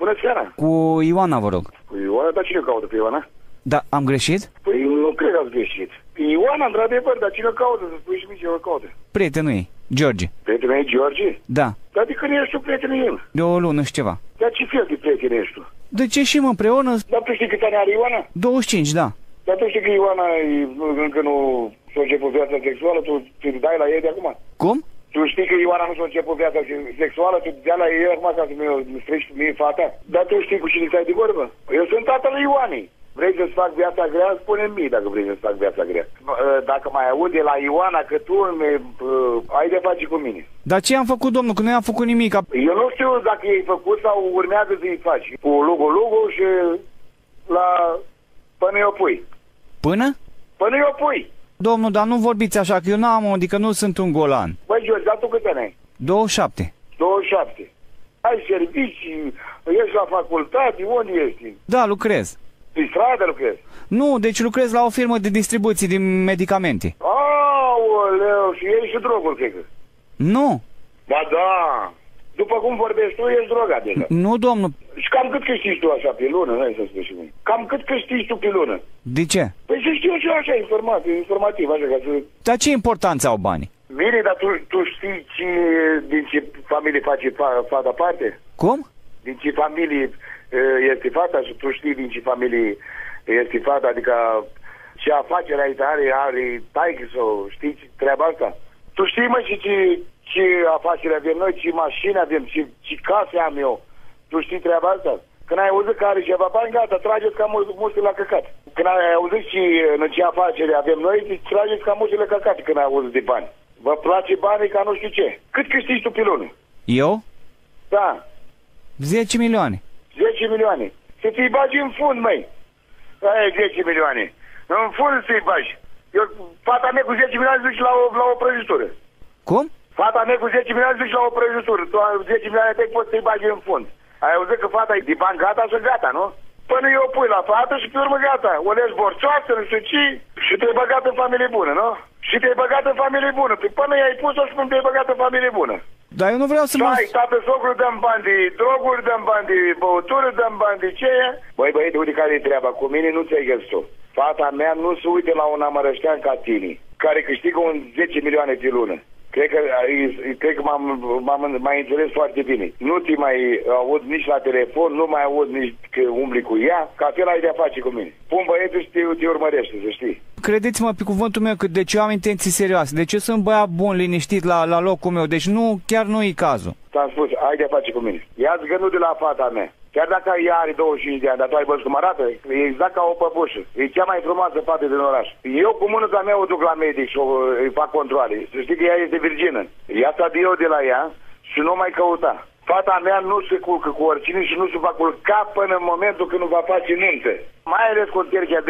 Bună seara. Cu Ioana, vă rog. Cu Ioana, dar cine caută pe Ioana? Da, am greșit? Păi nu cred că ați greșit. Ioana, într-adevăr, dar cine caută? Să spui și mie ce o caută. Prietenul ei, George. Prietenul ei, George? Da. Dar de când ești tu prietenul el? De o lună și ceva. Dar ce fel de prieten ești tu? De ce ieșim împreună? Dar tu știi cât ani are Ioana? 25, da. Dar tu știi că Ioana încă nu s-a început viața sexuală, tu te dai la ei de acum? Cum? Tu știi că Ioana nu s-a început viața sexuală, tu te dai la ei acum ca să mi strici mie fata? Dar tu știi cu cine stai de vorbă? Eu sunt tatăl Ioanei. Vrei să-ți fac viața grea? Spune-mi mie dacă vrei să-ți fac viața grea. Dacă mai aude la Ioana că tu ai de face cu mine. Dar ce am făcut, domnul, că nu i-am făcut nimic? Eu nu știu dacă i-ai făcut sau urmează să-i faci. Cu lugu și la... până i-o pui. Până? Până i-o pui. Domnul, dar nu vorbiți așa, că eu n-am, adică nu sunt un golan. Băi, George, dar tu câte ani ai? 27. 27. Ai servicii, ești la facultate, unde ești? Da, lucrez. Pe stradă lucrezi? Nu, deci lucrez la o firmă de distribuții din medicamente. Aoleu, și iei și droguri, cred că. Nu. Ba da, după cum vorbești tu, ești drogat deja. Nu, domnul. Și cam cât câștigi tu așa pe lună, nu să spui și mie? Cam cât câștigi tu pe lună? De ce? Păi să știu și eu așa, informativ, așa, ca să... Dar ce importanță au banii? Bine, dar tu știi din ce familie face fata parte? Cum? Din ce familie este fata și tu știi din ce familie este fata, adică ce afacere aici are taică sau știi treaba asta? Tu știi, mă, și ce afacere avem noi, ce mașini avem, ce case am eu. Tu știi treaba asta? Când ai auzit că are ceva bani, gata, trageți ca muștii la căcat. Când ai auzit în ce afacere avem noi, trageți ca muștii la căcat când ai auzit de bani. Vă place banii ca nu știu ce. Cât câștigi tu pe lună? Eu? Da. 10 milioane. 10 milioane. Să ți-i bagi în fund, măi. Aia e 10 milioane. În fund să-i bagi. Fata mea cu 10 milioane duci la o prăjitură. Cum? Fata mea cu 10 milioane duci la o prăjitură. Tu 10 milioane te poți să-i bagi în fund. Ai auzit că fata e de bani gata și gata, nu? Până eu o pui la fată și pe urmă gata. O legi borțoasă, nu știu ce, și te-ai băgat în familie bună, nu? Și te-ai băgat în familie bună. Până i-ai pus-o și până te-ai băgat în familie bună. Dar eu nu vreau să mă... Hai, tată, socru, dăm bani de droguri, dăm bani de băutură, dăm bani de ce? Băi, băiete, uite care e treaba. Cu mine nu ți-ai găsit-o. Fata mea nu se uite la un amărăștean ca tine, care câștigă 10 milioane pe lună. Cred că m-ai înțeles foarte bine. Nu te mai aud nici la telefon, nu mai aud nici că umbli cu ea, ca fel ai de-a face cu mine. Pun băietul și te urmărește, să știi. Credeți-mă pe cuvântul meu că deci eu am intenții serioase. Deci eu sunt băiat bun, liniștit la locul meu. Deci chiar nu e cazul. Ți-am spus, ai de-a face cu mine. Ia-ți gândul de la fata mea. Chiar dacă ea are 25 de ani, dar tu ai văzut cum arată, e exact ca o păpușă. E cea mai frumoasă fată din oraș. Eu cu mânuța mea o duc la medic și îi fac controale. Să știi că ea este virgină. Ia sta de eu de la ea și nu mai căuta. Fata mea nu se culcă cu oricine și nu se va culca până în momentul când nu va face nuntă. Mai ales cu terchea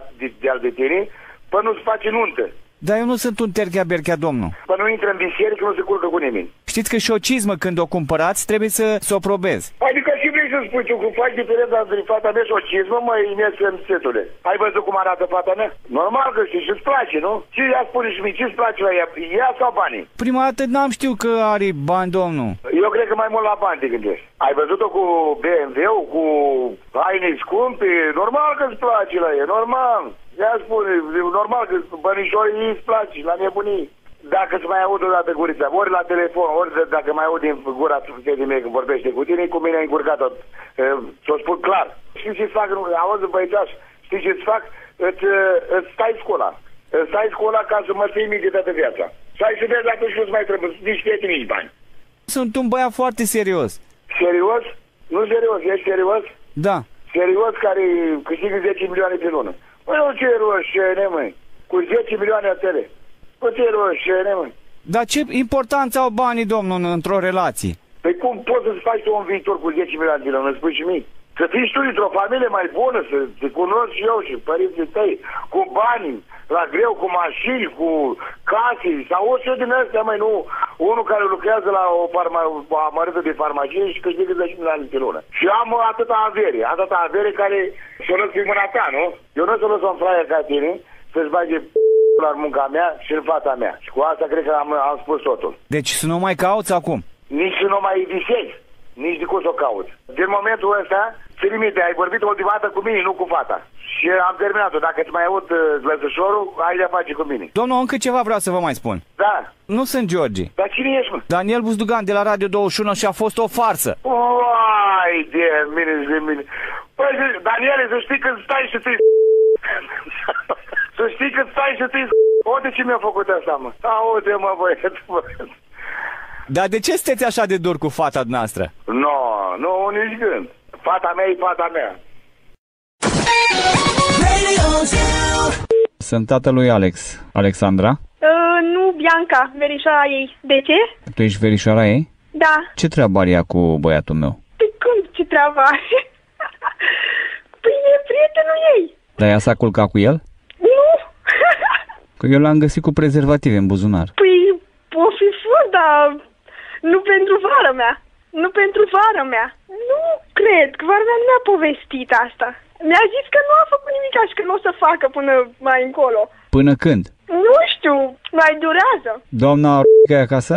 de tine, până nu se face nuntă. Dar eu nu sunt un terchea-berchea, domnul. Până nu intră în biserică, nu se culcă cu nimeni. Știți că și o cizmă, când o cumpărați, trebuie să o probezi. Adică și vrei să spui tu, cum faci diferența între fata mea și o cizmă, mă, Ines, setule. Ai văzut cum arată fata mea? Normal că știi, și-ți place, nu? Ce ea spune și mie, ce-ți place la ea? Ea sau banii? Prima dată n-am știut că are bani, domnul. Eu cred că mai mult la bani te gândești. Ai văzut-o cu BMW-ul, cu haine scumpe? Normal că îți place la ea, normal. Ea spune, normal că bănișorii îți place, la nebunii. Dacă îți mai aud o dată gurița, ori la telefon, ori dacă mai aud din gura de mie când vorbește cu tine, cu mine ai încurcat-o. Ți-o spun clar. Știi ce-ți fac? Auzi, băiețaș, știi ce-ți fac? Îți stai școala. Îți stai școala ca să mă ții mie de toată viața. Și ai să vezi atunci nu-ți mai trebuie nici prieteni, nici bani. Sunt un băiat foarte serios. Serios? Nu serios, ești serios? Da. Serios, care câștigă 10 milioane pe lună. Păi nu ce roșene, măi. Cu 10 milioane atele. Păi ce roșene, măi. Dar ce importanță au banii, domnul, într-o relație? Păi cum poți să-ți faci tu un viitor cu 10 milioane de lună, spui și mie? Să fii tu dintr-o familie mai bună, să te cunosc și eu și părinții tăi, cu bani, la greu, cu mașini, cu case, sau orice din astea, mai nu, unul care lucrează la o amărâtă de farmacie și câștigă 10 milioane pe lună. Și am atâta avere care s-o lăs pe mâna ta, nu? Eu nu o să lăs un fraier ca tine să-și bage la munca mea și în fata mea. Și cu asta cred că am spus totul. Deci să nu mai cauți acum? Nici să nu mai visezi. Nici de cum să o caut. Din momentul ăsta, ți limite, ai vorbit ultimată cu mine, nu cu fata. Și am terminat-o. Dacă îți mai aud glăzășorul, ai de-a face cu mine. Domnul, încă ceva vreau să vă mai spun. Da. Nu sunt George. Dar cine ești, mă? Daniel Buzdugan de la Radio 21 și a fost o farsă. Uai, de mine. Păi, Daniele, să știi când stai și ți să știi când stai și ți Uite ce mi-a făcut asta, mă. Aude, mă, băiat. Dar de ce sunteți așa de dur cu fata noastră? Nu, nici gând. Fata mea e fata mea. Sunt tatălui Alex. Alexandra? Nu, Bianca, verișoara ei. De ce? Tu ești verișoara ei? Da. Ce treabă are ea cu băiatul meu? Păi cum, ce treabă are? Păi e prietenul ei. Dar ea s-a culcat cu el? Nu. Că eu l-am găsit cu prezervative în buzunar. Păi, o fi fost, dar nu pentru vara mea. Nu pentru vara mea. Nu cred, că vara mea nu mi-a povestit asta. Mi-a zis că nu a făcut nimic și că nu o să facă până mai încolo. Până când? Nu știu, mai durează. Doamna e acasă?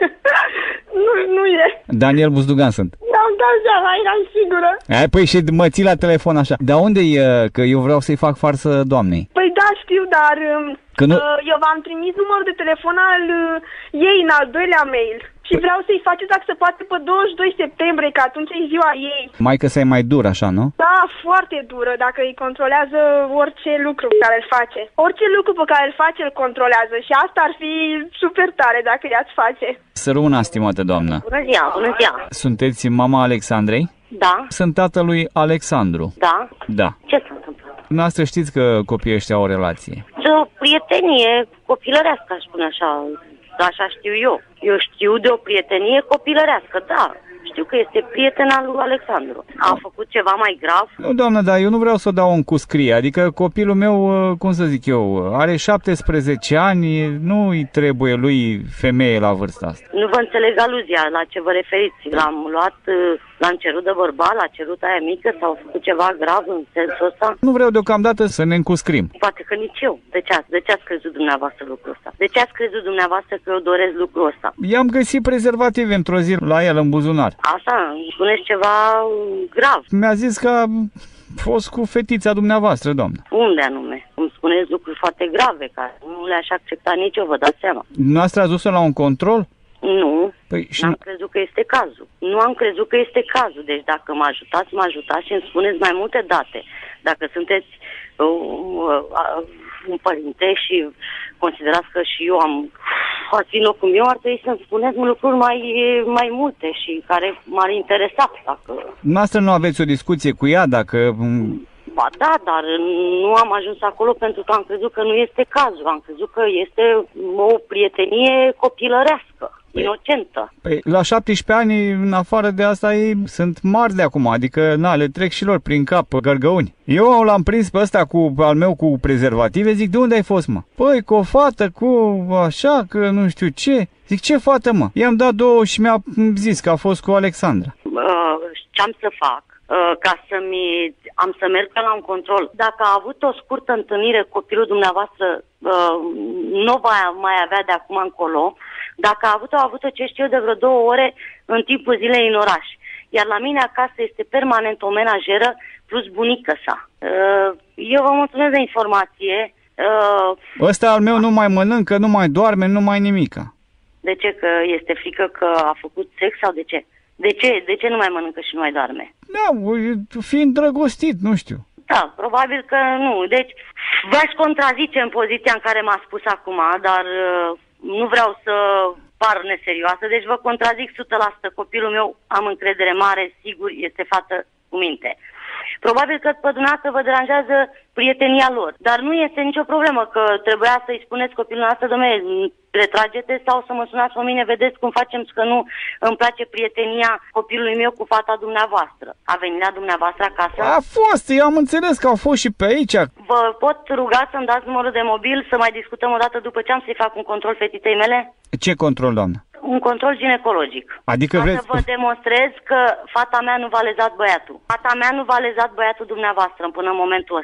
Nu e. Daniel Buzdugan sunt. N-am dat seama, eram sigură. Păi și mă ții la telefon așa. Dar unde e? Că eu vreau să-i fac farsă doamnei. Păi da, știu, dar Că nu... eu v-am trimis numărul de telefon al ei în al doilea mail. Și vreau să-i faceți dacă se poate pe 22 septembrie, că atunci e ziua ei. Mai că să-i mai dur așa, nu? Da, foarte dură, dacă îi controlează orice lucru pe care îl face. Orice lucru pe care îl face, îl controlează și asta ar fi super tare dacă i-ați face. Să rămână, stimată doamnă. Bună ziua. Sunteți mama Alexandrei? Da. Sunt tatălui Alexandru. Da. Da. Ce s-a întâmplat? Dumneavoastră știți că copiii ăștia au o relație. O prietenie copilărească, aș spune așa. Așa știu eu. Eu știu de o prietenie copilărească, da. Știu că este prietena lui Alexandru. A făcut ceva mai grav? Nu, doamnă, dar eu nu vreau să o dau în cuscrie. Adică copilul meu, cum să zic eu, are 17 ani, nu îi trebuie lui femeie la vârsta asta. Nu vă înțeleg aluzia la ce vă referiți. L-am cerut de bărbat, l-a cerut aia mică sau a făcut ceva grav în sensul ăsta? Nu vreau deocamdată să ne încuscrim. Poate că nici eu. De ce ați crezut dumneavoastră lucrul ăsta? De ce ați crezut dumneavoastră că eu doresc lucrul ăsta? I-am găsit prezervative într-o zi la el în buzunar. Asta, spuneți ceva grav. Mi-a zis că a fost cu fetița dumneavoastră, doamnă. Unde anume? Îmi spuneți lucruri foarte grave, care nu le-aș accepta nici eu, vă dați seama. Dumneavoastră ați dus-o la un control? Nu, Păi, și n-am crezut că este cazul. Nu am crezut că este cazul. Deci dacă mă ajutați și îmi spuneți mai multe date. Dacă sunteți un părinte și considerați că și eu ați fi în locul meu, ar trebui să-mi spuneți lucruri mai multe și care m-ar interesa. Dumneavoastră nu aveți o discuție cu ea dacă... Ba da, dar nu am ajuns acolo pentru că am crezut că nu este cazul. Am crezut că este o prietenie copilărească, inocentă. Păi, la 17 ani, în afară de asta, ei sunt mari de acum, adică, le trec și lor prin cap gărgăuni. Eu l-am prins pe ăsta al meu cu prezervative, zic, de unde ai fost, mă? Păi, cu o fată, cu așa, că nu știu ce. Zic, ce fată, mă? I-am dat 2 și mi-a zis că a fost cu Alexandra. Ce am să fac? Am să merg la un control. Dacă a avut o scurtă întâlnire copilul dumneavoastră, nu va mai avea de acum încolo. Dacă a avut-o, ce știu eu, de vreo 2 ore în timpul zilei în oraș. Iar la mine acasă este permanent o menajeră plus bunică sa. Eu vă mulțumesc de informație. Ăsta al meu nu mai mănâncă, nu mai doarme, nu mai nimica. De ce? Că este frică că a făcut sex sau de ce? De ce nu mai mănâncă și nu mai doarme? Da, fiind drăgostit, nu știu. Da, probabil că nu. Deci v-aș contrazice în poziția în care m-a spus acum, dar nu vreau să par neserioasă, deci vă contrazic 100%. Copilul meu, am încredere mare, sigur, este fată cu minte. Probabil că pe dumneavoastră vă deranjează prietenia lor, dar nu este nicio problemă că trebuia să-i spuneți copilul noastră, dom'le, retrage-te sau să mă sunați pe mine, vedeți cum facem că nu îmi place prietenia copilului meu cu fata dumneavoastră. A venit la dumneavoastră acasă? A fost, eu am înțeles că au fost și pe aici. Vă pot ruga să-mi dați numărul de mobil să mai discutăm o dată după ce am să-i fac un control fetiței mele? Ce control, doamnă? Un control ginecologic. Adică vreți... Să vă demonstrez că fata mea nu v-a lezat băiatul. Fata mea nu v-a lezat băiatul dumneavoastră până în momentul ăsta.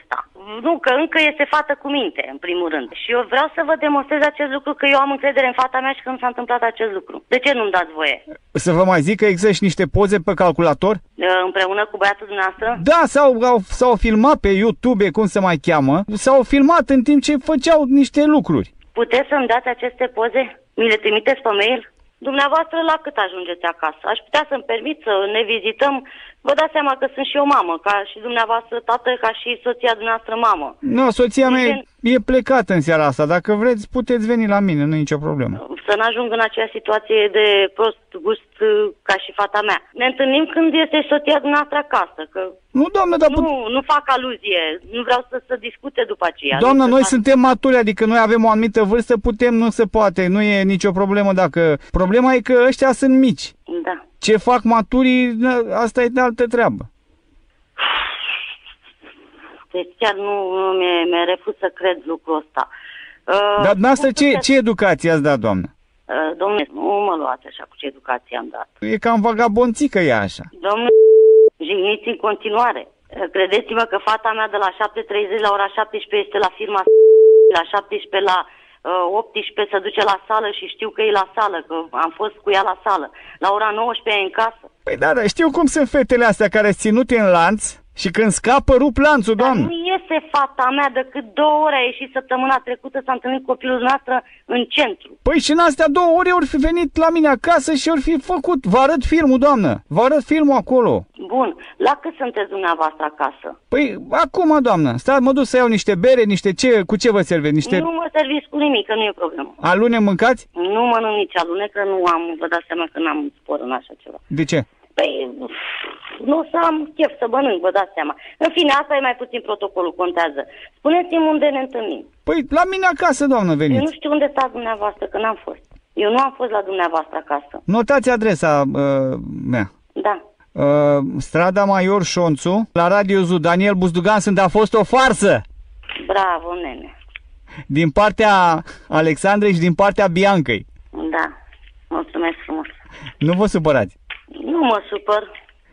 nu, că încă este fată cu minte, în primul rând. Și eu vreau să vă demonstrez acest lucru, că eu am încredere în fata mea și că nu s-a întâmplat acest lucru. De ce nu-mi dați voie? Să vă mai zic că există și niște poze pe calculator? Împreună cu băiatul dumneavoastră? Da, s-au filmat pe YouTube, cum se mai cheamă, s-au filmat în timp ce făceau niște lucruri. Puteți să-mi dați aceste poze? Mi le trimiteți pe mail? Dumneavoastră la cât ajungeți acasă? Aș putea să-mi permit să ne vizităm. Vă dați seama că sunt și eu mamă, ca și dumneavoastră tată, ca și soția dumneavoastră mamă. Nu, soția mea e plecată în seara asta. Dacă vreți, puteți veni la mine, nu e nicio problemă. Să n-ajung în aceeași situație de prost gust ca și fata mea. Ne întâlnim când este soția dumneavoastră acasă, că... Nu, doamnă, dar... Nu fac aluzie, nu vreau să discute după aceea. Doamnă, noi suntem maturi, adică noi avem o anumită vârstă, putem, nu se poate, nu e nicio problemă dacă... Problema e că ăștia sunt mici. Da. Ce fac maturii, asta e de altă treabă. Deci chiar nu mi-e refuz să cred lucrul ăsta. Dar dumneavoastră ce educație ați dat, doamnă? Domnule, nu mă luați așa cu ce educație am dat. E cam vagabonțică e așa. Domnule, jigniți în continuare. Credeți-mă că fata mea de la 7:30 la ora 17 este la firma la 17 la 18 se duce la sală și știu că e la sală, că am fost cu ea la sală. La ora 19 e în casă. Păi da, dar știu cum sunt fetele astea care sunt ținute în lanț și când scapă rup lanțul, doamnă. Dar nu iese fata mea decât 2 ore, a ieșit săptămâna trecută, s-a întâlnit copilul noastră în centru. Păi și în astea 2 ore ori fi venit la mine acasă și ori fi făcut. Vă arăt filmul, doamnă. Vă arăt filmul acolo. Bun. La cât sunteți dumneavoastră acasă? Păi acum, doamnă. Stai, mă duc să iau niște bere, niște ce, cu ce vă serveți? Niște... Nu mă serviți cu nimic, că nu e problemă. Alune mâncați? Nu mănânc nici alune, că nu am, vă dați seama că n-am spor în așa ceva. De ce? Păi, nu o să am chef să mănânc, vă dați seama. În fine, asta e mai puțin protocolul, contează. Spuneți-mi unde ne întâlnim. Păi, la mine acasă, doamnă, veniți. Eu nu știu unde stați dumneavoastră, că n-am fost. Eu nu am fost la dumneavoastră acasă. Notați adresa mea. Da. Strada Maior Șonțu, la Radio Zu, Daniel Buzdugan, sunt a fost o farsă. Bravo, nene. Din partea Alexandrei și din partea Biancăi. Da, mulțumesc frumos. Nu vă supărați. Nu mă supăr.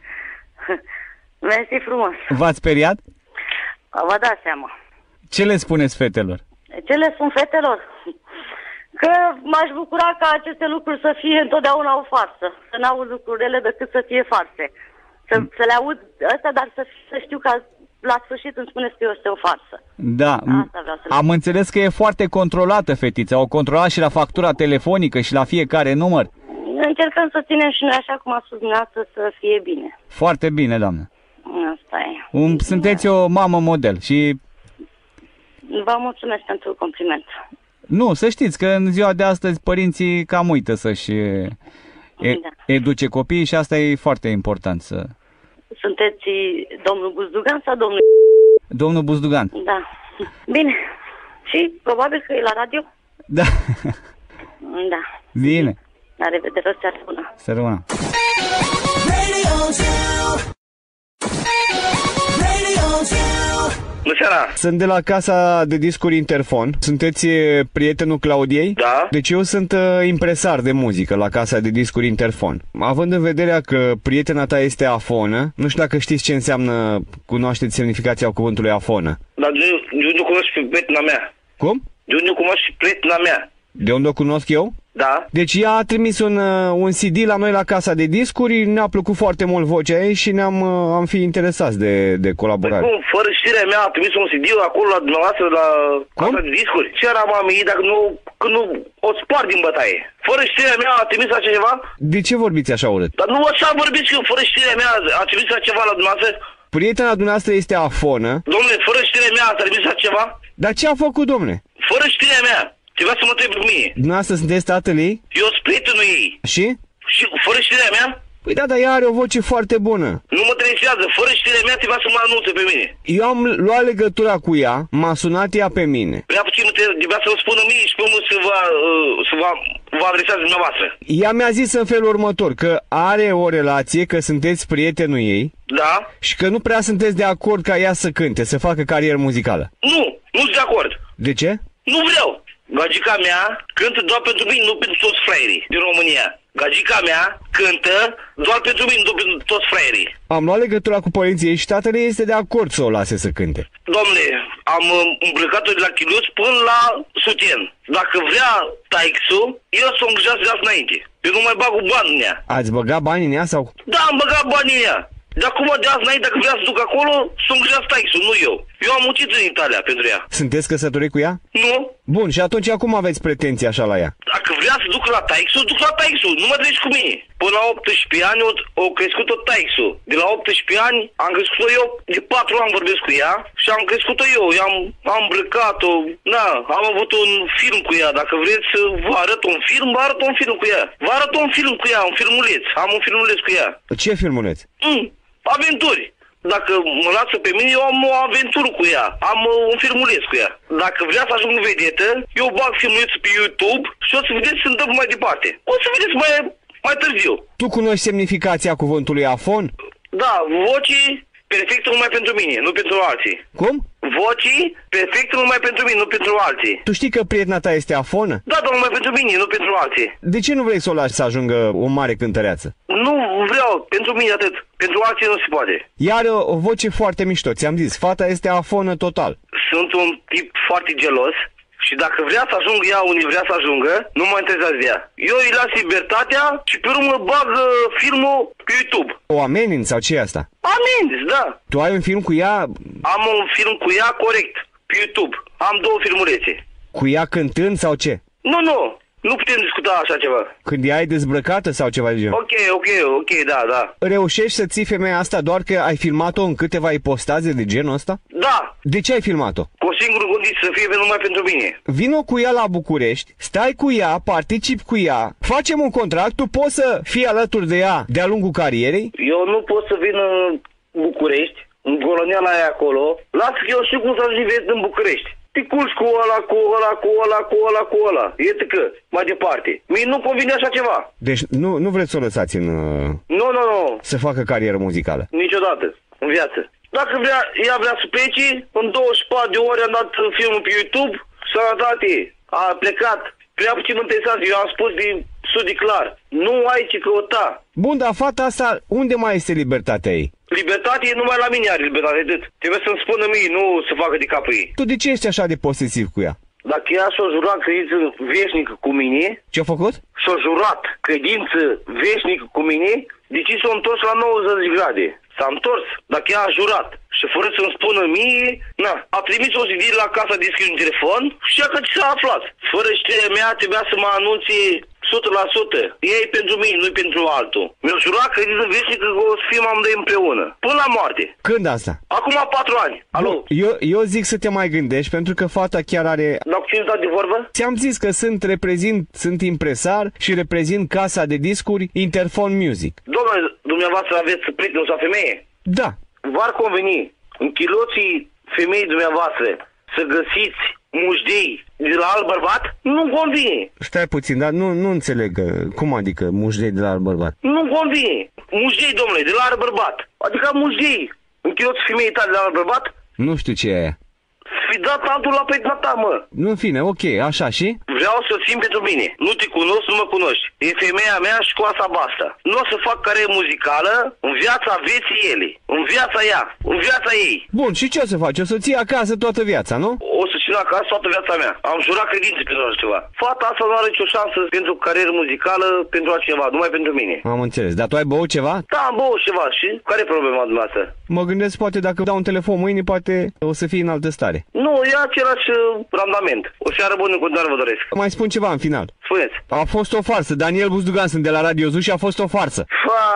Mersi frumos. V-ați speriat? Vă dați seama. Ce le spuneți fetelor? Ce le spun fetelor? Că m-aș bucura ca aceste lucruri să fie întotdeauna o farsă. Să n-aud lucrurile decât să fie farse. Să le aud astea, dar să știu că la sfârșit îmi spuneți că este o farsă. Da, am înțeles că e foarte controlată fetița. O controlat și la factura telefonică și la fiecare număr. Încercăm să ținem și noi, așa cum a spus dumneavoastră, să fie bine. Foarte bine, doamnă. Asta e. Sunteți o mamă model și... Vă mulțumesc pentru compliment. Nu, să știți că în ziua de astăzi părinții cam uită să-și educe copiii și asta e foarte important să... Sunteți domnul Buzdugan sau domnul... Domnul Buzdugan. Da. Bine. Și probabil că e la radio? Da. Da. Bine. La revedere, o seară bună. Să rămână. Bună seara! Sunt de la casa de discuri Interfon. Sunteți prietenul Claudiei? Da. Deci eu sunt impresar de muzică la casa de discuri Interfon. Având în vedere că prietena ta este afonă, nu știu dacă știți ce înseamnă, cunoașteți semnificația cuvântului afonă. Dar de unde o cunosc pe prietena mea? Cum? De unde o cunosc pe prietena mea? De unde o cunosc eu? Da. Deci ea a trimis un CD la noi la casa de discuri, ne-a plăcut foarte mult vocea ei și am fi interesați de colaborare. Păi cum, fără știrea mea a trimis un CD acolo la dumneavoastră la casa de discuri? Ce era mamei dacă nu o spar din bătaie? Fără știrea mea a trimis așa ceva? De ce vorbiți așa urât? Dar nu așa vorbiți eu, fără știrea mea a trimis așa ceva la dumneavoastră? Prietena dumneavoastră este afonă. Domnule, fără știrea mea a trimis așa ceva? Dar ce a făcut, domnule? Fără știrea mea. Trebuia să mă întreb pe mine. Dumneavoastră sunteți tatăl ei? Eu sunt prietenul ei. Și? Și fără știrea mea? Păi da, dar ea are o voce foarte bună. Nu mă interesează. Fără știrea mea trebuia să mă anunțe pe mine. Eu am luat legătura cu ea, m-a sunat ea pe mine. Prea puțin trebuia să-mi spună mie și pe mă să vă adresați dumneavoastră. Ea mi-a zis în felul următor, că are o relație, că sunteți prietenul ei. Da. Și că nu prea sunteți de acord ca ea să cânte, să facă carieră muzicală. Nu sunt de acord. De ce? Nu vreau. Gagica mea cântă doar pentru mine, nu pentru toți fraierii din România. Gagica mea cântă doar pentru mine, nu pentru toți fraierii. Am luat legătura cu părinții ei și tatăl ei este de acord să o lase să cânte. Dom'le, am îmbrăcat-o de la chiluț până la sutien. Dacă vrea taixul, eu să o îngrijesc de asta înainte. Eu nu mai bag cu bani în ea. Ați băgat bani în ea sau? Da, am băgat bani în ea. De acum de azi înainte, dacă vrea să duc acolo, să o îngrijesc taixul, nu eu. Eu am muncit în Italia pentru ea. Sunteți căsătorit cu ea? Nu? Bun, și atunci acum aveți pretenții așa la ea? Dacă vrea să duc la taixul, duc la taixul. Nu mă treci cu mine. Până la 18 ani o crescut-o taixul. De la 18 ani am crescut-o eu, de 4 ani vorbesc cu ea și am crescut-o eu. Am îmbrăcat-o, na, am avut un film cu ea. Dacă vreți să vă arăt un film, vă arăt un film cu ea. Vă arăt un film cu ea, un filmuleț. Am un filmuleț cu ea. Ce filmuleț? Aventuri. Dacă mă lasă pe mine, eu am o aventură cu ea. Am un filmuleț cu ea. Dacă vrea să ajung vedetă, eu bag filmulețul pe YouTube și o să vedeți ce se întâmplă mai departe. O să vedeți mai târziu. Tu cunoști semnificația cuvântului afon? Da, vocii perfecte numai pentru mine, nu pentru alții. Cum? Vocii perfecte numai pentru mine, nu pentru alții. Tu știi că prietena ta este afonă? Da, dar numai pentru mine, nu pentru alții. De ce nu vrei să o lași să ajungă o mare cântăreață? Nu vreau, pentru mine atât. Pentru alții nu se poate. Ea are o voce foarte mișto, ți-am zis, fata este afonă total. Sunt un tip foarte gelos. Și dacă vrea să ajungă ea unde vrea să ajungă, nu mă interesează de ea. Eu îi las libertatea și pe urmă bag filmul pe YouTube. O ameninți sau ce e asta? Ameninți, da. Tu ai un film cu ea? Am un film cu ea corect, pe YouTube. Am 2 filmulețe. Cu ea cântând sau ce? Nu. Nu putem discuta așa ceva. Când ea e dezbrăcată sau ceva de genul? Ok, da. Reușești să ții femeia asta doar că ai filmat-o în câteva ipostaze de genul ăsta? Da. De ce ai filmat-o? Cu o singură condiție, să fie numai pentru mine. Vino cu ea la București, stai cu ea, participi cu ea, facem un contract, tu poți să fii alături de ea de-a lungul carierei? Eu nu pot să vin în București, în coloniala aia acolo. Lasă că eu știu cum să ajungi în București. Te culci cu ăla. Iată că, mai departe. Mie nu convine așa ceva. Deci nu vreți să o lăsați în... Nu. Să facă carieră muzicală? Niciodată, în viață. Dacă ea vrea să plece, în 24 de ore am dat filmul pe YouTube, sănătate, a plecat. Prea puțin interesant, eu am spus din sud de clar. Nu ai ce căuta. Bun, dar fata asta, unde mai este libertatea ei? Libertate e numai la mine are libertate, atât. Trebuie să-mi spună mie, nu să facă de capul ei. Tu de ce ești așa de posesiv cu ea? Dacă ea s-a jurat credință veșnică cu mine... Ce-a făcut? S-a jurat credință veșnică cu mine, deci s-a întors la 90 de grade. S-a întors, dacă ea a jurat. Și fără să-mi spună mie, a trimis o zi la casa de scris un telefon și ea că ți s-a aflat. Fără știrea mea trebuia să mă anunțe 100%. Ei pentru mine, nu pentru altul. Mi-a jurat credință veșnică că o să fim amândoi împreună. Până la moarte. Când asta? Acum 4 ani. Alo? Eu zic să te mai gândești, pentru că fata chiar are... Dar cu cine de vorbă? Ți-am zis că sunt impresar și reprezint casa de discuri Interphone Music. Domnule, dumneavoastră aveți prieten sau femeie? Da. V-ar conveni în chiloții femeii dumneavoastră să găsiți mușdei de la alt bărbat? Nu convine. Stai puțin, dar nu înțeleg. Cum adică mușdei de la alt bărbat? Nu convine. Mușdei, domnule, de la alt bărbat. Adică mușdei în chiloții femeii tale de la alt bărbat? Nu știu ce e aia. Fi dat altul la prietena ta, mă. Nu, în fine, ok, așa și? Vreau să țin pentru mine. Nu te cunosc, nu mă cunoști. E femeia mea și cu asta basta. Nu o să fac carieră muzicală în viața vieții ele. În viața ea. În viața ei. Bun, și ce o să faci? O să ții acasă toată viața, nu? O să țin acasă toată viața mea. Am jurat credințe pentru așa ceva. Fata asta nu are nicio șansă pentru carieră muzicală, pentru altceva, numai pentru mine. Am înțeles. Dar tu ai băut ceva? Da, am băut ceva. Și care e problema dumneavoastră? Mă gândesc, poate dacă dau un telefon mâine, poate o să fii în altă stare. Nu, e același randament. O seară bună, cu doar vă doresc. Mai spun ceva în final. Spuneți. A fost o farsă. Daniel Buzdugan, sunt de la Radio Zu și a fost o farsă.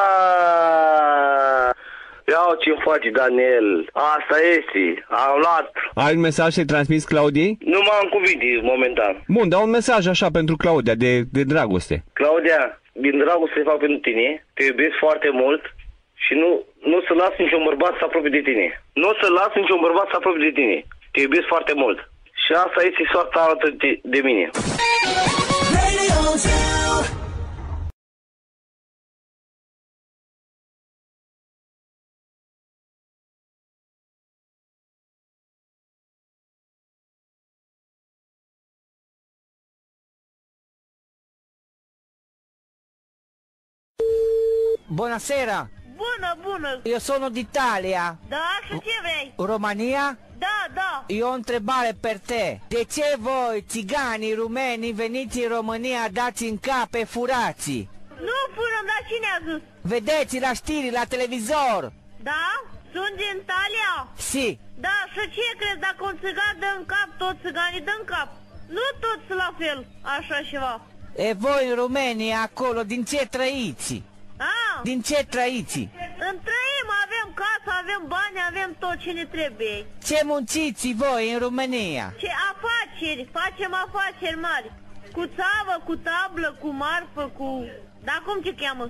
Iau ce-mi face, Daniel. Asta este. Am luat. Ai un mesaj să-i transmis Claudiei? Nu m-am cuvinte momentan. Bun, dau un mesaj așa pentru Claudia, de dragoste. Claudia, din dragoste fac pentru tine. Te iubesc foarte mult. Și nu să las niciun bărbat să apropie de tine. Nu să las niciun bărbat să apropie de tine. Te iubesc foarte mult. Și asta este soarta alături de mine. Buonasera. Bună. Io sono d'Italia. Da, și ce vrei? Romania? Da. Io ho o întrebare per te. De ce voi, țiganii rumeni, veniți în România, dați în cap e furați? Nu furăm, dar cine a zis? Vedeți la știri, la televizor. Da? Sunt din Italia? Si. Da, și ce crezi? Dacă un țigan dă în cap, toți țiganii dă în cap. Nu toți la fel, așa ceva. E voi în România, acolo, din ce trăiți? Din ce trăiți? Trăim, avem casă, avem bani, avem tot ce ne trebuie. Ce munciți voi în România? Ce afaceri, facem afaceri mari. Cu țavă, cu tablă, cu marfă, cu... Dar cum te cheamă?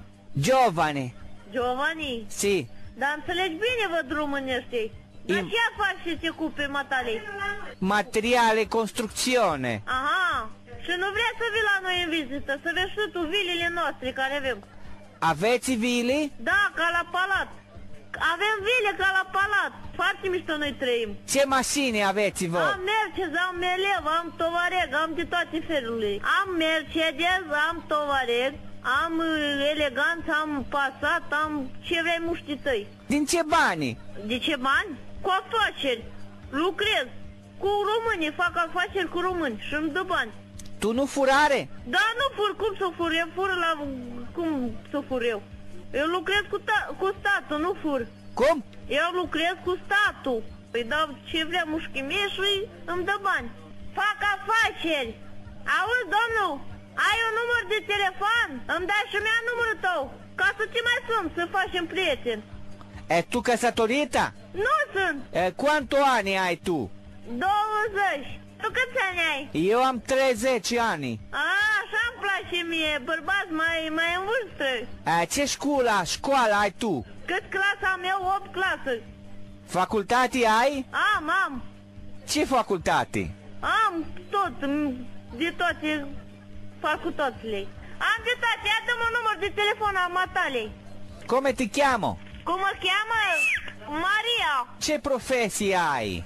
Giovanni? Si. Dar înțelegi bine, văd românește. Dar ce afaceri se ocupe, matale? Materiale, construcțiune. Aha. Și nu vrea să vii la noi în vizită, să vezi și tu vilele noastre care avem. Aveți vile? Da, ca la palat. Avem vile ca la palat. Foarte mișto noi trăim. Ce mașini aveți voi? Am Mercedes, am Elev, am Tovareg, am de toate felurile. Am Mercedes, am Tovareg, am Elegant, am Passat, am ce vrei muștii tăi. Din ce bani? De ce bani? Cu afaceri. Lucrez. Cu români, fac afaceri cu români și îmi dă bani. Tu nu furare? Da, nu fur, cum să fur? Eu fur la... Cum să fur eu? Eu lucrez cu statul, nu fur. Cum? Eu lucrez cu statul. Îi dau ce vrea mușchii mie și îmi dă bani. Fac afaceri. Auzi, domnul, ai un număr de telefon? Îmi dai și mie numărul tău, ca să te mai sun, să facem prieteni. E tu căsătorită? Nu sunt. Quanto ani ai tu? 20. Tu câți ani ai? Eu am 30 ani. Așa-mi place mie, bărbați mai în vârstă. Ce școală ai tu? Cât clasa am eu? 8 clasă. Facultate ai? Am. Ce facultate? Am tot, de toate facultățile. Am de toate, ia dă-mă un număr de telefon al matalei. Come ti chiamo? Cum mă cheamă? Maria. Ce profesie ai?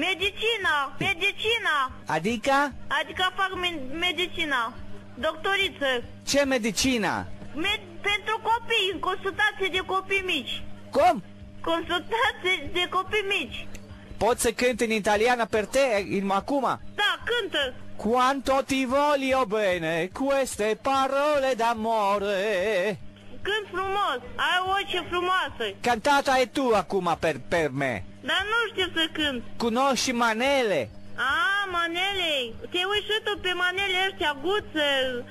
Medicina. Adică? Adică fac medicina. Doctoriță. Ce medicina? Pentru copii, consultație de copii mici. Cum? Consultație de copii mici. Poți să cânti în italiană per te acum? Da, cântă. Quanto ti voglio bene, queste parole d'amore. Cânt frumos, ai o voce frumoasă. Cantata e tu acum per me. Dar nu știu să cânt. Cunoști manele? Manele. Te uiți și tu pe manele ăștia, Guță,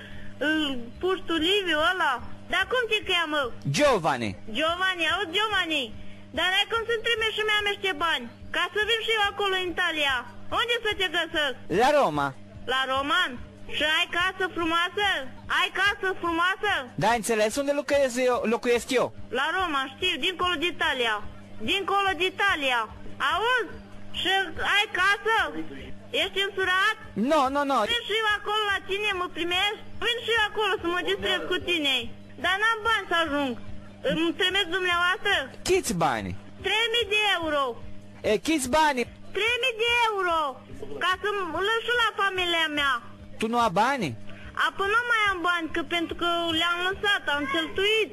Puștu Liviu ăla. Dar cum te cheamă? Giovanni, auzi, Giovanni. Dar ai cum să-mi trimești și mie niște bani, ca să vin și eu acolo în Italia. Unde să te găsesc? La Roma. La Roman? Și ai casă frumoasă? Ai casă frumoasă? Da, înțeles unde locuiesc eu? La Roma, știu, dincolo de Italia. Dincolo de Italia. Auzi? Și ai casă? Ești însurat? No. Vin și eu acolo la tine, mă primești? Vin și eu acolo să mă distrez cu tine. Dar n-am bani să ajung. Îmi trimeți dumneavoastră? Câți bani? 3.000 de euro. Câți bani? 3.000 de euro. Ca să lăs și la familia mea. Tu nu ai bani? Apoi nu mai am bani, că pentru că le-am lăsat, am cheltuit.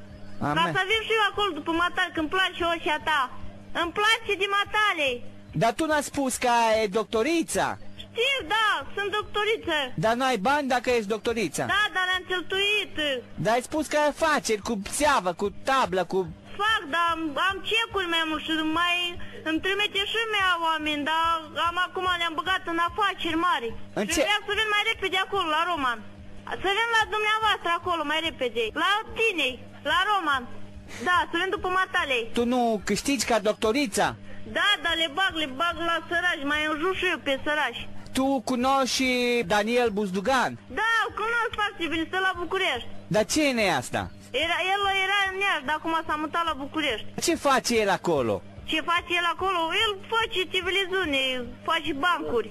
Ca să vin și eu acolo după matale, că îmi place oșia ta. Îmi place de matale. Dar tu n-ai spus că e doctorița? Știu, da, sunt doctoriță. Dar nu ai bani dacă ești doctorița? Da, dar le-am cheltuit. Dar ai spus că ai afaceri cu țeavă, cu tablă, cu... Fac, dar am cecuri mai mult și mai îmi trimite și mea oameni, dar acum le-am băgat în afaceri mari. Și vreau să vin mai repede acolo, la Roman. Să vin la dumneavoastră acolo mai repede, la tine, la Roman. Da, să vin după matale. Tu nu câștigi ca doctorița? Da, dar le bag la sărași, mai înjur și eu pe sărași. Tu cunoști Daniel Buzdugan? Da, cunosc foarte bine, stă la București. Dar cine e asta? El era în Iași, dar acum s-a mutat la București. Ce face el acolo? Ce face el acolo? El face televiziune, face bancuri.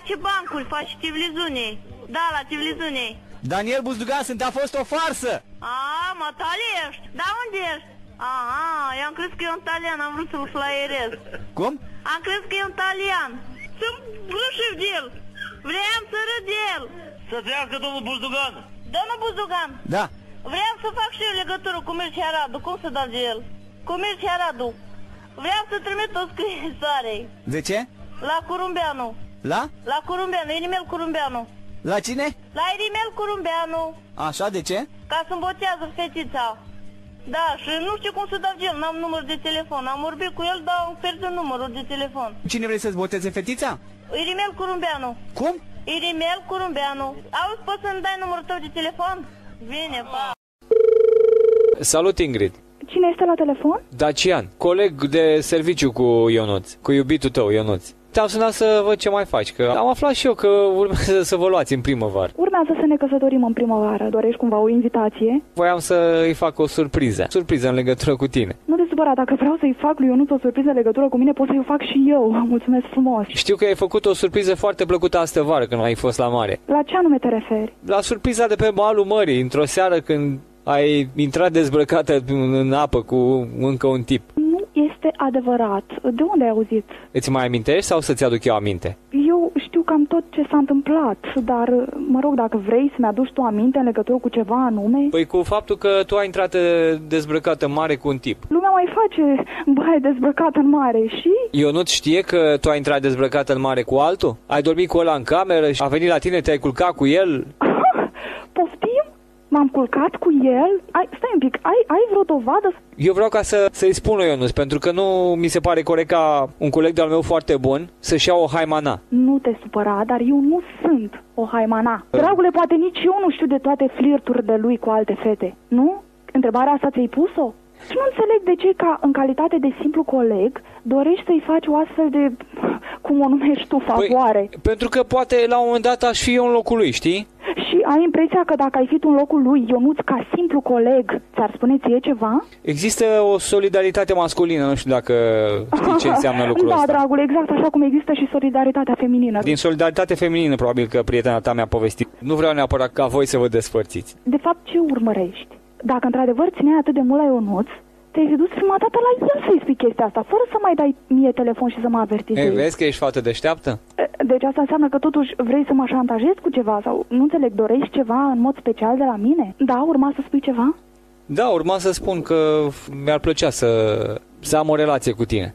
Face televiziune. Da, la televiziune. Daniel Buzdugan a fost o farsă. Matale ești? Da, unde ești? Eu am crezut că e un italian, am vrut să-l flyerez. Cum? Am crezut că e un italian. Să-mi râșiv de el. Vreau să râd de el. Să treacă domnul Buzdugan. Domnul Buzdugan. Da. Vreau să fac și eu legătură cu Mircea Radu. Cum să dau de el? Comerț Aradu. Vreau să trimit o scrisoare. De ce? La Curumbeanu. La? La Curumbeanu, Irimel Curumbeanu. La cine? La Irimel Curumbeanu. Așa, de ce? Ca să-mi botează fetița. Da, și nu știu cum să dau gel, n-am număr de telefon. Am vorbit cu el, dar am pierdut numărul de telefon. Cine vrei să-ți boteze fetița? Irimel Curumbeanu. Cum? Irimel Curumbeanu. Auzi, poți să-mi dai numărul tău de telefon? Bine, pa. Salut, Ingrid. Cine este la telefon? Dacian, coleg de serviciu cu Ionuț, cu iubitul tău, Ionuț. Te-am sunat să văd ce mai faci, că am aflat și eu că urmează să vă luați în primăvară. Urmează să ne căsătorim în primăvară. Dorești cumva o invitație? Voiam să îi fac o surpriză. Surpriză în legătură cu tine. Nu te supăra, dacă vreau să-i fac lui Ionuț o surpriză în legătură cu mine, pot să-i o fac și eu. Mulțumesc frumos. Știu că ai făcut o surpriză foarte plăcută astă vară când ai fost la mare. La ce anume te referi? La surpriza de pe malul mării, într-o seară când ai intrat dezbrăcată în apă cu încă un tip. Nu este adevărat. De unde ai auzit? Îți mai amintești sau să-ți aduc eu aminte? Eu știu cam tot ce s-a întâmplat, dar, mă rog, dacă vrei să-mi aduci tu aminte în legătură cu ceva anume... Păi cu faptul că tu ai intrat dezbrăcată în mare cu un tip. Lumea mai face baie dezbrăcată în mare și... Ionuț știe că tu ai intrat dezbrăcată în mare cu altul? Ai dormit cu ăla în cameră și a venit la tine, te-ai culcat cu el? Poftim? M-am culcat cu el? Stai un pic, ai vreo dovadă? Eu vreau ca să-i spun lui Ionuț, pentru că nu mi se pare corect ca un coleg de-al meu foarte bun să-și ia o haimana. Nu te supăra, dar eu nu sunt o haimana. Dragule, poate nici eu nu știu de toate flirturile lui cu alte fete, nu? Întrebarea asta ți-ai pus-o? Și nu înțeleg de ce, ca în calitate de simplu coleg, dorești să-i faci o astfel de, cum o numești tu, favoare. Păi, pentru că poate la un moment dat aș fi eu în locul lui, știi? Și ai impresia că dacă ai fi tu în locul lui, Ionuț, ca simplu coleg, ți-ar spune ție ceva? Există o solidaritate masculină, nu știu dacă știi ce înseamnă lucrul ăsta. Da, dragule, exact așa cum există și solidaritatea feminină. Din solidaritate feminină, probabil că prietena ta mi-a povestit. Nu vreau neapărat ca voi să vă despărțiți. De fapt, ce urmărești? Dacă într-adevăr țineai atât de mult la Ionuț, te-ai fi dus prima dată la el să-i spui chestia asta, fără să mai dai mie telefon și să mă avertizezi. Vezi că ești fată deșteaptă? Deci asta înseamnă că totuși vrei să mă șantajezi cu ceva sau, nu înțeleg, dorești ceva în mod special de la mine? Da, urma să spui ceva? Da, urma să spun că mi-ar plăcea să am o relație cu tine.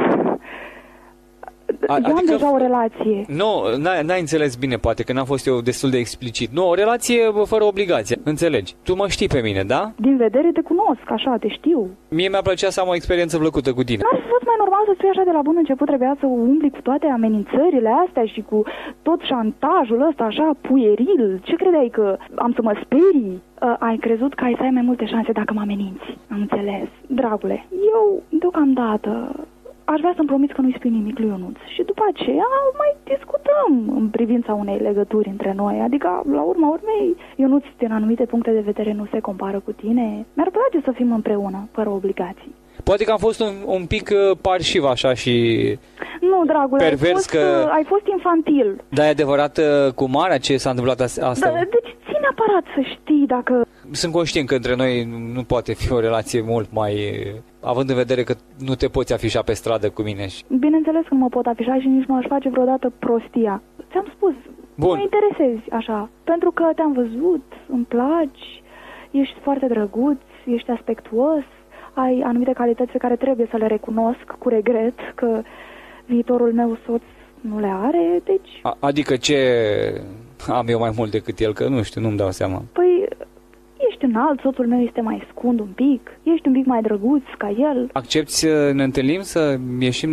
Eu am deja o relație. Nu, n-ai înțeles bine, poate, că n-am fost eu destul de explicit. Nu, o relație fără obligație, înțelegi? Tu mă știi pe mine, da? Din vedere te cunosc, așa, te știu. Mie mi-a plăcea să am o experiență plăcută cu tine. N-ar fi fost mai normal să spui așa de la bun început, trebuia să umbli cu toate amenințările astea și cu tot șantajul ăsta, așa, pueril. Ce credeai, că am să mă sperii? Ai crezut că ai să ai mai multe șanse dacă mă ameninți. Am înțeles. Dragule, eu, deocamdată, aș vrea să-mi promiți că nu-i spui nimic lui Ionuț. Și după aceea mai discutăm în privința unei legături între noi. Adică, la urma urmei, Ionuț, din anumite puncte de vedere, nu se compară cu tine. Mi-ar place să fim împreună, fără obligații. Poate că am fost un pic parșiv așa și... Nu, dragule, pervers, ai fost infantil. Dar e adevărat cu Marea ce s-a întâmplat asta? Da, deci ții neapărat să știi dacă... Sunt conștient că între noi nu poate fi o relație mult mai... având în vedere că nu te poți afișa pe stradă cu mine. Bineînțeles că nu mă pot afișa și nici nu aș face vreodată prostia. Ți-am spus, bun. Mă interesezi așa, pentru că te-am văzut, îmi placi, ești foarte drăguț, ești aspectuos, ai anumite calități pe care trebuie să le recunosc cu regret că viitorul meu soț nu le are, deci... Adică ce am eu mai mult decât el, că nu știu, nu-mi dau seama. Păi, ești înalt, soțul meu este mai scund un pic, ești un pic mai drăguț ca el. Accepti să ne întâlnim, să ieșim?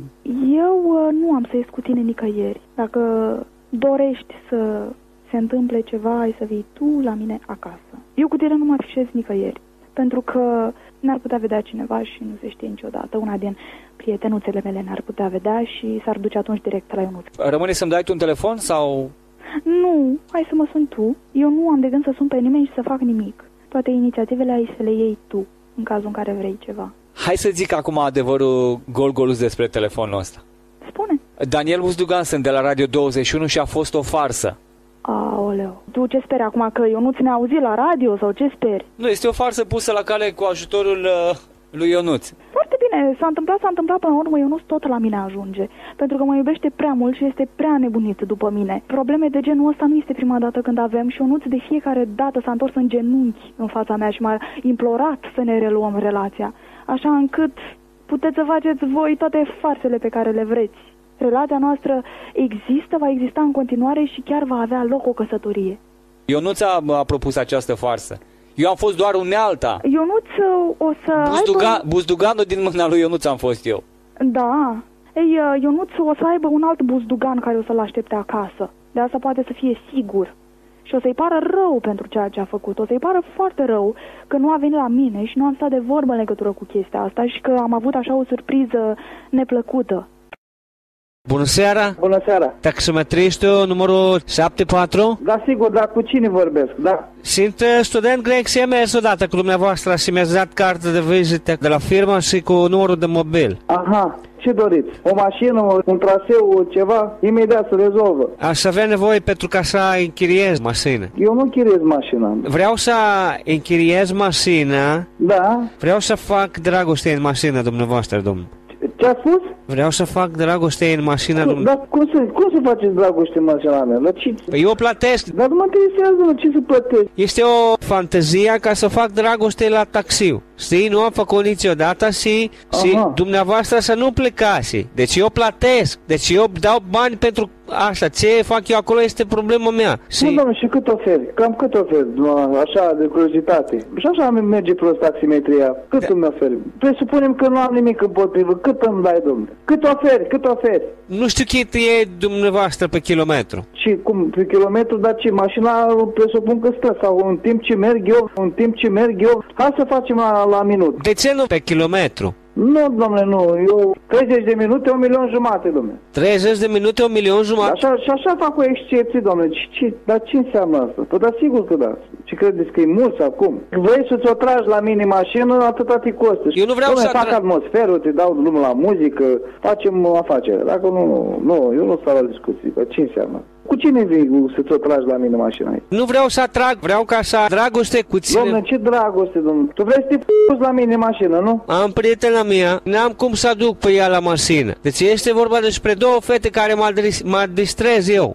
Eu nu am să ies cu tine nicăieri. Dacă dorești să se întâmple ceva, ai să vii tu la mine acasă. Eu cu tine nu mă afișez nicăieri, pentru că n-ar putea vedea cineva și nu se știe niciodată. Una din prietenuțele mele n-ar putea vedea și s-ar duce atunci direct la Ionuț. Rămâne să-mi dai tu un telefon sau... Nu, hai să mă suni tu. Eu nu am de gând să sun pe nimeni și să fac nimic. Toate inițiativele ai să le iei tu, în cazul în care vrei ceva. Hai să zic acum adevărul gol-golus despre telefonul ăsta. Spune. Daniel Buzdugan sunt de la Radio 21 și a fost o farsă. Aoleu, tu ce speri acum, că Ionuț ne-a auzit la radio sau ce speri? Nu, este o farsă pusă la cale cu ajutorul lui Ionuț. Foarte bine, s-a întâmplat, până la urmă Ionuț tot la mine ajunge. Pentru că mă iubește prea mult și este prea nebunit după mine. Probleme de genul ăsta nu este prima dată când avem și Ionuț de fiecare dată s-a întors în genunchi în fața mea și m-a implorat să ne reluăm relația. așa încât puteți să faceți voi toate farsele pe care le vreți. Relația noastră există, va exista în continuare și chiar va avea loc o căsătorie. Ionuț a propus această farsă. Eu am fost doar unealta. Ionuț o să aibă... Buzduganul din mâna lui Ionuț am fost eu. Da. Ei, Ionuț o să aibă un alt buzdugan care o să-l aștepte acasă. De asta poate să fie sigur. Și o să-i pară rău pentru ceea ce a făcut. O să-i pară foarte rău că nu a venit la mine și nu am stat de vorbă în legătură cu chestia asta și că am avut așa o surpriză neplăcută. Bună seara! Bună seara! Taximetristul numărul 74? Da, sigur, dar cu cine vorbesc? Da. Sunt student grec și am mers odată cu dumneavoastră și mi-ați dat carte de vizită de la firmă și cu numărul de mobil. Aha, ce doriți? O mașină, un traseu, ceva? Imediat se rezolvă. Aș avea nevoie pentru ca să închiriez mașină. Eu nu închiriez mașina. Vreau să închiriez mașina. Da. Vreau să fac dragoste în mașină dumneavoastră, domnul. Ce a spus? Vreau să fac dragoste în mașina dumneavoastră. Dar cum să faceți dragoste în mașina mea? Eu o plătesc. Dar nu mă interesează, ce să plătesc? Este o fantezie ca să fac dragoste la taxiu. Știi, nu am făcut niciodată și dumneavoastră să nu plecați. Deci eu plătesc. Deci eu dau bani pentru asta. Ce fac eu acolo este problema mea. Nu, domnule, și cât oferi? Cam cât oferi? Așa, de curiozitate. Și așa merge prost taximetria. Cât îmi oferi? Presupunem că nu am nimic împotrivă. Cât îmi dai, domnule? Cât oferi? Cât oferi? Nu știu cât e dumneavoastră pe kilometru. Și cum? Pe kilometru? Dar ce? Mașina presupun că stă. Sau în timp ce merg eu, hai să facem la minut. De ce nu pe kilometru? Nu, domnule, nu. Eu 30 de minute, 1,5 milion, domnule. 30 de minute, 1,5 milion? Și așa fac o excepție, domnule. Dar ce înseamnă asta? Păi, dar sigur că da. Ce credeți că e mult sau cum? Vrei să ți-o tragi la mine mașină, atâta te costă. Eu nu vreau domnule, să fac atmosferă, te dau drumul la muzică, facem afacere. Dacă nu, eu nu stau la discuții. Dar ce înseamnă? Cu cine vii să ți-o tragi la mine mașina aici? Nu vreau să atrag, vreau ca să dragoste cu tine. Dom'le, ce dragoste, domnule? Tu vrei să te f***ți la mine mașină, nu? Am prietena mea, n-am cum să aduc pe ea la mașină. Deci este vorba despre două fete care mă distrez eu.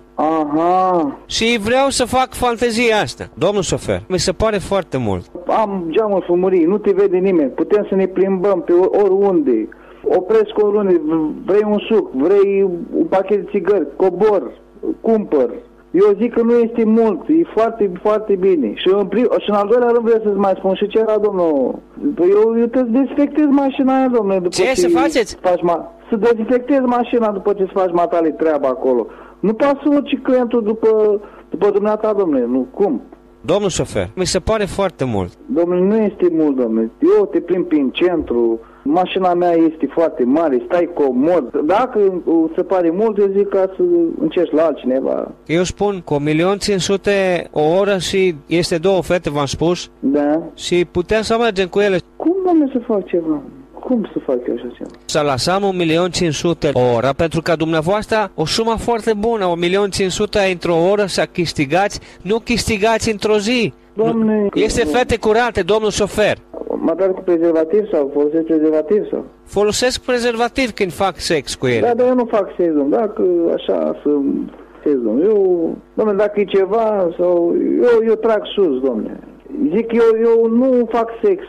Aha. Și vreau să fac fantezia asta. Domnul șofer, mi se pare foarte mult. Am geamul fumurii, nu te vede nimeni. Putem să ne plimbăm pe oriunde. Opresc oriunde, vrei un suc, vrei un pachet de țigări, cobor, cumpăr. Eu zic că nu este mult, e foarte, foarte bine. Și în al doilea rând vreau să-ți mai spun și ce era, domnul. Eu te dezinfectez mașina aia, domnule. Ce să faceți? Să dezinfectez mașina după ce îți faci matale treaba acolo. Nu poate să urci clientul după dumneata, domnule. Nu, cum? Domnul șofer, mi se pare foarte mult. Domnule, nu este mult, domnule. Eu te plimb prin centru. Mașina mea este foarte mare, stai comod. Dacă se pare mult, eu zic ca să încerci la altcineva. Eu spun cu 1.500.000 o oră și este două fete, v-am spus. Da. Și putem să mergem cu ele. Cum, domnule, să fac ceva? Cum să fac eu așa ceva? Să lăsăm 1.500.000 o oră, pentru că dumneavoastră o sumă foarte bună, 1.500.000 într-o oră să câștigați, nu câștigați într-o zi. Domne, este fete curate, domnul șofer. Mă dau cu prezervativ sau folosesc prezervativ sau? Folosesc prezervativ când fac sex cu ele. Da, dar eu nu fac sex, domnule. Dacă așa să sex, domnule. Domnule, dacă e ceva sau... Eu trag sus, domnule. Zic, eu nu fac sex.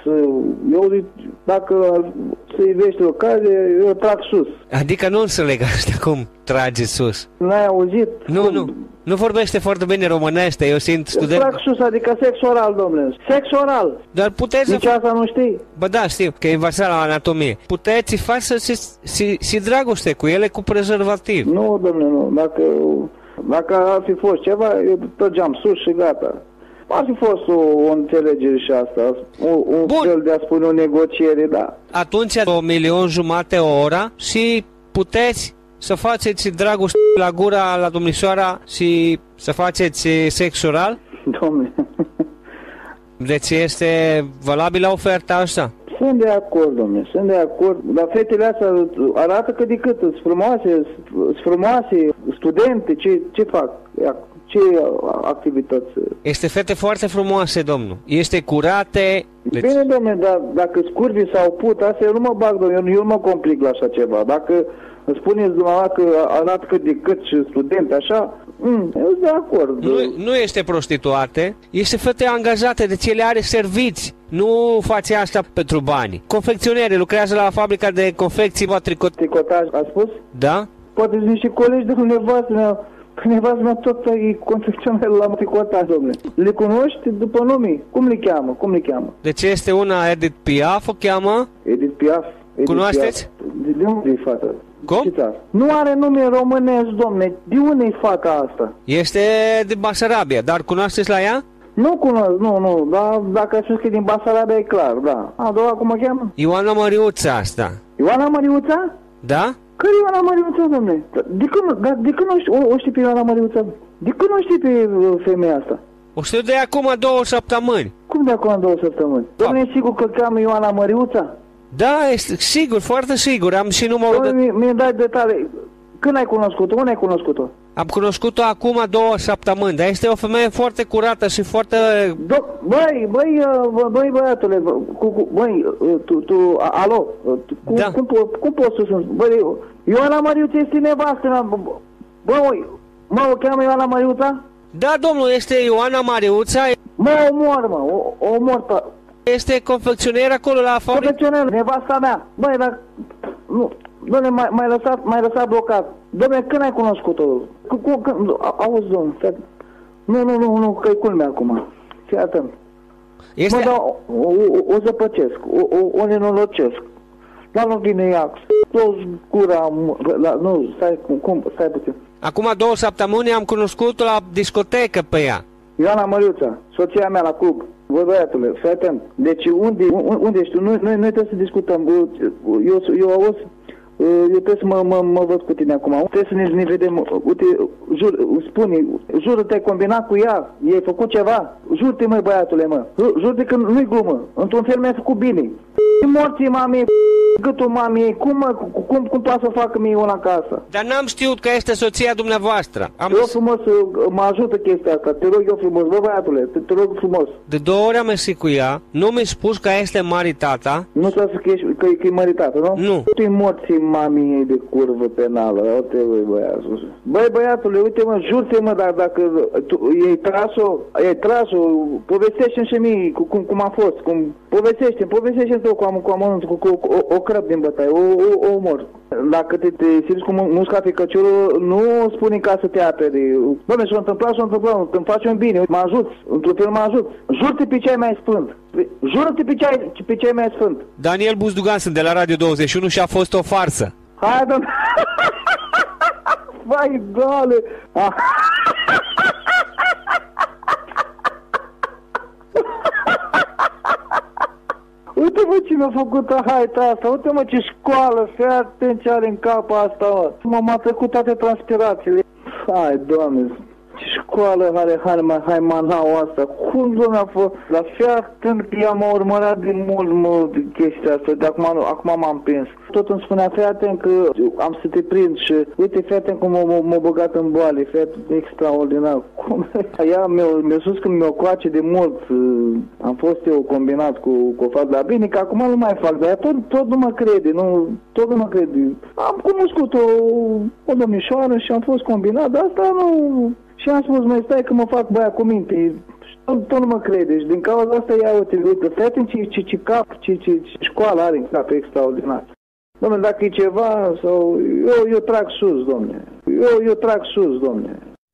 Eu, dacă se ivește ocazie, eu trag sus. Adică nu înțeleg asta, cum trage sus? N-ai auzit? Nu vorbește foarte bine românește, eu sunt student. Eu trag sus, adică sex oral, domnule. Sex oral. Dar puteți nici asta nu știi? Bă, da, știu, că e învățat la anatomie. Puteți face și dragoste cu ele cu prezervativ. Nu, domnule, nu. Dacă ar fi fost ceva, eu trăgeam sus și gata. Ar fi fost o înțelegere și asta, un fel de a spune o negociere, da. Atunci 1,5 milion o oră și puteți să faceți dragoste la gura la domnișoara și să faceți sex oral? Dom'le. Deci este valabilă oferta asta? Sunt de acord, domnule, sunt de acord, dar fetele astea arată cât de cât, sunt frumoase, studente, ce fac? Ce activități? Este fete foarte frumoase, domnul. Este curate. Deci... Bine, domnule, dar dacă scurbi sau put, asta eu nu mă bag, domnule, eu nu mă complic la așa ceva. Dacă îmi spuneți dumneavoastră că arată cât de cât și studente, așa, Eu sunt de acord. Nu este prostituate, este fete angajate, deci ele are serviți. Nu face asta pentru bani. Confecționere, lucrează la fabrica de confecții, tricotaj, a spus? Da? Poate sunt niște colegi de nevastă mea. Nevastă mea tot e confecționare la tricotaj, domnule. Le cunoști după nume? Cum le cheamă? Deci este una Edith Piaf, o cheamă? Edith Piaf. Cunoașteți? De unde e fata? Cum? Nu are nume românesc, domne. De unde e fata asta? Este din Basarabia, dar cunoașteți la ea? Nu cunosc, nu, dar dacă ai spus că e din Basarabia e clar, da. A doua cum o cheamă? Ioana Măriuța asta. Ioana Măriuța? Da? Care e Ioana Măriuța, domne? De când o știi pe Ioana Măriuța? De când o știi pe femeia asta? O știu de acum 2 săptămâni. Cum de acum 2 săptămâni? Domne, e sigur că cheamă Ioana Măriuța? Da, este sigur, foarte sigur, am și numărul de... Mi-ai dat detalii. Când ai cunoscut-o? Unde ai cunoscut-o? Am cunoscut-o acum 2 săptămâni, dar este o femeie foarte curată și foarte... Băi, băiatule, alo, da. cum poți să sunt? Băi, Ioana Măriuța este nevastă, o cheamă Ioana Măriuța? Da, domnul, este Ioana Măriuța. O omor pe... Este confecționer acolo la fabrică? Confecționer, nevasta mea. Băi, dar... Nu, dom'le, m-ai lăsat blocat. Dom'le, când ai cunoscut-o? Auzi, dom'le, nu, că-i culmea acum. Fii atent. Este... o zăpăcesc, o nenorocesc. La loc din Iax, toți gura... Nu, stai puțin. Acum 2 săptămâni am cunoscut-o la discotecă pe ea. Ioana Măriuța, soția mea la club. Băi, băiatule, fii atent. Deci unde ești tu? Noi trebuie să discutăm. Eu trebuie să mă văd cu tine acum. Trebuie să ne vedem. Uite, spune, jură, te-ai combinat cu ea? I-ai făcut ceva? Jur-te, măi, băiatule, mă. Jur-te că nu-i glumă. Într-un fel mi-ai făcut bine. Morții mamei, gâtul mamei, cum poate să facă mie una acasă? Dar n-am știut că este soția dumneavoastră. Eu frumos, mă ajută chestia asta, te rog eu frumos, bă, băiatule, te rog frumos. De 2 ori am ieșit cu ea, nu mi-a spus că este maritata. Nu s-a spus că e maritată, nu? Nu. Tu-i morții mamei de curvă penală, uite, băi, băiatule, uite, mă, jur-te, mă, dacă i-ai tras-o, povestește-mi și mie cum a fost, povestește-mi tu cu o crăp din bătaie, o omor. Dacă te simți cum nu scapi căciorul, nu spune ca să te apere. Doamne, s-a întâmplat, îmi faci un bine, mă ajuți, într-un fel mă ajut. Jur-te pe ce ai mai sfânt. Jură-te pe ce ai mai sfânt. Daniel Buzdugan, sunt de la Radio 21 și a fost o farsă. Hai, domnule. Vai, doamne. Uite-mă ce mi-a făcut haita asta, uite-mă ce școală, fii atent ce are în capul asta, mă. M-a trecut toate transpirațiile. Hai, Doamne, ce școală are Haimanaua asta, cum, Doamne, a fost? Dar fii atent că ea m-a urmărat de mult chestia asta, de acum m-am prins. Tot îmi spunea, fii atent că am să te prind și uite, fii atent cum m-a băgat în boale, fii atent, extraordinar. Ea mi-a spus că mi-o coace de mult, am fost eu combinat cu o fată, dar bine că acum nu mai fac, dar ea tot nu mă crede, tot nu mă crede. Am cunoscut o domnișoară și am fost combinat, dar asta nu... Și am spus, mai stai că mă fac băia cu minte, tot nu mă crede și din cauza asta ia uite, fii atent ce cap, ce școală are în cap, extraordinar. Dom'le, dacă e ceva, sau... Eu trag sus, dom'le. Eu trag sus, dom'le.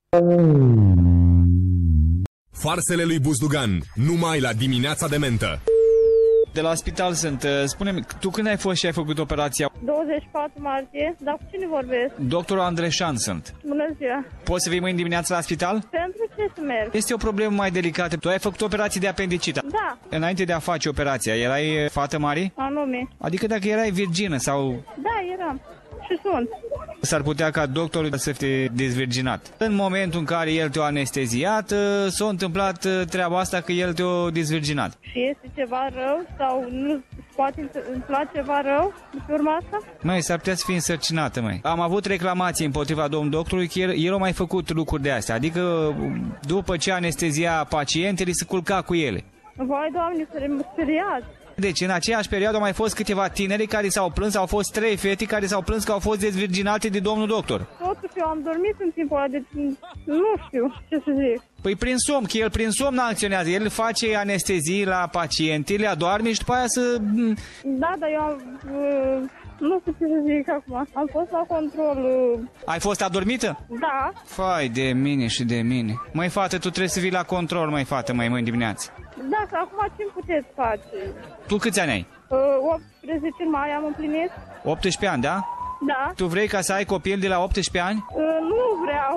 Farsele lui Buzdugan, numai la Dimineața Dementă. De la spital sunt. Spune-mi, tu când ai fost și ai făcut operația? 24 martie, dar cu cine vorbesc? Doctorul Andreșan sunt. Bună ziua. Poți să vii mâine dimineața la spital? Pentru ce să merg? Este o problemă mai delicată. Tu ai făcut operație de apendicită. Da. Înainte de a face operația, erai fată mare? Anume. Adică dacă erai virgină sau... Da, eram. Și sunt. S-ar putea ca doctorul să fie dezvirginat. În momentul în care el te-a anesteziat, s-a întâmplat treaba asta că el te-a dezvirginat. Și este ceva rău sau nu poate întâmpla ceva rău pe urma asta? Măi, s-ar putea să fie însărcinată, măi. Am avut reclamații împotriva domnului doctorului că el a mai făcut lucruri de astea. Adică după ce anestezia pacientele, se culca cu ele. Vai, Doamne, să mă speriați. Deci în aceeași perioadă au mai fost câteva tineri care s-au plâns, au fost 3 fete care s-au plâns că au fost dezvirginate de domnul doctor. Totuși eu am dormit în timpul ăla, deci nu știu ce să zic. Păi prin somn, că el prin somn acționează, el face anestezii la pacienți, le adorme și după aia să... Da, dar eu am... nu știu ce să zic acum. Am fost la control. Ai fost adormită? Da. Fai de mine și de mine. Măi, fată, tu trebuie să vii la control, măi, fată, măi dimineață. Da, că acum ce puteți face? Tu câți ani ai? 18 mai am împlinit. 18 ani, da? Da. Tu vrei ca să ai copil de la 18 ani? Nu vreau.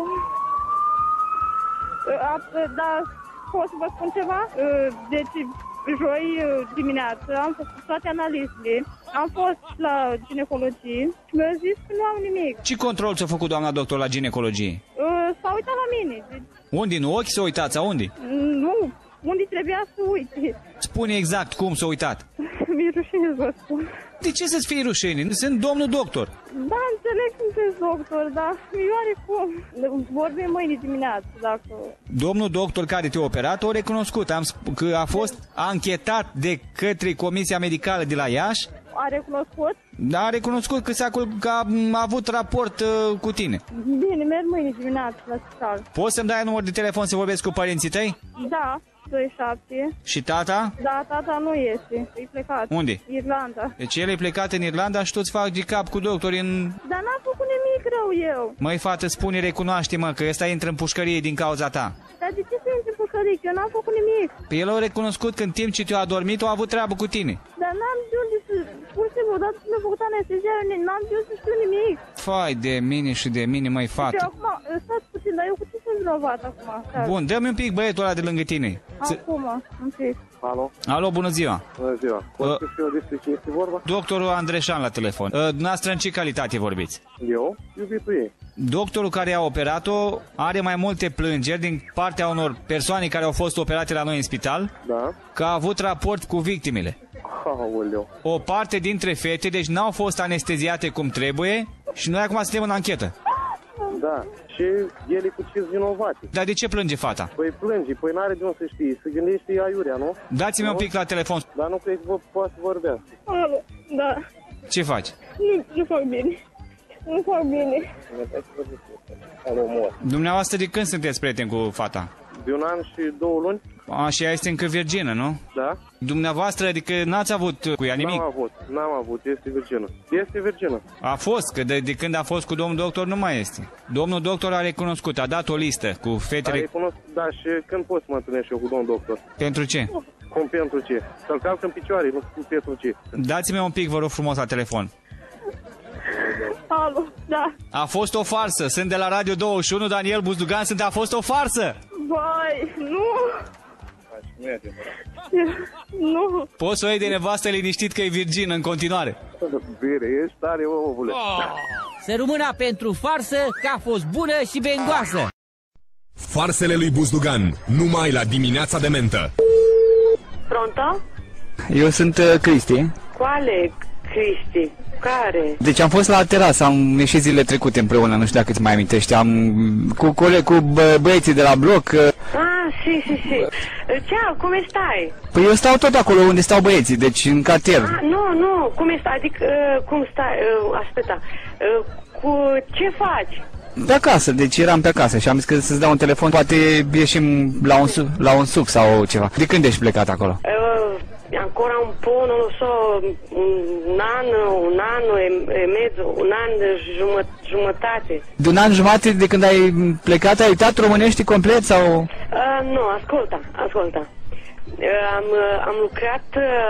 Dar pot să vă spun ceva? Deci, joi dimineață am făcut toate analizele. Am fost la ginecologie și mi-a zis că nu am nimic. Ce control ți-a făcut doamna doctor la ginecologie? S-a uitat la mine. Deci... Unde? În ochi s-a uitat sau unde? Nu. Unde trebuia să uite? Spune exact cum s-a uitat. Mi-e rușine să vă spun. De ce să-ți fie rușine? Sunt domnul doctor. Da, înțeleg că sunteți doctor, dar mioare cum? Vorbim mâine dimineață, dacă... Domnul doctor care te-a operat o recunoscut. Că a fost anchetat de către Comisia Medicală de la Iași. A recunoscut? Da, a recunoscut că a avut raport cu tine. Bine, merg mâine dimineață la spital. Poți să-mi dai număr de telefon să vorbesc cu părinții tăi? Da. 27. Și tata? Da, tata nu este. E plecat. Unde? Irlanda. Deci el e plecat în Irlanda și tu-ți faci de cap cu doctori în... Dar n-am făcut nimic rău eu. Măi, fată, spune, recunoaște-mă că ăsta intră în pușcărie din cauza ta. Dar de ce să intri în pușcărie? Eu n-am făcut nimic. Păi el a recunoscut că în timp ce te-a adormit, a avut treabă cu tine. Dar n-am de unde să... Pur și simplu, odată ce mi-a făcut anestezia, n-am de unde să știu nimic. Fai de mine și de mine, măi, fată. Și acum, stați puțin, dar eu cu ce sunt vinovat acum? Bun, dă-mi un pic băietul ăla de lângă tine. Acum, un pic. Alo? Alo, bună ziua. Bună ziua. Pot să știu despre ce este vorba? Doctorul Andreșan la telefon. Dumneavoastră în ce calitate vorbiți? Eu? Iubitul ei. Doctorul care a operat-o are mai multe plângeri din partea unor persoane care au fost operate la noi în spital. Da. Că a avut raport cu victimele. Aoleu. O parte dintre fete, deci n-au fost anesteziate cum trebuie și noi acum suntem în anchetă. Da. Și el e cu ce vinovate. Dar de ce plânge fata? Păi plânge, păi n-are de unde să știe. Se gândește aiurea, nu? Dați-mi un pic la telefon. Dar nu cred că poate să vorbească. Alo, da. Ce faci? Nu fac bine. Nu fac bine. Dumneavoastră de când sunteți prieteni cu fata? De 1 an și 2 luni. Și ea este încă virgină, nu? Da. Dumneavoastră, adică n-ați avut cu ea nimic? N-am avut, este virgină. Este virgină. A fost, că de când a fost cu domnul doctor nu mai este. Domnul doctor a recunoscut, a dat o listă cu fetele... A recunoscut, da, și când pot să mă întâlnesc eu cu domnul doctor? Pentru ce? Cum pentru ce? Să-l calc în picioare, nu pentru ce. Dați-mi un pic, vă rog frumos, la telefon. Alo, da. A fost o farsă, sunt de la Radio 21, Daniel Buzdugan, a fost o farsă! Vai, nu! Nu! Poți să o iei de nevastă liniștit că e virgină în continuare. Bine, ești tare, omule. Să rămână pentru farsă, că a fost bună și bengoasă. Farsele lui Buzdugan, numai la dimineața de mentă. Pronto? Eu sunt Cristi. Quale Cristi? Care? Deci am fost la terasă, am ieșit zilele trecute împreună, nu știu dacă îți mai amintești, cu băieții de la bloc. Sì. Ciao, come stai? Păi eu stau tot acolo unde stau băieții, deci în cartier. Nu, come stai? Adică, cum stai? Aspetta, cu ce faci? Pe acasă, deci eram pe acasă și am zis că să-ți dau un telefon, poate ieșim la un suc sau ceva. De când ești plecat acolo? Ancora un po', non lo so, un anno e mezzo, un an jumătate. De un an jumate de când ai plecat, ai uitat românești complet sau? Nu, ascolta. Am lucrat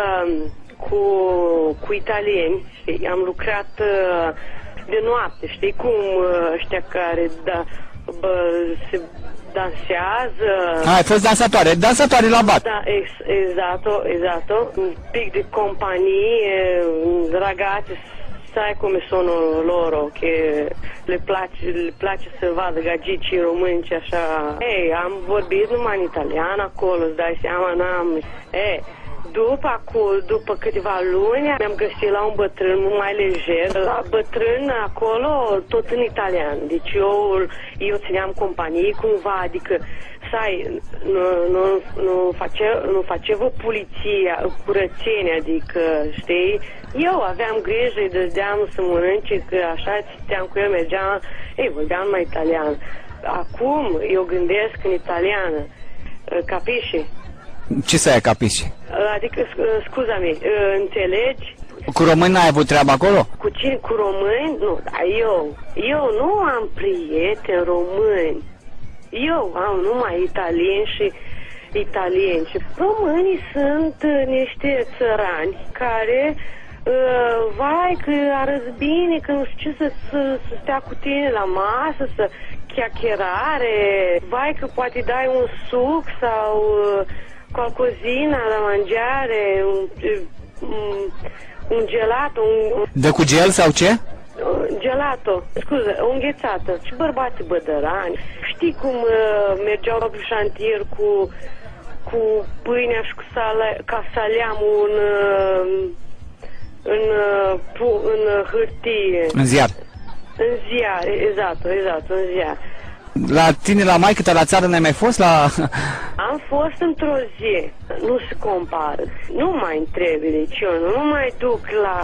cu italieni, știi? Am lucrat de noapte, știi cum ăștia care se dansează. Ai fost dansatoare la bat. Da, esatto, un pic di compagnie, ragazzi, sai come sono loro, che le place să vadă gagicii români și așa. Am vorbit numai în italian acolo, îți dai seama, după câteva luni, mi-am găsit la un bătrân mai lejer. La bătrân acolo, tot în italian. Deci eu țineam companie cumva, adică sai, nu face vă poliția, curățenie, adică, știi? Eu aveam grijă, îi dădeam să mănânce, că așa țiteam cu el, mergeam, vorbeam mai italian. Acum eu gândesc în italiană, capisci? Ce să ai capisci? Adică, scuza-mi, înțelegi? Cu români n-ai avut treabă acolo? Cu cine? Cu români? Nu, dar eu nu am prieteni români. Eu am numai italieni și italieni. Românii sunt niște țărani care, vai că arăți bine, că nu știu ce să stea cu tine la masă, să chiacherare, vai că poate dai un suc sau qualcosina la mangiare, un gelato. De cu gel sau ce? Gelato, scuze, o înghețată. Și bărbații bădărani. Știi cum mergeau la șantier cu pâinea și cu saleamul în hârtie. În ziar. În ziar, exact, în ziar. La tine, la maică ta, la țară n-ai mai fost? Am fost într-o zi. Nu se compară. Nu mai trebuie, deci eu nu mai duc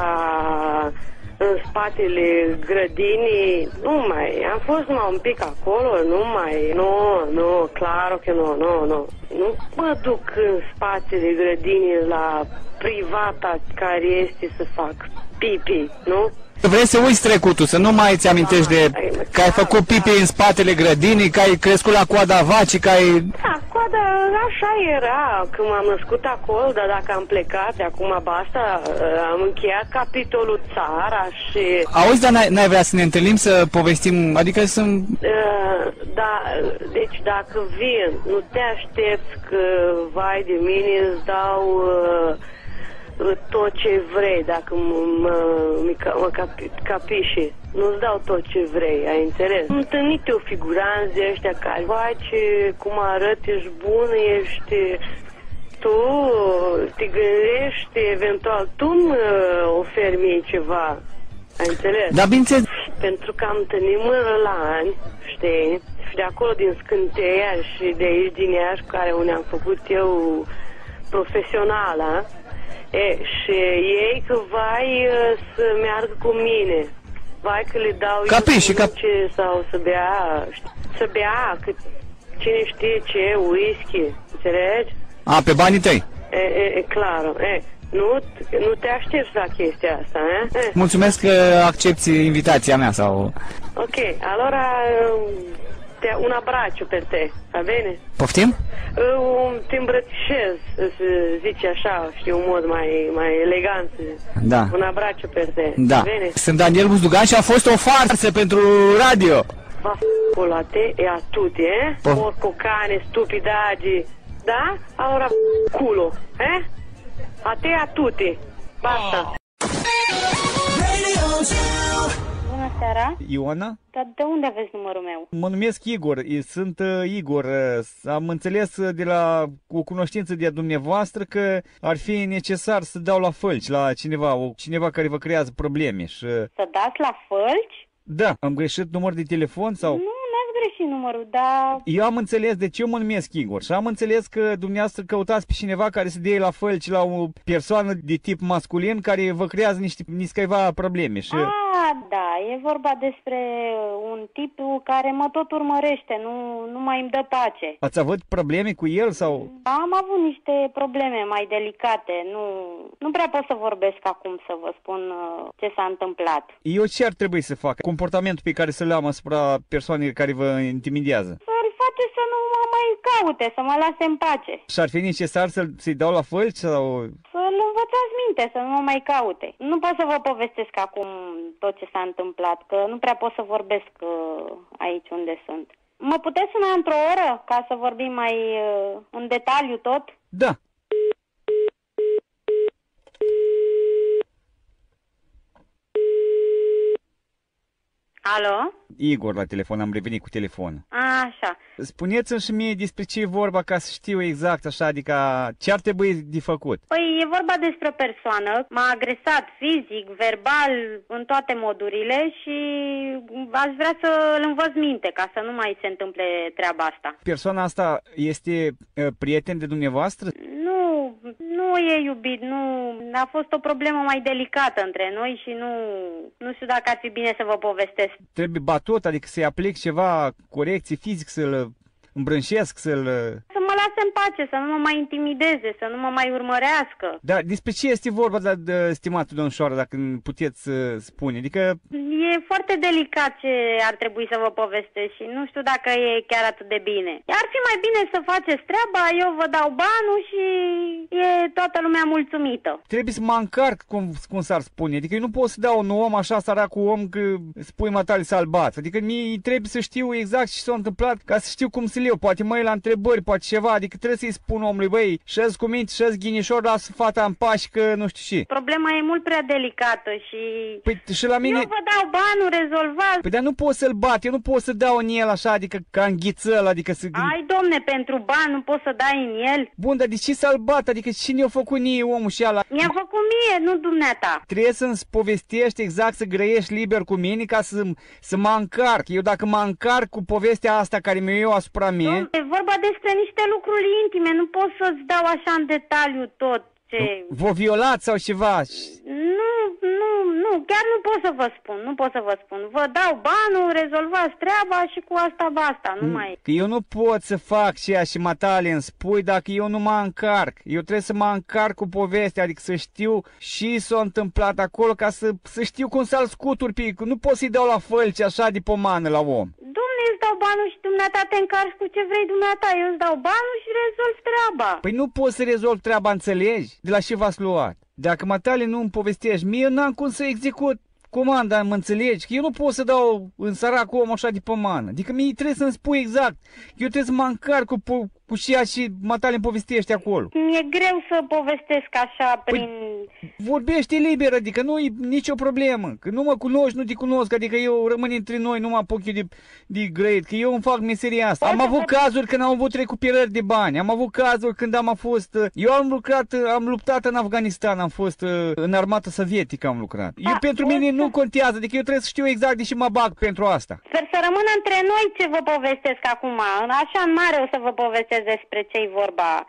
în spatele grădinii, nu mai, am fost numai un pic acolo, nu, clar că nu mă duc în spatele grădinii la privata care este să fac pipi, nu? Vrei să uiți trecutul, să nu mai îți amintești că ai făcut pipi în spatele grădinii, că ai crescut la coada vacii, că ai... Da, coada așa era când m-am născut acolo, dar dacă am plecat de acum basta, am încheiat capitolul țara și... Auzi, dar n-ai vrea să ne întâlnim să povestim, adică să... Da, deci dacă vin, nu te aștepți că, vai de mine, îți dau... tot ce vrei, dacă mă capiși. Nu-ți dau tot ce vrei, ai înțeles? Am întâlnit eu figuranți de ăștia care, vai, cum arăți, ești bun, tu te gândești, eventual, tu îmi oferi mie ceva, ai înțeles? Da, bine. Pentru că am întâlnit mărălani, știi, și de acolo din Scânteia și de aici din Iași, unde am făcut eu profesionala, și ei că vai să meargă cu mine, vai că le dau eu sau să bea, că cine știe ce, whisky, înțelegi? Pe banii tăi? E clar, nu te aștepți la chestia asta, Mulțumesc că accepti invitația mea sau... Ok, allora un abbraccio per te, va bene? Poftim? Te îmbrățișez, să zici așa, știu, un mod mai elegant. Da. Un abbraccio per te, da. Va bene? Sunt Daniel Buzdugan și a fost o farsă pentru radio. Va f***o la te e a tutti, Porco cane, stupidagi. Da? Allora culo, A te e a tutti. Basta. Bună seara! Ioana? Dar de unde aveți numărul meu? Mă numesc Igor, sunt Igor. Am înțeles de o cunoștință de-a dumneavoastră că ar fi necesar să dau la fălci la cineva care vă creează probleme și... Să dați la fălci? Da, am greșit număr de telefon sau... Nu, n-ați greșit numărul, dar... Eu am înțeles, deci eu mă numesc Igor și am înțeles că dumneavoastră căutați pe cineva care să dea la fălci la o persoană de tip masculin care vă creează niște probleme și... Da, e vorba despre un tip care mă tot urmărește, nu mai îmi dă pace. Ați avut probleme cu el sau? Am avut niște probleme mai delicate, nu prea pot să vorbesc acum să vă spun ce s-a întâmplat. Eu ce ar trebui să fac? Comportamentul pe care să-l am asupra persoanei care vă intimidează? Să-l face să nu mă mai caute, să mă lase în pace. Și ar fi necesar să-i dau la fălci sau... Să-l învățați minte, să nu mă mai caute. Nu pot să vă povestesc acum tot ce s-a întâmplat, că nu prea pot să vorbesc aici unde sunt. Mă puteți suna într-o oră ca să vorbim mai în detaliu tot? Da. Alo? Igor la telefon, am revenit cu telefonul. Așa. Spuneți-mi și mie despre ce e vorba ca să știu exact așa, adică ce ar trebui de făcut. Păi e vorba despre o persoană, m-a agresat fizic, verbal, în toate modurile și aș vrea să îl învăț minte ca să nu mai se întâmple treaba asta. Persoana asta este prieten de dumneavoastră? Nu e iubit, nu. A fost o problemă mai delicată între noi și nu știu dacă ar fi bine să vă povestesc. Trebuie batut, adică să-i aplic ceva corecții fizic, să-l îmbrânșesc, să-l... Să mă lase în pace, să nu mă mai intimideze, să nu mă mai urmărească. Dar despre ce este vorba, stimatul domn Șoară, dacă puteți spune? Adică... E foarte delicat ce ar trebui să vă povestesc și nu știu dacă e chiar atât de bine. Ar fi mai bine să faceți treaba, eu vă dau banul și e toată lumea mulțumită. Trebuie să mă încarc, cum s-ar spune. Adică eu nu pot să dau un om așa, săracul om, că spui matale să-l Adică mie trebuie să știu exact ce s-a întâmplat, ca să știu cum să eu, poate măi la întrebări, poate ceva, adică trebuie să-i spun omului, băi, șezi cu minte, șezi ghinișor, lasă fata în pași, că nu știu ce. Problema e mult prea delicată și... Păi și la mine... Eu vă dau banul, rezolvați. Păi dar nu pot să-l bat, eu nu pot să dau în el așa, adică ca în ghițăl, adică să... Ai, domne, pentru bani nu poți să dai în el? Bun, dar de ce să-l bat, adică cine a făcut nie omul și ala? Mi-a făcut mie, nu dumneata. Trebuie să-mi povestești exact, să grăiești liber cu mine ca să mă încarc. Eu dacă mă încarc cu povestea asta care mi-o iau asupra mie... E vorba despre niște lucruri intime, nu pot să-ți dau așa în detaliu tot ce... Vă violați sau ceva? Nu, chiar nu pot să vă spun, Vă dau banul, rezolvați treaba și cu asta basta, nu mai... Că eu nu pot să fac ceea și matale îmi spui dacă eu nu mă încarc. Eu trebuie să mă încarc cu povestea, adică să știu și s-a întâmplat acolo ca să știu cum să-l scuturi pe... Nu pot să-i dau la fălci așa de pomană la om. Dom'le, îți dau banul și dumneata te încarci cu ce vrei dumneata. Eu îți dau banul și rezolvi treaba. Păi nu poți să rezolvi treaba, înțelegi? De la ce v-ați luat? Dacă matale nu îmi povestești, mie n-am cum să execut comanda, mă înțelegi? Că eu nu pot să dau în săracul om așa de pomană. Adică mie trebuie să-mi spui exact. Eu trebuie să mă încarc cu ceea și matale îmi povestești acolo. Mi-e greu să povestesc așa prin... Vorbește liber, adică nu e nicio problemă. Că nu mă cunoști, nu te cunosc, adică eu rămân între noi, nu mă apuc eu de grăit, că eu îmi fac meseria asta. Am avut cazuri când am avut recuperări de bani, am avut cazuri când am fost... Eu am luptat în Afganistan, am fost în armata sovietică, am lucrat. Eu pentru mine nu contează, adică eu trebuie să știu exact de ce mă bag pentru asta. Sper să rămână între noi ce vă povestesc acum. Așa în mare o să vă povestesc despre ce-i vorba.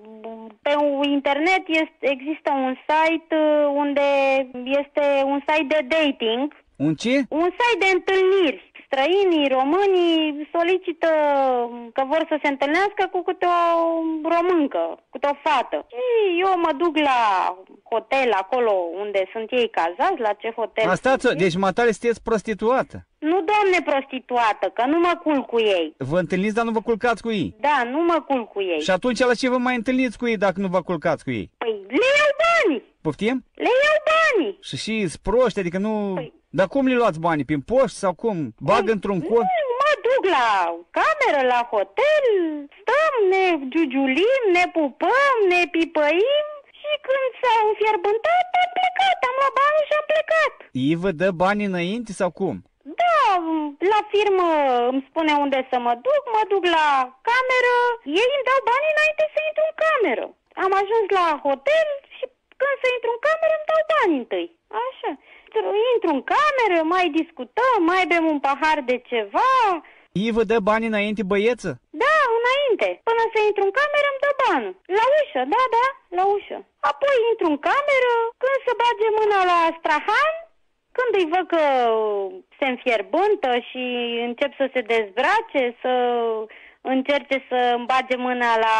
Pe internet există un site unde este un site de dating. Un ce? Un site de întâlniri. Străinii, românii solicită că vor să se întâlnească cu câte o româncă, câte o fată. Și eu mă duc la hotel acolo unde sunt ei cazați, la ce hotel. Stați, deci matale sunteți prostituată. Nu, domne, prostituată, că nu mă culc cu ei. Vă întâlniți, dar nu vă culcați cu ei? Da, nu mă culc cu ei. Și atunci la ce vă mai întâlniți cu ei dacă nu vă culcați cu ei? Păi le iau banii. Poftim? Le iau banii. Și proști, adică nu... Dar cum le luați banii? Prin poști sau cum? Bagă într-un cont? Nu, mă duc la cameră, la hotel, stăm, ne giugiulim, ne pupăm, ne pipăim și când s-au înfierbântat, am plecat, am luat banii și am plecat. Ei vă dă banii înainte sau cum? Da, la firmă îmi spune unde să mă duc la cameră, ei îmi dau banii înainte să intru în cameră. Am ajuns la hotel și când să intru în cameră îmi dau banii întâi, așa. Intru în cameră, mai discutăm, mai bem un pahar de ceva. Ei vă dă bani înainte, băieță? Da, înainte. Până să intru în cameră îmi dă banul. La ușă, da, la ușă. Apoi intru în cameră, când se bage mâna la strahan, când îi văd că se înfierbântă și încep să se dezbrace, să încerce să îmi bage mâna la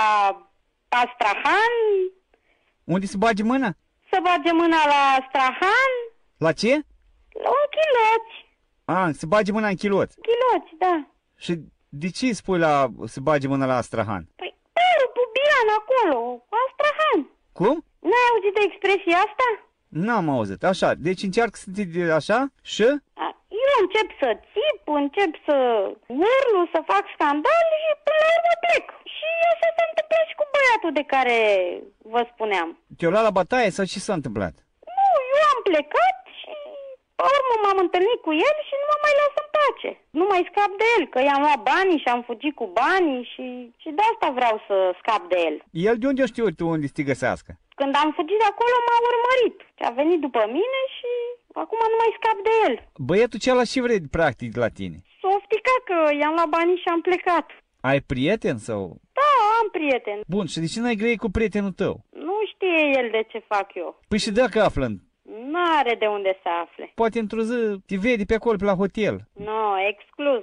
astrahan. Unde se bage mâna? Să bage mâna la astrahan. La ce? La chiloți. Se bage mâna în chiloți. Chiloți, da. Și de ce spui să bage mâna la astrahan? Păi, bubian acolo, astrahan. Cum? N-ai auzit de expresia asta? N-am auzit, așa, deci încearcă să te așa și? Eu încep să țip, încep să urlu, să fac scandal și până la urmă plec. Și asta s-a întâmplat și cu băiatul de care vă spuneam. Te-o luat la bătaie sau ce s-a întâmplat? Nu, eu am plecat și Pe urmă m-am întâlnit cu el și nu mă mai las în pace. Nu mai scap de el, că i-am luat banii și am fugit cu banii și de asta vreau să scap de el. El de unde știu tu unde să te găsească? Când am fugit de acolo m-a urmărit și a venit după mine și acum nu mai scap de el. Băietul cealaltă și vrei practic la tine? S-a ofticat că i-am luat banii și am plecat. Ai prieten sau? Da, am prieten. Bun, și de ce n-ai grei cu prietenul tău? Nu știe el de ce fac eu. Păi și dacă află? N-are de unde să afle. Poate într-o zi te vede pe acolo, pe la hotel. Exclus,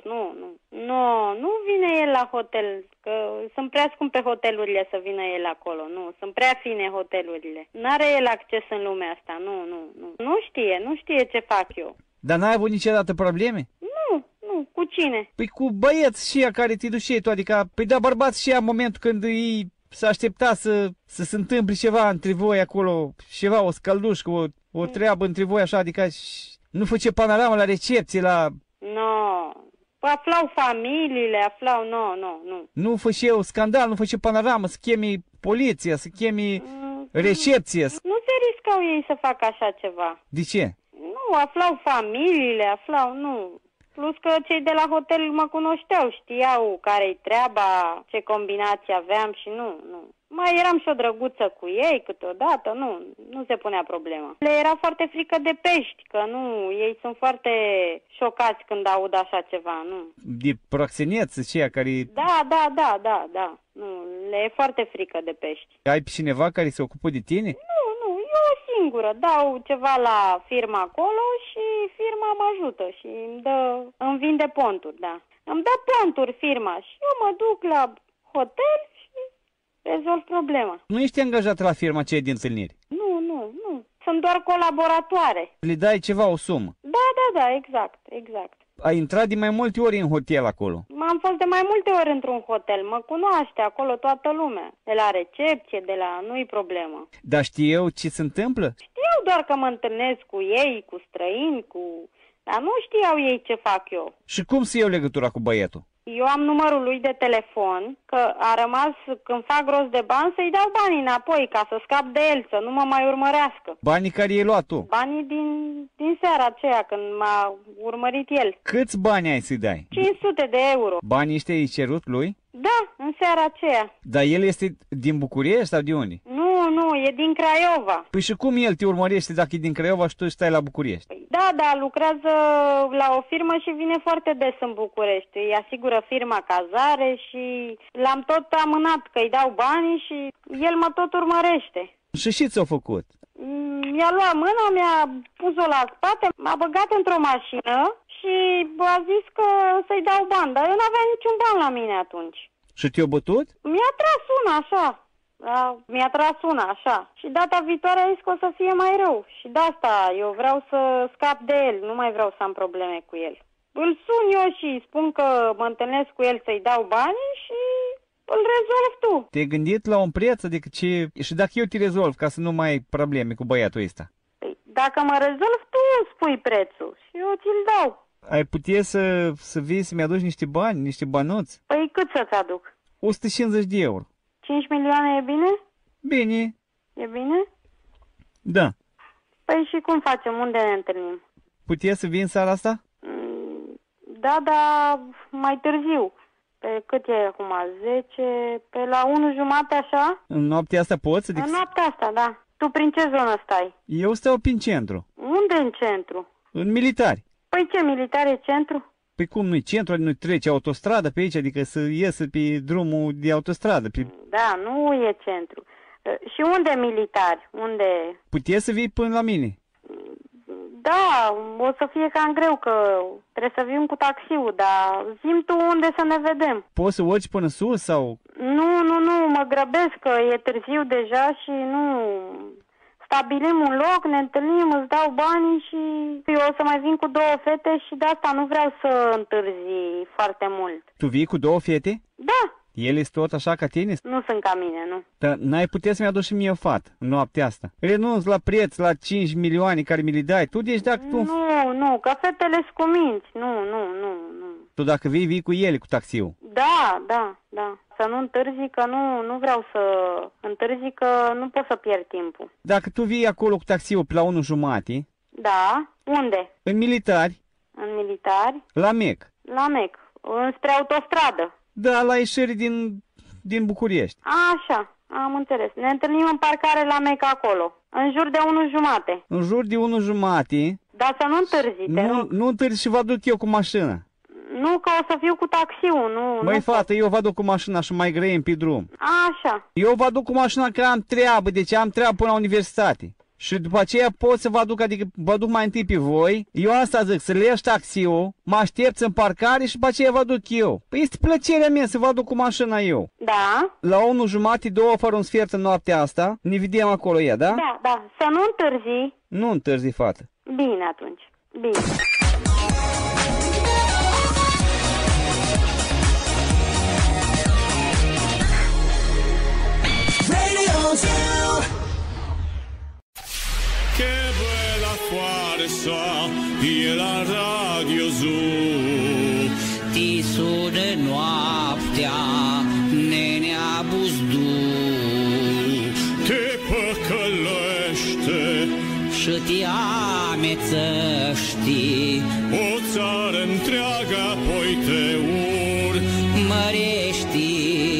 nu vine el la hotel, că sunt prea scumpe hotelurile să vină el acolo, sunt prea fine hotelurile. N-are el acces în lumea asta, nu știe ce fac eu. Dar n-ai avut niciodată probleme? Nu, cu cine? Păi cu băieți și ea care te duce tu, adică, păi da, bărbați și ea în momentul când îi s-a aștepta să se întâmple ceva între voi acolo, ceva, o scăldușcă, o treabă între voi așa, adică nu făce panoramă la recepție, la... Aflau familiile, nu. Nu făceau scandal, nu făceau panoramă, să chemi poliția, să chemi recepție. Nu se riscau ei să facă așa ceva. De ce? Nu, aflau familiile, nu. Plus că cei de la hotel mă cunoșteau, știau care-i treaba, ce combinații aveam și nu. Mai eram și o drăguță cu ei câteodată, nu se punea problema. Le era foarte frică de pești, că ei sunt foarte șocați când aud așa ceva, De proxeneță, ceea care... Da, le e foarte frică de pești. Ai pe cineva care se ocupă de tine? Nu, eu singură dau ceva la firma acolo și firma mă ajută și îmi vinde ponturi, da. Îmi dă ponturi firma și eu mă duc la hotel și rezolv problema. Nu ești angajat la firma aceea de întâlniri? Nu. Sunt doar colaboratoare. Le dai ceva, o sumă? Da, exact. Ai intrat de mai multe ori în hotel acolo? M-am fost de mai multe ori într-un hotel. Mă cunoaște acolo toată lumea. De la recepție, nu-i problemă. Dar știu ce se întâmplă? Știu doar că mă întâlnesc cu ei, cu străini, dar nu știau ei ce fac eu. Și cum să iau legătura cu băietul? Eu am numărul lui de telefon, că a rămas când fac rost de bani să-i dau banii înapoi, ca să scap de el, să nu mă mai urmărească. Banii care i-ai luat tu? Banii din seara aceea, când m-a urmărit el. Câți bani ai să-i dai? 500 de euro. Banii ăștia i-ai cerut lui? Da, în seara aceea. Dar el este din București sau de unde? Nu, e din Craiova. Păi și cum el te urmărește dacă e din Craiova și tu stai la București? Da, lucrează la o firmă și vine foarte des în București. Îi asigură firma cazare și l-am tot amânat că îi dau banii și el mă tot urmărește. Și ce ți-a făcut? Mi-a luat mâna, mi-a pus-o la spate, m-a băgat într-o mașină și a zis că să-i dau bani, dar eu n-aveam niciun ban la mine atunci. Și te-a bătut? Mi-a tras una așa. Și data viitoare a zis că o să fie mai rău. Și de asta eu vreau să scap de el, nu mai vreau să am probleme cu el. Îl sun eu și îi spun că mă întâlnesc cu el să-i dau banii și îl rezolv tu. Te-ai gândit la un preț? Adică ce... Și dacă eu te rezolv ca să nu mai ai probleme cu băiatul ăsta? Păi, dacă mă rezolv, tu îmi spui prețul și eu ți-l dau. Ai putea să vii să-mi aduci niște bani, niște bănuți? Păi cât să-ți aduc? 150 de euro. 5 milioane e bine? Bine. E bine? Da. Păi și cum facem? Unde ne întâlnim? Puteți să vin seara asta? Da, dar mai târziu. Pe cât e acum? 10? Pe la 1:30 așa? În noaptea asta poți? În noaptea asta, da. Tu prin ce zonă stai? Eu stau prin centru. Unde în centru? În militari. Păi ce, militar e centru? Păi cum nu-i centru, nu trece autostradă pe aici, adică să iesă pe drumul de autostradă. Da, nu e centru. Și unde militari? Unde? Puteți să vii până la mine? Da, o să fie cam greu, că trebuie să vin cu taxiul, dar zi-mi tu unde să ne vedem. Poți să urci până sus sau... Nu, mă grăbesc, că e târziu deja și nu... Stabilim un loc, ne întâlnim, îți dau banii și eu o să mai vin cu 2 fete și de asta nu vreau să întârzi foarte mult. Tu vii cu 2 fete? Da. Ele sunt tot așa ca tine? Nu sunt ca mine, nu. Dar n-ai putea să-mi aduci și mie o fată în noaptea asta? Renunț la preț, la 5 milioane care mi le dai. Tu deci dacă tu... Nu, că fetele sunt cu minți. Nu. Tu dacă vii cu ele, cu taxiul. Da. Să nu întârzi, că nu vreau să întârzi, că nu pot să pierd timpul. Dacă tu vii acolo cu taxiul pe la 1:30, Da. Unde? În militari, În militari? la MEC. La MEC. Spre autostradă. Da, la ieșire din București. Așa, am înțeles. Ne întâlnim în parcare la MEC acolo. În jur de 1:30. În jur de 1:30. Dar să nu întârzi, te rog. Nu întârzi și vă duc eu cu mașina. Nu, că o să fiu cu taxiul, nu. Măi, nu fată, eu vă duc cu mașina și mai grăim pe drum. Așa. Eu vă duc cu mașina că am treabă, deci am treabă până la universitate. Și după aceea pot să vă aduc, adică vă duc mai întâi pe voi. Eu asta zic, să le ieși taxiul, mă aștepți în parcare și după aceea vă duc eu. Păi este plăcerea mea să vă duc cu mașina eu. Da. La 1:30, 2 fără un sfert în noaptea asta, ne vedem acolo, da? Da, da. Să nu întârzi. Nu întârzi, fată. Bine atunci. Bine. Che bella farsa e la Radio Zoo. Ti sună noaptea, nenea Buzdu, Te păcălește și te amețăști, o țară întreagă, apoi te mărești.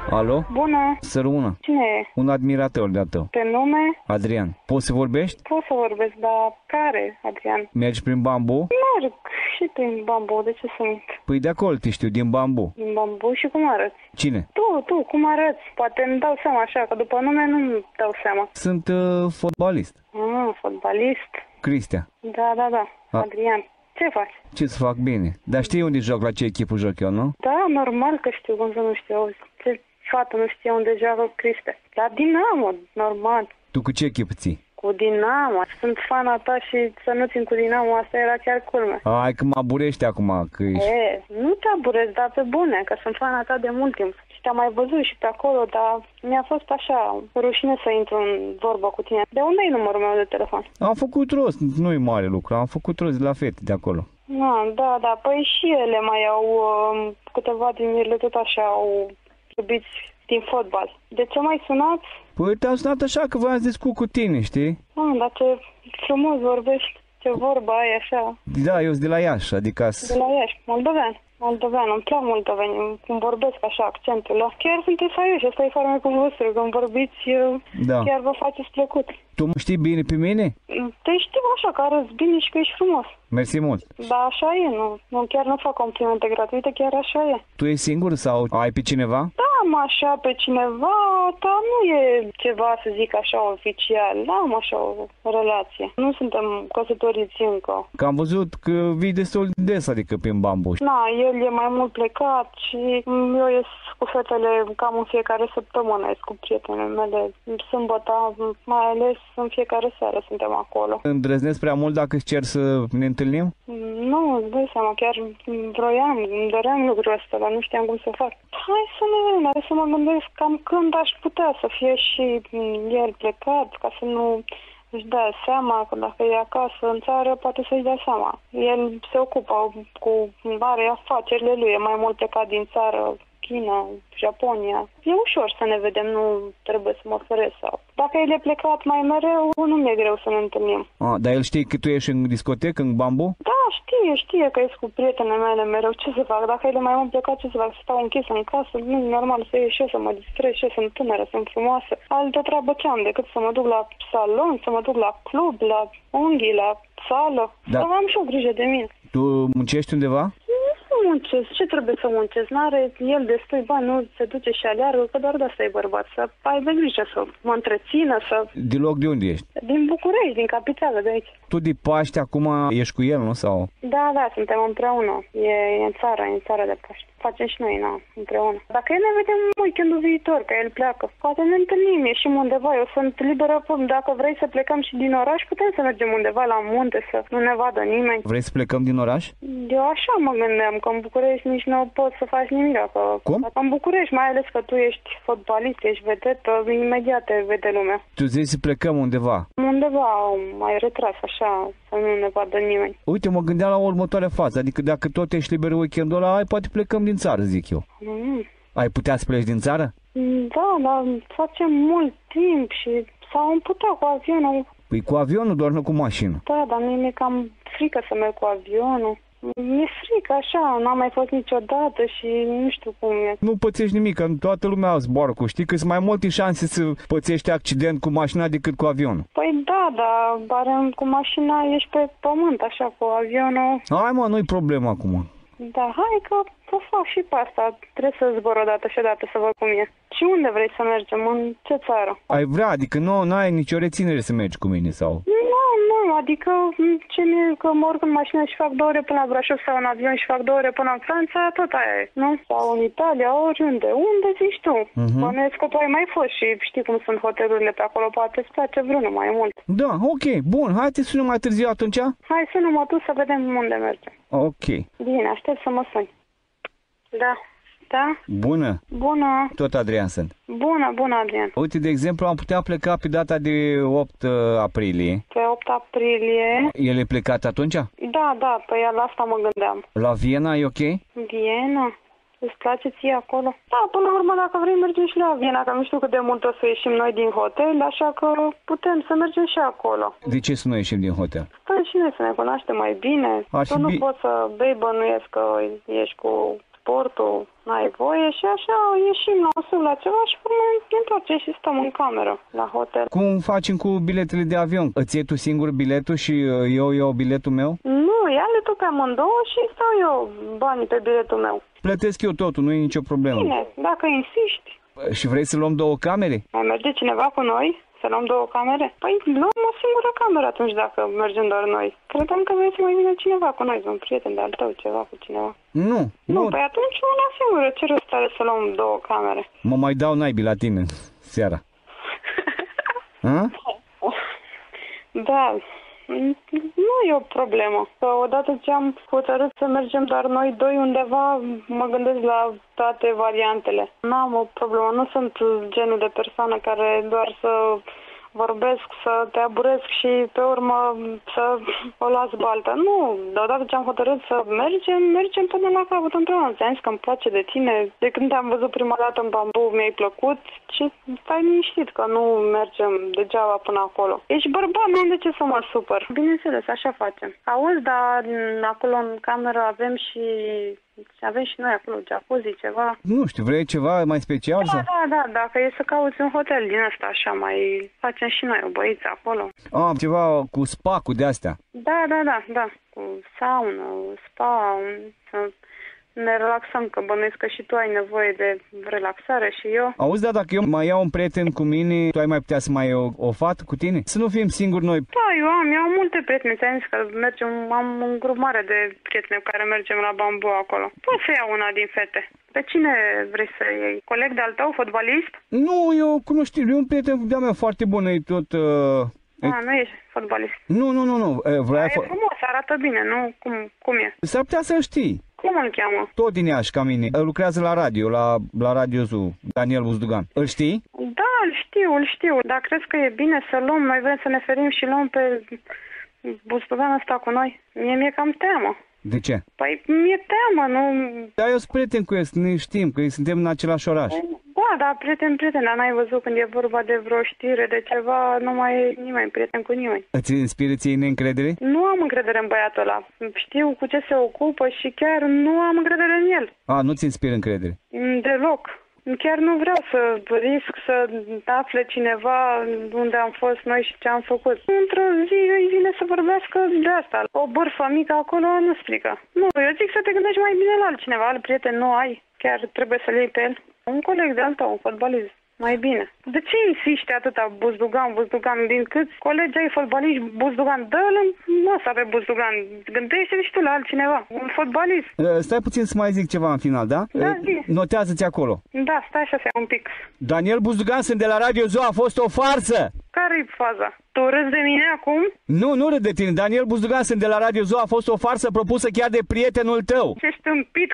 Alo? Bună! Sărună. Cine e? Un admirator de-a tău. Pe nume? Adrian. Poți să vorbești? Pot să vorbesc, dar care, Adrian? Mergi prin Bambu? Merg și prin Bambu, de ce să mint? Păi de acolo te știu, din Bambu. Din Bambu și cum arăți? Cine? Tu, cum arăți? Poate îmi dau seama așa, că după nume nu-mi dau seama. Sunt fotbalist. Fotbalist? Cristian. Da. Adrian. Ce faci? Ce să fac bine? Dar știi unde joc, la ce echipă joc eu, nu? Da, normal că știu, cum să nu știu. Ce fată nu știe unde joacă Cristian? La Dinamo, normal. Tu cu ce echipă ții? Cu Dinamo. Sunt fana ta și să nu țin cu Dinamo, asta era chiar culme. Hai că mă aburești acum, că ești... Nu te aburezi, dar pe bune, că sunt fana ta de mult timp. Și te-am mai văzut și pe acolo, dar mi-a fost așa rușine să intru în vorbă cu tine. De unde e numărul meu de telefon? Am făcut rost, nu e mare lucru, am făcut rost de la fete de acolo. Da, păi și ele mai au, câteva din ele tot așa au iubiți din fotbal. De ce mai sunați? Păi te-am sunat așa că voiam să discut cu tine, știi? Dar ce frumos vorbești, ce vorba ai așa. Da, eu sunt de la Iași, adică... De la Iași, moldovean, îmi plac moldoveni, cum vorbesc așa, accentul ăla. Chiar sunteți aioși, ăsta e farmecul vostru, când vorbiți, chiar vă faceți plăcut. Tu mă știi bine pe mine? Te știu așa, că arăți bine și că ești frumos. Mersi mult. Da, așa e, nu chiar nu fac complimente gratuite, chiar așa e. Tu ești singur sau ai pe cineva? Da, am așa pe cineva, dar nu e ceva, să zic așa, oficial. Da, am așa o relație. Nu suntem căsătoriți încă. Că am văzut că vii destul de des, adică prin Bambu. El e mai mult plecat și eu ies cu fetele cam în fiecare săptămână, ies cu prietenele mele. Sâmbătă, mai ales în fiecare seară suntem acolo. Îndrăznesc prea mult dacă îți cer să ne întâlnim? Nu, îți dai seama, chiar îmi doream lucrul ăsta, dar nu știam cum să fac. Hai să ne vedem, hai să mă gândesc cam când aș putea să fie și el plecat, ca să nu își dea seama că dacă e acasă în țară, poate să-și dea seama. El se ocupă cu are afacerile lui, e mai mult plecat din țară, China, Japonia. E ușor să ne vedem, nu trebuie să mă feresc sau... Dacă el e plecat mai mereu, nu mi-e greu să ne întâlnim. Dar el știe că tu ești în discotecă, în Bambu? Da, știe că ești cu prietenele mele mereu. Ce să fac? Dacă el e mai mult plecat, ce să fac? Să stau închis în casă? Nu e normal să ieși eu, să mă distrez și eu, sunt tânără, sunt frumoasă. Altă treabă ce am decât să mă duc la salon, să mă duc la club, la unghii, la sală. Da. Am și o grijă de mine. Tu muncești undeva? Nu muncesc. Ce trebuie să muncesc? N-are el destui bani, nu se duce și aleargă, că doar de asta e bărbat. Să aibă grijă, să mă întrețină, să... Deloc de unde ești? Din București, din capitală, de aici. Tu de Paște acum ești cu el, nu? Sau? Da, suntem împreună. E în țară de Paște. Facem și noi, împreună. Dacă el ne vedem weekendul viitor, că el pleacă, poate ne întâlnim, ieșim undeva. Eu sunt liberă, dacă vrei să plecăm și din oraș, putem să mergem undeva la munte, să nu ne vadă nimeni. Vrei să plecăm din oraș? Eu așa mă gândeam, că în București nici nu poți să faci nimic. Cum? În București, mai ales că tu ești fotbalist, ești vedetă, imediat te vede lumea. Tu zici să plecăm undeva? Undeva mai retras, așa, să nu ne vadă nimeni. Uite, mă gândeam la următoarea fază, adică dacă tot ești liber weekendul ăla, poate plecăm din țară, zic eu. Ai putea să pleci din țară? Da, dar facem mult timp și sau am putea cu avionul. Păi cu avionul, doar nu cu mașină. Da, dar mie mi-e cam frică să merg cu avionul. Mi-e frică, așa, n-am mai fost niciodată și nu știu cum e. Nu pățești nimic, că toată lumea zboară cu, știi că sunt mai multe șanse să pățești accident cu mașina decât cu avionul. Păi da, dar cu mașina ești pe pământ, așa, cu avionul. Hai mă, nu-i problemă acum. Da, hai că o fac și pe asta. Trebuie să zbor odată și odată să văd cum e. Și unde vrei să mergem? În ce țară? Ai vrea, adică nu ai nicio reținere să mergi cu mine sau? Nu, adică că mă urc în mașină și fac 2 ore până la Brașov sau în avion și fac 2 ore până în Franța, tot aia e, nu? Sau în Italia, oriunde. Unde zici tu? Bănuiesc că tu ai mai fost și știi cum sunt hotelurile pe acolo, poate îți place vreunul mai mult. Da, ok, bun, hai te sună mai târziu atunci? Hai sună-mă tu să vedem unde mergem. Ok. Bine, aștept să mă suni. Da. Da? Bună! Bună! Tot Adrian sunt. Bună, Adrian. Uite, de exemplu, am putea pleca pe data de 8 aprilie. Pe 8 aprilie? El e plecat atunci? Da, pe la asta mă gândeam. La Viena e ok? Viena? Îți place ție acolo? Da, până la urmă, dacă vrei, mergem și la Viena, că nu știu cât de mult o să ieșim noi din hotel, așa că putem să mergem și acolo. De ce să nu ieșim din hotel? Păi și noi să ne cunoaștem mai bine. Tu nu poți să bei bănuiesc că ești cu pașaportul, n-ai voie și așa ieșim la măsuri la ceva și până ne întoarcem și stăm în cameră la hotel. Cum facem cu biletele de avion? Îți iei tu singur biletul și eu iau biletul meu? Nu, ia-le tu pe amândouă și stau eu banii pe biletul meu. Plătesc eu totul, nu e nicio problemă. Bine, dacă insisti. Și vrei să luăm 2 camere? Mai merge cineva cu noi? Să luăm 2 camere? Păi luăm o singură cameră atunci dacă mergem doar noi. Credeam că vrei să mai vină cineva cu noi, un prieten de-al tău, ceva cu cineva. Nu, păi atunci una singură, ce rost are să luăm 2 camere? Mă mai dau naibii la tine seara. Da, nu e o problemă. Că odată ce am hotărât să mergem doar noi 2 undeva, mă gândesc la toate variantele. N-am o problemă, nu sunt genul de persoană care doar să vorbesc, să te aburesc și pe urmă să o las baltă. Nu, deodată ce am hotărât să mergem până la capăt împreună. Ți-am zis că îmi place de tine. De când te-am văzut prima dată în Bambu, mi-ai plăcut și stai liniștit că nu mergem degeaba până acolo. Ești bărbat, nu am de ce să mă supăr. Bineînțeles, așa facem. Auzi, dar acolo în cameră avem și noi acolo jacuzzi, ceva. Nu știu, vrei ceva mai special? Da, dacă e să cauți un hotel din ăsta așa, mai facem și noi o băiță acolo. Ceva cu spa, cu de-astea. Da, cu saună, spa, ne relaxăm, că bănuiesc că și tu ai nevoie de relaxare și eu. Auzi, dacă eu mai iau un prieten cu mine, tu ai mai putea să mai iei o fată cu tine? Să nu fim singuri noi. Da, eu am multe prietene, ți-am zis că am un grup mare de prieteni care mergem la Bambu acolo. Poți să iau una din fete. Pe cine vrei să iei? Coleg de-al tău, fotbalist? Nu, eu cunoștiu, e un prieten de-al meu foarte bun, e tot... nu ești fotbalist. Nu. E frumos, arată bine, nu? Cum e? S-ar putea să știi. Cum îl cheamă? Tot din Iași, ca mine. El lucrează la radio, la Radio Zoo, Daniel Buzdugan. Îl știi? Da, îl știu. Dar crezi că e bine să luăm? Noi vrem să ne ferim și luăm pe Buzdugan ăsta cu noi? Mi-e cam teamă. De ce? Păi mi-e teamă, nu... Da, eu sunt prieten cu el, ne știm, că suntem în același oraș. Da, prieten, dar n-ai văzut când e vorba de vreo știre, de ceva, nu mai e nimeni prieten cu nimeni. Îți inspiră ție neîncredere? Nu am încredere în băiatul ăla. Știu cu ce se ocupă și chiar nu am încredere în el. Nu-ți inspiră încredere? Deloc. Chiar nu vreau să risc să afle cineva unde am fost noi și ce am făcut. Într-o zi îi vine să vorbească de asta. O bârfă mică acolo nu strică. Nu, eu zic să te gândești mai bine la altcineva, alt prieten nu ai. Chiar trebuie să-l iei pe el. Un coleg de-al tău, un fotbalist. Mai bine. De ce insiști atâta Buzdugan? Din câți colegi ai fotbaliști Buzdugan? Dă-l ăsta pe Buzdugan. Gândește-te și tu la altcineva. Un fotbalist. Stai puțin să mai zic ceva în final, da? Da, zi. Notează-ți acolo. Da, stai așa un pic. Daniel Buzdugan, sunt de la Radio Zoo, a fost o farsă. Care-i faza? Tu râzi de mine acum? Nu râd de tine. Daniel Buzdugan, sunt de la Radio Zoo, a fost o farsă propusă chiar de prietenul tău. Ești un pit.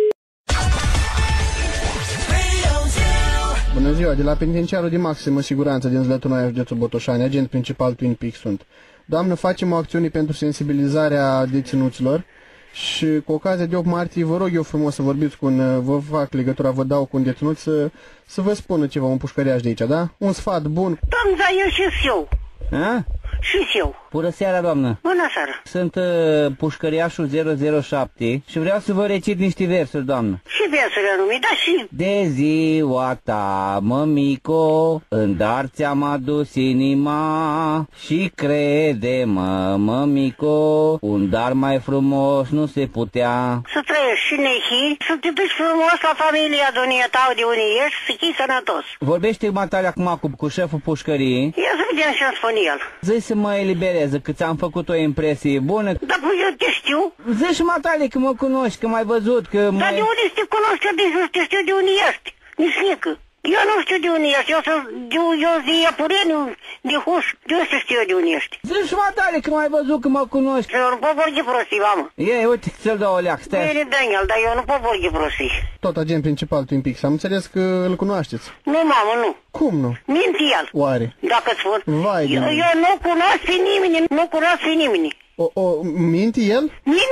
Bună ziua, de la penitenciarul de maximă siguranță din Zlătunoaia, județul Botoșani, agent principal Twin Peaks sunt. Doamnă, facem o acțiune pentru sensibilizarea deținuților și cu ocazia de 8 martie vă rog eu frumos să vorbiți cu vă fac legătura, vă dau cu un deținut să vă spună ceva, un pușcăriaș de aici, da? Un sfat bun. Doamna, eu și eu. Și eu. Bună seara, doamnă. Bună seara. Sunt pușcăriașul 007 și vreau să vă recit niște versuri, doamnă. Și versurile anumite, da și... De ziua ta, mămico, în dar ți-am adus inima și crede-mă, mămico, un dar mai frumos nu se putea. Să trăiești și nehi, să te duci frumos la familia ta de unde ești, să fii sănătos. Vorbește matale acum cu șeful pușcăriei. Ia să vedem ce-mi spune el. Zi să mă elibereze, că ți-am făcut o impresie bună. Dar eu te știu. Zici, matale, că mă cunoști, că m-ai văzut, că... Dar de unde te cunoști? De știu de unde ești. Nici nică. Eu nu știu de unde ești. Eu de Iapureniu, de Huș. De unde știu eu de unde ești. Zici, matale, că m-ai văzut, că mă cunoști. Eu nu pot vorbi prostii, mamă. Ei, uite, ți-l dau o leac, stai. Bine, Daniel, dar eu nu pot vorbi prostii. Tot agent principal Twin Peaks, am înțeles că îl cunoașteți. Nu, mamă, nu. Cum nu? Minti el. Oare? Dacă-ți spun. Vai eu nu cunosc pe nimeni, nu cunosc pe nimeni. Minti el? Minti.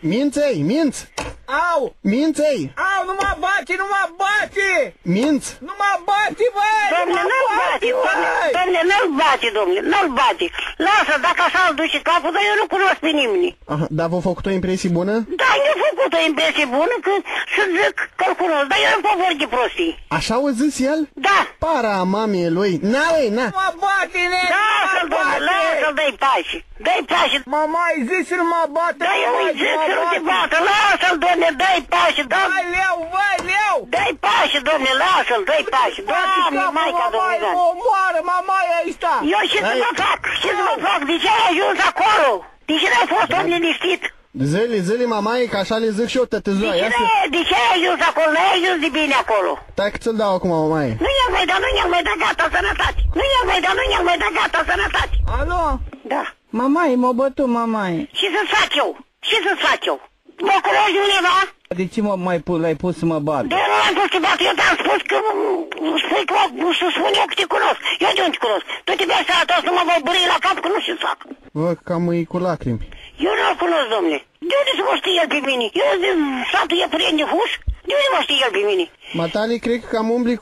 Minți-ei, minți! Au! Minți-ei! Au, nu mă bate, nu mă bate! Minți! Nu mă bate, băi! Dom'le, nu-l bate, dom'le, nu-l bate, dom'le, nu-l bate. Lasă, dacă așa îl duce capul, dar eu nu cunosc pe nimeni. Aha, dar v-a făcut o impresie bună? Da, mi-a făcut o impresie bună că să zic că-l cunosc, dar eu nu pot vorbi prostii. Așa o zis el? Da. Para mamei lui. Na, ui, na. Nu mă bate, ne! Lasă-l, dom'le, lasă-l, dă-i pace. Dă-i pace. Mama, ai zis să nu mă bate! Da, eu îi zic să nu te bată, lasă-l, dom'le, dă-i pace, Hai, leu, băi, leu! Dă-i pace, dom'le, lasă-l, dă-i pace. Doamne, Maica Domnului. Mă omoară, mamaie, aici sta! Eu ce să mă fac? Ce să mă fac? De ce ai ajuns acolo? De ce n-ai fost om liniștit? Zăli, mamaie, că așa le zic și eu, tătăzoa. De ce ai ajuns acolo? N-ai ajuns de bine acolo. Stai că ți-l dau acum, mamaie. Nu i-am mai dat, gata, sănătate. Nu i-am mai dat, gata, sănătate. Alo? Da. Mamaie, m-a bătut, mamaie. Ce să-ți fac eu? Ce să-ți fac eu? Mă cunoști undeva? De ce l-ai pus să mă bat? De nu l-am pus să bat, eu te-am spus că spui că să spun eu că te cunosc. Eu de unde te cunosc? Tu te bea seara să mă băbârii la cap că nu știu să fac. Vă, cam e cu lacrimi. Eu nu-l cunosc, domnule. De unde să mă știe el pe mine? Eu de satul e prieten de huș? De unde mă știe el pe mine? Matali, cred că cam umbli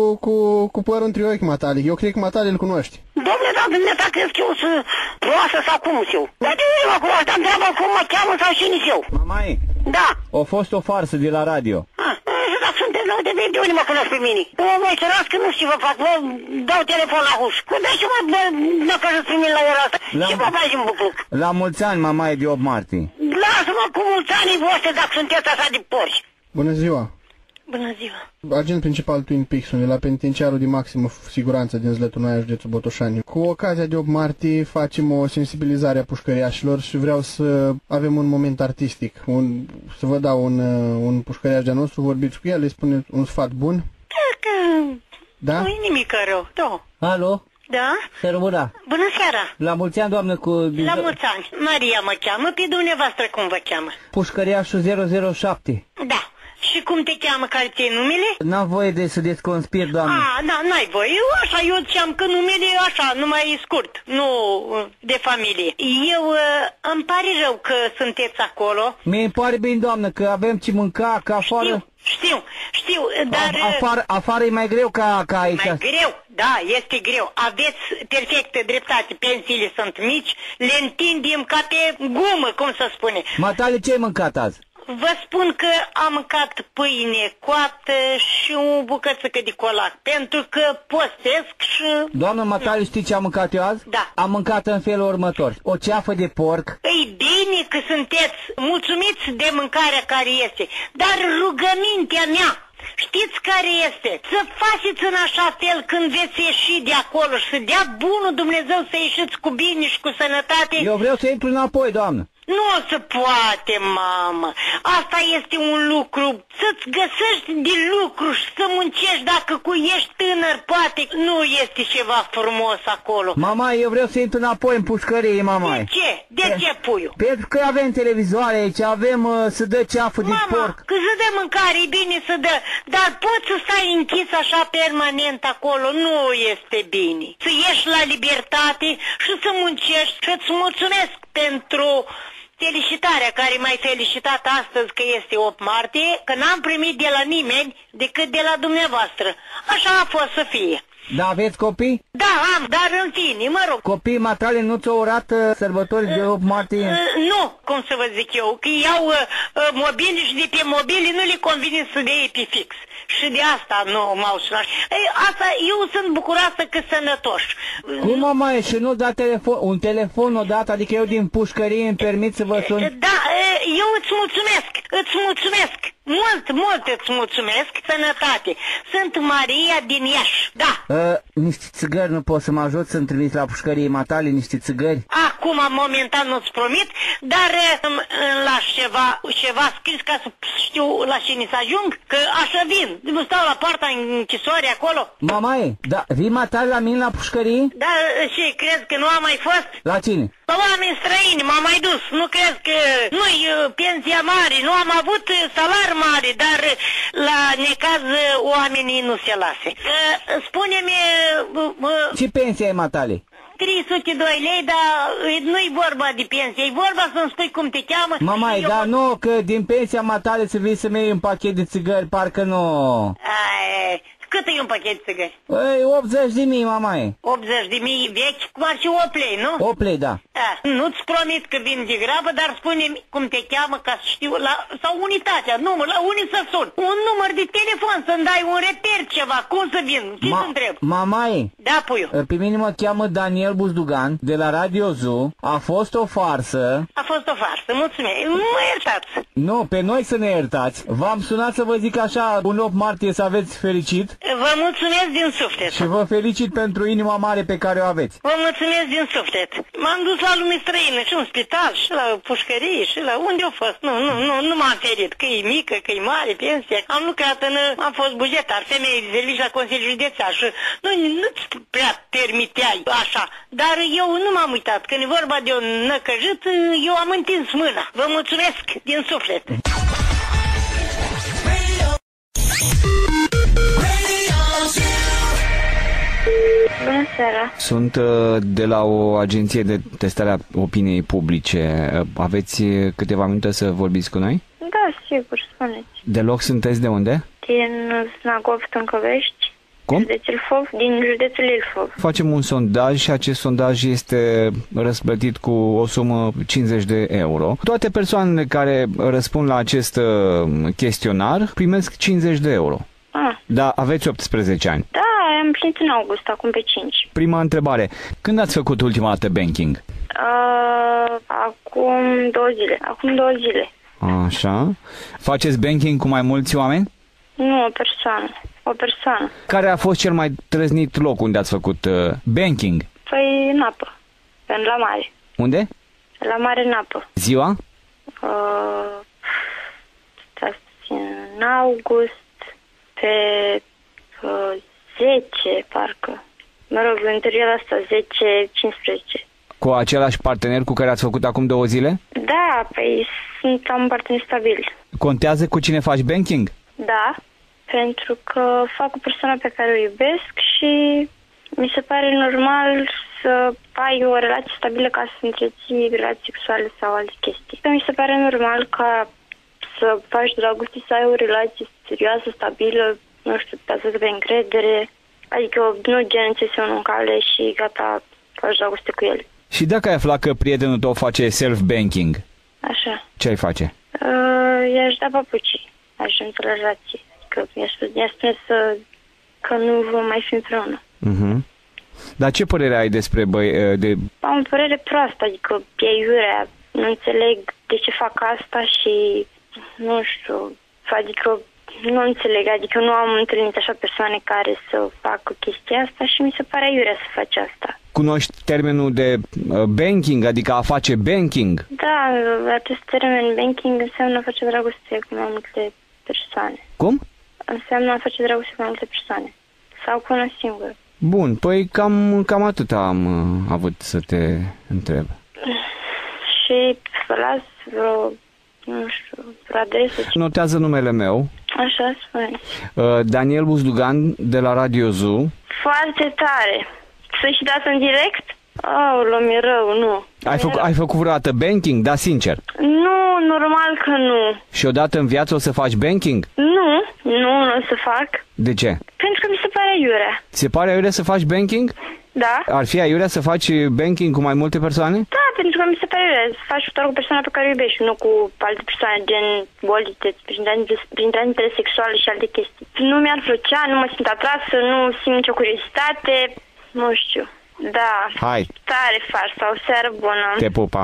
cu părul între ochi, Matali. Eu cred că Matali îl cunoști. Domnule, dar dumneata crezi că eu sunt proastă sau cum sunt eu? Dar de unde mă cunoști? Dar întreabă cum mă cheamă sau cine eu? Mamaie. Da. A fost o farsă de la radio. Dar sunteți nou de unde mă cunosc pe mine? Mă mai sărați că nu știu vă fac, vă dau telefon la huș. De ce mă căjăți pe mine la ora asta? Și mă bagi în bucluc. La mulți ani, mamaie, de 8 martie. Lasă-mă cu mulți ani voștri dacă sunteți așa de porci. Bună ziua. Bună ziua. Agent principal Twin Peaks, de la penitenciarul de maximă siguranță din Zlătunoaia, județul Botoșani. Cu ocazia de 8 martie facem o sensibilizare a pușcăriașilor și vreau să avem un moment artistic. Să vă dau un pușcăriaș de-a nostru, vorbiți cu el, îi spuneți un sfat bun. Da? Nu-i nimic rău, da. Alo? Da? Sărbuna. Bună seara. La mulți ani, doamnă, cu... La mulți ani. Maria mă cheamă, pe dumneavoastră cum vă cheamă? Pușcăriașul 007. Da. Și cum te cheamă, care ți-e numele? N-am voie să desconspir, doamnă. N-ai voie. Eu așa, eu ziceam că numele e așa, numai scurt, nu de familie. Eu, îmi pare rău că sunteți acolo. Mi-e pare bine, doamnă, că avem ce mânca, că afară... Știu, dar... Afară e mai greu ca aici. Mai greu? Da, este greu. Aveți perfectă dreptate. Pensiile sunt mici, le întindem ca pe gumă, cum să spune. Matale, ce ai mâncat azi? Vă spun că am mâncat pâine coaptă și o bucățică de colac, pentru că postesc și... Doamnă Matale, știi ce am mâncat eu azi? Da. Am mâncat în felul următor. O ceafă de porc. Ei bine că sunteți mulțumiți de mâncarea care este, dar rugămintea mea, știți care este? Să faceți în așa fel când veți ieși de acolo și să dea bunul Dumnezeu să ieșiți cu bine și cu sănătate. Eu vreau să intru înapoi, doamnă. Nu se poate, mamă. Asta este un lucru. Să-ți găsești de lucru și să muncești dacă cu ești tânăr, poate nu este ceva frumos acolo. Mama, eu vreau să intru înapoi în pușcărie, mama. De ce? De ce, puiu? Pentru că avem televizoare aici, avem să dă ceafă de porc. Că să dă mâncare, e bine să dă, dar poți să stai închis așa permanent acolo, nu este bine. Să ieși la libertate și să muncești și îți mulțumesc pentru felicitarea care m-ai felicitat astăzi că este 8 martie, că n-am primit de la nimeni decât de la dumneavoastră. Așa a fost să fie. Da, aveți copii? Da, am, dar în fine, mă rog. Copiii matale nu ți-au urat sărbători de 8 martie? Nu, cum să vă zic eu, că iau mobile și de pe mobile nu le convine să le iei pe fix. Și de asta nu m-au sunat. Asta, eu sunt bucuroasă că sănătoși. Cum, mama, e și nu da telefon, un telefon odată, adică eu din pușcărie îmi permit să vă sun? Da, eu îți mulțumesc. Mult îți mulțumesc, sănătate. Sunt Maria din Iași, da. Niște țigări nu pot să mă ajut să-mi trimis la pușcărie matale, niște țigări? Acum, momentan nu-ți promit, dar îmi lași ceva scris ca să știu la cine să ajung, că așa vin. Nu stau la poarta închisorii acolo. Mamaie, da, vii matale la mine la pușcărie? Da, și crezi că nu am mai fost? La cine? La oameni străini m-am mai dus. Nu crezi că nu-i pensia mare, nu am avut salar mare, dar la necaz oamenii nu se lase. Spune-mi... Ce pensie ai, matale? 302 lei, dar nu-i vorba de pensie, e vorba să-mi spui cum te cheamă. Mamai, dar nu, că din pensia matale să vii să-mi iei un pachet de țigări, parcă nu. Ai, cât e un pachet de țigări? Ei, 80.000, mamai. 80.000 vechi, cum ar fi 8 lei, nu? 8 lei, da. Nu-ți promit că vin de grabă, dar spune-mi cum te cheamă ca să știu, sau unitatea, număr, la unii să sun. Un număr de telefon, să-mi dai un reper ceva, cum să vin, ce să întreb? Mamai, da, puiu. Pe mine mă cheamă Daniel Buzdugan, de la Radio Zoo. A fost o farsă. A fost o farsă, mulțumesc, mă iertați. Nu, pe noi să ne iertați. V-am sunat să vă zic așa, un 8 martie să aveți fericit. Vă mulțumesc din suflet. Și vă felicit pentru inima mare pe care o aveți. Vă mulțumesc din suflet. M-am dus la lume străină, și în spital, și la pușcărie, și la unde au fost. Nu m-am ferit, că e mică, că e mare, pensie. Am lucrat am fost bugetar, femeie de servici la Consiliul Județean și nu-ți prea permiteai așa. Dar eu nu m-am uitat. Când e vorba de un năcăjit, eu am întins mâna. Vă mulțumesc din suflet. Bună seara! Sunt de la o agenție de testare a opiniei publice. Aveți câteva minute să vorbiți cu noi? Da, sigur, spuneți. Deloc sunteți de unde? Din Snagov, Tâncăvești. Cum? Din județul Ilfov. Facem un sondaj și acest sondaj este răsplătit cu o sumă 50 de euro. Toate persoanele care răspund la acest chestionar primesc 50 de euro. Da, aveți 18 ani. Da, am împlinit în august, acum pe 5. Prima întrebare. Când ați făcut ultima dată banking? Acum 2 zile. Acum 2 zile. Așa. Faceți banking cu mai mulți oameni? Nu, o persoană. O persoană. Care a fost cel mai trăznit loc unde ați făcut banking? Păi în apă. La mare. Unde? La mare în apă. Ziua? În august. Pe 10, parcă. Mă rog, în perioada asta, 10-15. Cu același partener cu care ați făcut acum 2 zile? Da, păi am un partener stabil. Contează cu cine faci banking? Da, pentru că fac cu persoana pe care o iubesc și mi se pare normal să ai o relație stabilă ca să întreții relații sexuale sau alte chestii. Mi se pare normal ca să faci dragoste, să ai o relație serioasă, stabilă, nu știu, bazată pe încredere, adică nu gen ți se unul în cale și gata, faci dragoste cu el. Și dacă ai aflat că prietenul tău face self-banking? Așa. Ce ai face? I-aș da papucii, aș înțeleg relație, adică i-aș spune că nu vom mai fi împreună. Dar ce părere ai despre Am o părere proastă, adică e iurea, nu înțeleg de ce fac asta și nu știu, adică nu înțeleg, adică nu am întâlnit așa persoane care să facă chestia asta și mi se pare iurea să faci asta. Cunoști termenul de banking, adică a face banking? Da, acest termen banking înseamnă a face dragoste cu mai multe persoane. Cum? Înseamnă a face dragoste cu mai multe persoane. Sau cu una singură. Bun, păi cam atât am avut să te întreb. Și vă las vreo, nu știu, vreo adresă. Notează numele meu. Așa, spune. Daniel Buzdugan de la Radio Zoo. Foarte tare. Să și dați în direct? Aoleu, mi-e rău, nu. Ai făcut vreodată banking? Da, sincer. Nu, normal că nu. Și odată în viață o să faci banking? Nu o să fac. De ce? Pentru că mi se pare aiurea. Ți se pare aiurea să faci banking? Da. Ar fi aiurea să faci banking cu mai multe persoane? Da, pentru că mi se pare aiurea să faci doar cu persoana pe care o iubești, nu cu alte persoane, gen bolite, prin transmitere sexuale și alte chestii. Nu mi-ar plăcea, nu mă simt atrasă, nu simt nicio curiozitate, nu știu. Da. Hai. Tare farsa, o seară bună. Te pupa.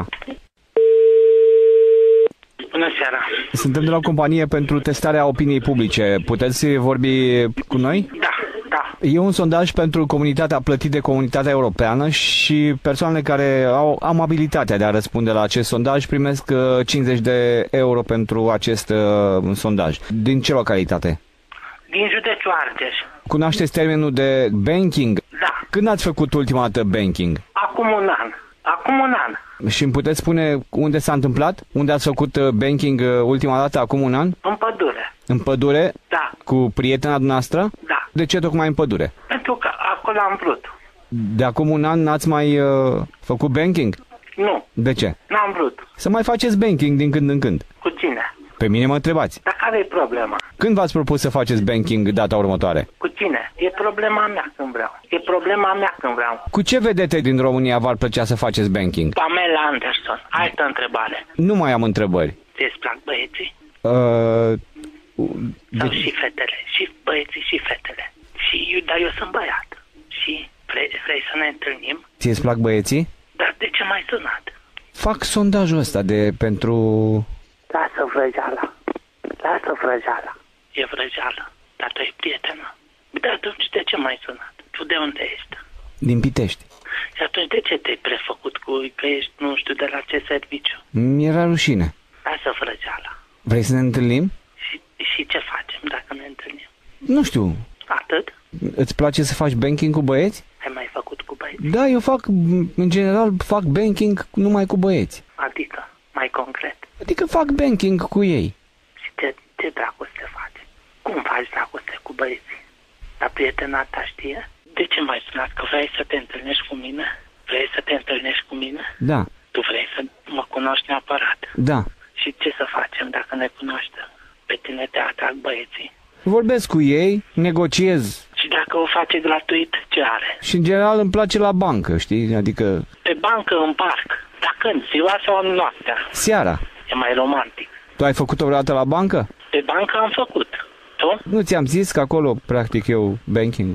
Bună seara. Suntem de la o companie pentru testarea opiniei publice. Puteți vorbi cu noi? Da. E un sondaj pentru comunitatea plătit de Comunitatea Europeană și persoanele care au amabilitatea de a răspunde la acest sondaj primesc 50 de euro pentru acest sondaj. Din ce localitate? Din județul Argeș. Cunoașteți termenul de banking? Da. Când ați făcut ultima dată banking? Acum un an. Și îmi puteți spune unde s-a întâmplat? Unde ați făcut banking ultima dată, acum un an? În pădure. În pădure? Da. Cu prietena noastră? Da. De ce tocmai în pădure? Pentru că acolo am vrut. De acum un an n-ați mai făcut banking? Nu. De ce? N-am vrut. Să mai faceți banking din când în când. Cu cine? Pe mine mă întrebați. Dar care e problema? Când v-ați propus să faceți banking data următoare? Cu cine? E problema mea când vreau. E problema mea când vreau. Cu ce vedete din România v-ar plăcea să faceți banking? Pamela Anderson. Altă întrebare. Nu mai am întrebări. Ți-ți plac băieții? Sau și fetele? Și băieții și fetele. Dar eu sunt băiat. Și vrei să ne întâlnim? Ție-ți plac băieții? Dar de ce m-ai sunat? Fac sondajul ăsta pentru... Lasă vrăjeala. E vrăjeală. Dar tu e prietenă. Dar atunci de ce m-ai sunat? Tu de unde ești? Din Pitești. Și atunci de ce te-ai prefăcut că ești nu știu de la ce serviciu? Mi-era rușine. Lasă vrăjeala. Vrei să ne întâlnim? Și ce facem dacă ne întâlnim? Nu știu. Atât? Îți place să faci banking cu băieți? Ai mai făcut cu băieți? Da, eu în general fac banking numai cu băieți. Adică, mai concret? Adică fac banking cu ei. Și ce dragoste faci? Cum faci dragoste cu băieții? Dar prietena ta știe? De ce m-ai sunat? Că vrei să te întâlnești cu mine? Vrei să te întâlnești cu mine? Da. Tu vrei să mă cunoști neapărat? Da. Și ce să facem dacă ne cunoaștem? Pe tine te atrag băieții? Vorbesc cu ei, negociez. Și dacă o face gratuit, ce are? Și în general îmi place la bancă, știi? Adică... Pe bancă, în parc. Dar când? Ziua sau noaptea? Seara. E mai romantic. Tu ai făcut-o vreodată la bancă? Pe bancă am făcut. Tu? Nu ți-am zis că acolo practic eu banking-ul.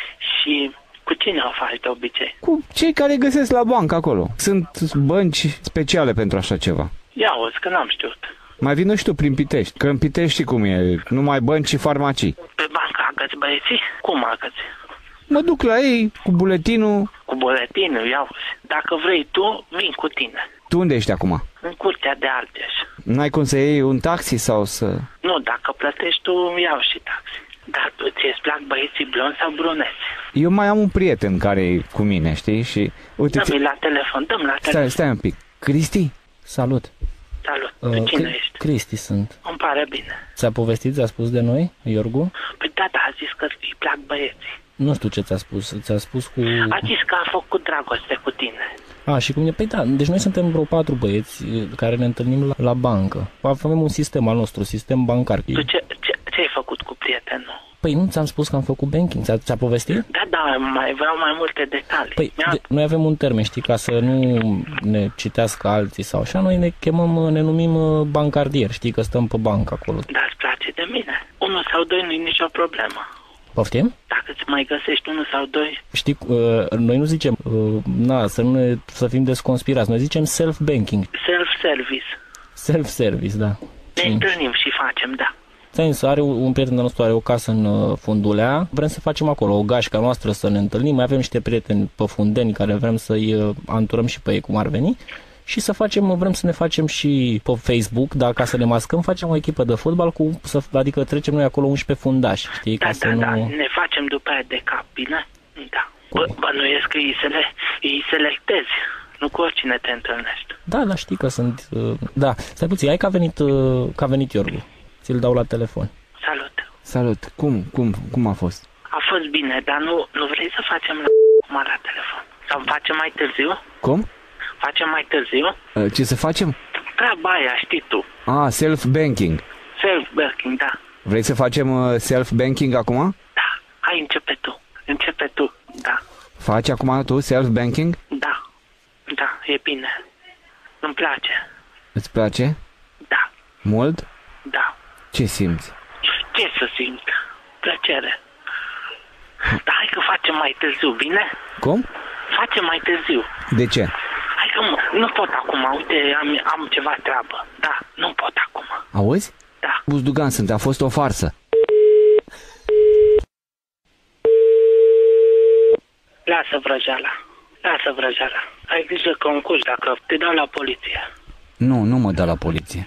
Și cu cine o faci de obicei? Cu cei care găsesc la bancă acolo. Sunt bănci speciale pentru așa ceva. Ia auzi, că n-am știut. Mai vină și tu prin Pitești, că în Pitești știi cum e, numai bănci și farmacii. Pe bancă agăți băieții? Cum agăți? Mă duc la ei cu buletinul. Cu buletinul, ia auzi. Dacă vrei tu, vin cu tine. Tu unde ești acum? În Curtea de Argeș. N-ai cum să iei un taxi sau să... Nu, dacă plătești tu, iau și taxi. Dar tu ți-ți plac băieții blonzi sau bruneți? Eu mai am un prieten care e cu mine, știi? Și uite, dă-mi la telefon, dă-mi la telefon. Stai un pic. Cristi? Salut. Salut. Cine ești? Cristi sunt. Îmi pare bine. Ți-a povestit, ți-a spus de noi, Iorgu? Păi da, a zis că îi plac băieții. Nu știu ce ți-a spus. Ți-a spus cu... A zis că a făcut dragoste cu tine. A, și cum e? Păi da, deci noi suntem vreo 4 băieți care ne întâlnim la bancă. Avem un sistem al nostru, sistem bancar. Tu ce ai făcut cu prietenul? Păi nu ți-am spus că am făcut banking, ți-a povestit? Da, vreau mai multe detalii. Păi noi avem un termen, știi, ca să nu ne citească alții sau așa, noi ne numim bancardier, știi, că stăm pe bancă acolo. Dar îți place de mine. 1 sau 2 nu e nicio problemă. Poftim? Dacă îți mai găsești 1 sau 2... Știi, noi nu zicem, să fim desconspirați, noi zicem self-banking. Self-service. Self-service, da. Ne întâlnim și facem, da. Are un prieten de nostru, are o casă în Fundulea, vrem să facem acolo o gașca noastră să ne întâlnim, mai avem niște prieteni pe Fundeni care vrem să-i anturăm și pe ei cum ar veni și vrem să ne facem și pe Facebook, ca să ne mascăm, facem o echipă de fotbal, adică trecem noi acolo 11 fundași, știi? Da, ne facem după aia de cap, bine? Da. Bănuiesc că îi selectezi, nu cu oricine te întâlnești. Da, știi că sunt... Da, stai puțin, hai că a venit Iorgu. Ți-l dau la telefon. Salut. Cum a fost? A fost bine, dar nu vrei să facem la telefon? Sau facem mai târziu? Cum? Facem mai târziu? Ce să facem? Treaba aia, știi tu. Self-banking. Self-banking, da. Vrei să facem self-banking acum? Da, hai începe tu, da. Faci acum tu self-banking? Da, e bine. Îmi place. Îți place? Da. Mult? Da. Ce simți? Ce să simt? Plăcere. Dar hai că facem mai târziu, bine? Cum? Facem mai târziu. De ce? Hai că nu pot acum, uite, am ceva treabă. Da, nu pot acum. Auzi? Da. Buzdugan sunt, a fost o farsă. Lasă vrăjeala. Ai grijă că încurci dacă te dau la poliție. Nu mă dau la poliție.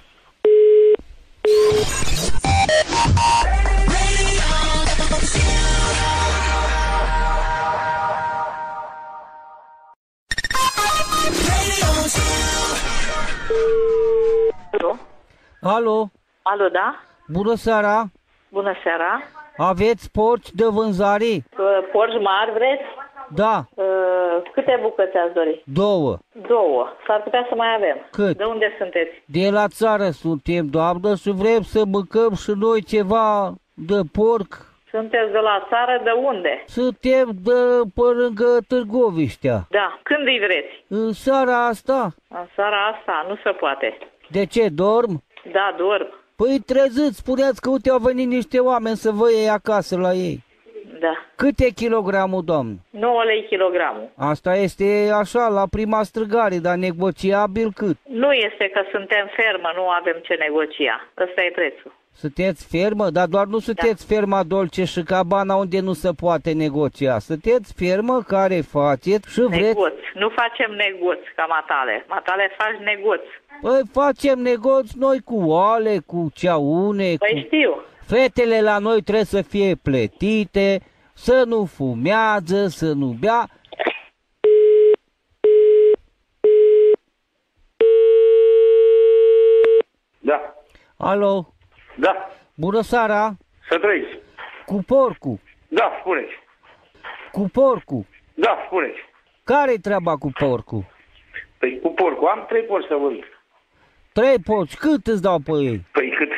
Alo? Alo, da? Bună seara! Bună seara! Aveți porci de vânzare? Porci mari vreți? Da. Câte bucăți ați dori? 2. 2. S-ar putea să mai avem. Cât? De unde sunteți? De la țară suntem, doamnă, și vrem să mâncăm și noi ceva de porc. Sunteți de la țară, de unde? Suntem de pe lângă Târgoviștea. Da. Când îi vreți? În seara asta. În seara asta nu se poate. De ce, dorm? Da, dorm. Păi treziți, spuneați că uite au venit niște oameni să vă iei acasă la ei. Da. Cât e kilogramul, doamnă? 9 lei kilogramul. Asta este așa, la prima strigare, dar negociabil cât? Nu este că suntem fermă, nu avem ce negocia. Ăsta e prețul. Sunteți fermă? Dar doar nu sunteți ferma Dolce și Cabana unde nu se poate negocia. Sunteți fermă care faceți și vreți... Negoți. Nu facem negoți ca matale. Matale faci negoți. Păi facem negoți noi cu oale, cu ceaune, Păi știu. Fetele la noi trebuie să fie plătite, să nu fumează, să nu bea. Da. Alo? Da. Bună seara! Să trăiți. Cu porcul. Da, spuneți. Cu porcul. Da, spuneți. Care-i treaba cu porcul? Păi cu porcul. Am 3 porci să vând. 3 porci. Cât îți dau pe ei? Păi cât?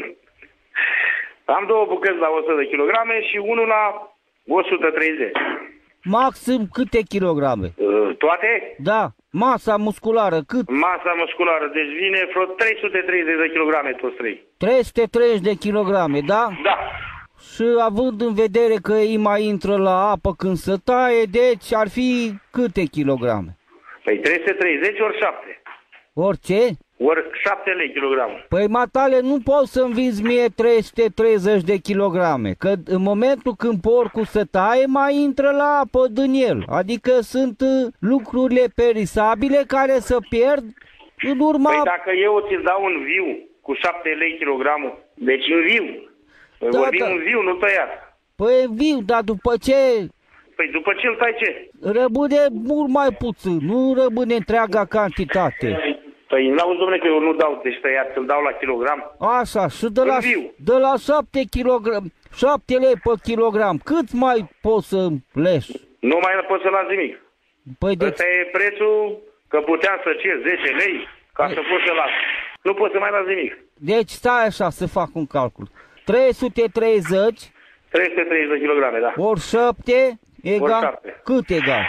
Am 2 bucăți la 100 de kilograme și unul la 130. Maxim câte kilograme? Toate? Da. Masa musculară, cât? Masa musculară, deci vine vreo 330 de kilograme toți 3. 330 de kilograme, da? Da. Și având în vedere că ei mai intră la apă când se taie, deci ar fi câte kilograme? Păi 330 ori 7. Orice? Ori 7 lei kilogramul. Păi matale, nu poți să-mi vinzi mie 330 de kilograme, că în momentul când porcul se taie, mai intră la apă din el. Adică sunt lucrurile perisabile care se pierd în urma... Păi dacă eu ți dau un viu cu 7 lei kilogramul, deci în viu, vorbim în viu, nu tăiat. Păi în viu, dar după ce... Păi după ce îl tai ce? Rămâne mult mai puțin, nu rămâne întreaga cantitate. Păi n-auzi, dom'le, că eu nu dau deci tăiat, îl dau la kilogram. Așa, și de la 7 kg, 7 lei pe kilogram, cât mai poți să leși? Nu mai poți să las nimic. Păi ăsta e prețul, că puteam să cer 10 lei ca să pot să las. Nu pot să mai las nimic. Deci stai așa, să fac un calcul. 330 de kilograme, da. Ori 7 egal, ori 7. Cât egal?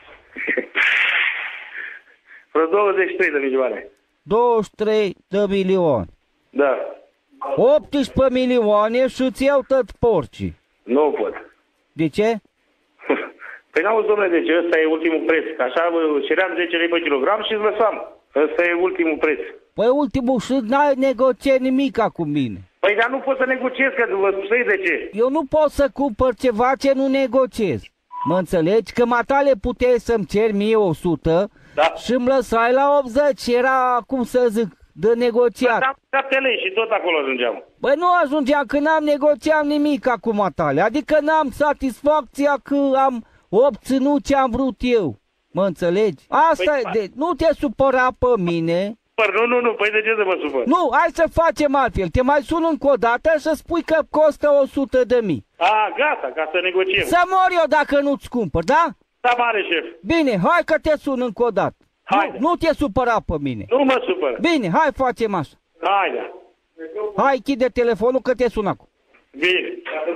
Vreo 23 de milioane. 23 de milioane. Da. 18 milioane și îți iau tot porcii. Nu pot. De ce? Păi n-auzi, domnule, deci ăsta e ultimul preț. Că așa ceream 10 lei pe kilogram și îți lăsam. Ăsta e ultimul preț. Păi ultimul și n-ai negociat nimica cu mine. Păi dar nu pot să negociez, că vă spui de ce. Eu nu pot să cumpăr ceva ce nu negociez. Mă înțelegi? Că matale puteai să-mi ceri mie 100 și îmi lăsai la 80. Era, cum să zic, de negociat. Da, 7 lei și tot acolo ajungeam. Păi nu ajungeam, că n-am negociat nimic acum matale. Adică n-am satisfacția că am obținut ce am vrut eu. Mă înțelegi? Asta păi, e, nu te supăra pe mine. Nu, păi de ce să mă supăr? Nu, hai să facem altfel. Te mai sun încă o dată și să spui că costă 100.000. Gata, ca să negociem. Să mor eu dacă nu-ți cumpăr, da? Da, mare șef. Bine, hai că te sun încă o dată. Nu te supăra pe mine. Nu mă supăr. Bine, hai facem așa. Haide. Hai, închide telefonul că te sun acum. Bine.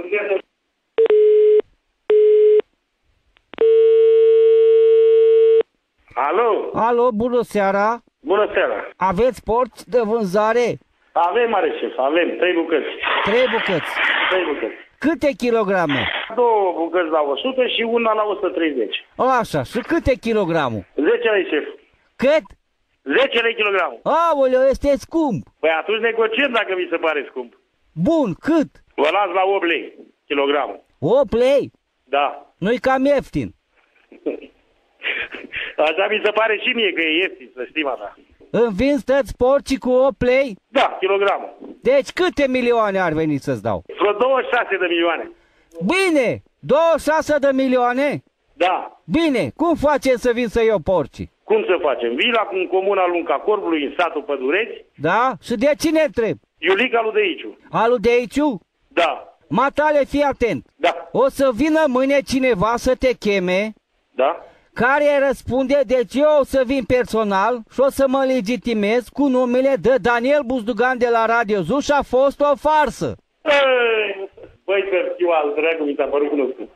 Alo? Alo, bună seara. Bună seara. Aveți porci de vânzare? Avem, mare șef, avem 3 bucăți. 3 bucăți. 3 bucăți. Câte kilograme? 2 bucăți la 100 și una la 130. Așa, și câte kilogramul? 10 lei, șef. Cât? 10 lei kilogramul. Aoleu, este scump. Păi atunci negociem dacă mi se pare scump. Bun, cât? Vă las la 8 lei kilogramul. 8 lei? Da. Nu-i cam ieftin. Așa mi se pare și mie că e ieftin, să știm așa. Îmi vinzi tăți porcii cu 8 lei? Da, kilogramul. Deci câte milioane ar veni să-ți dau? Vreo 26 de milioane. Bine, 26 de milioane? Da. Bine, cum facem să vin să iau porcii? Cum să facem? Vii la comuna Lunca Corbului, în satul Pădureți. Da? Și de cine trebuie? Iulica lui Deiciu. Alu Deiciu? Da. Matale, fii atent. Da. O să vină mâine cineva să te cheme Da? Care răspunde, deci eu o să vin personal și o să mă legitimez cu numele de Daniel Buzdugan de la Radio Zuz și a fost o farsă. Băi, să știu alt, dragul, mi s-a părut cunoscut.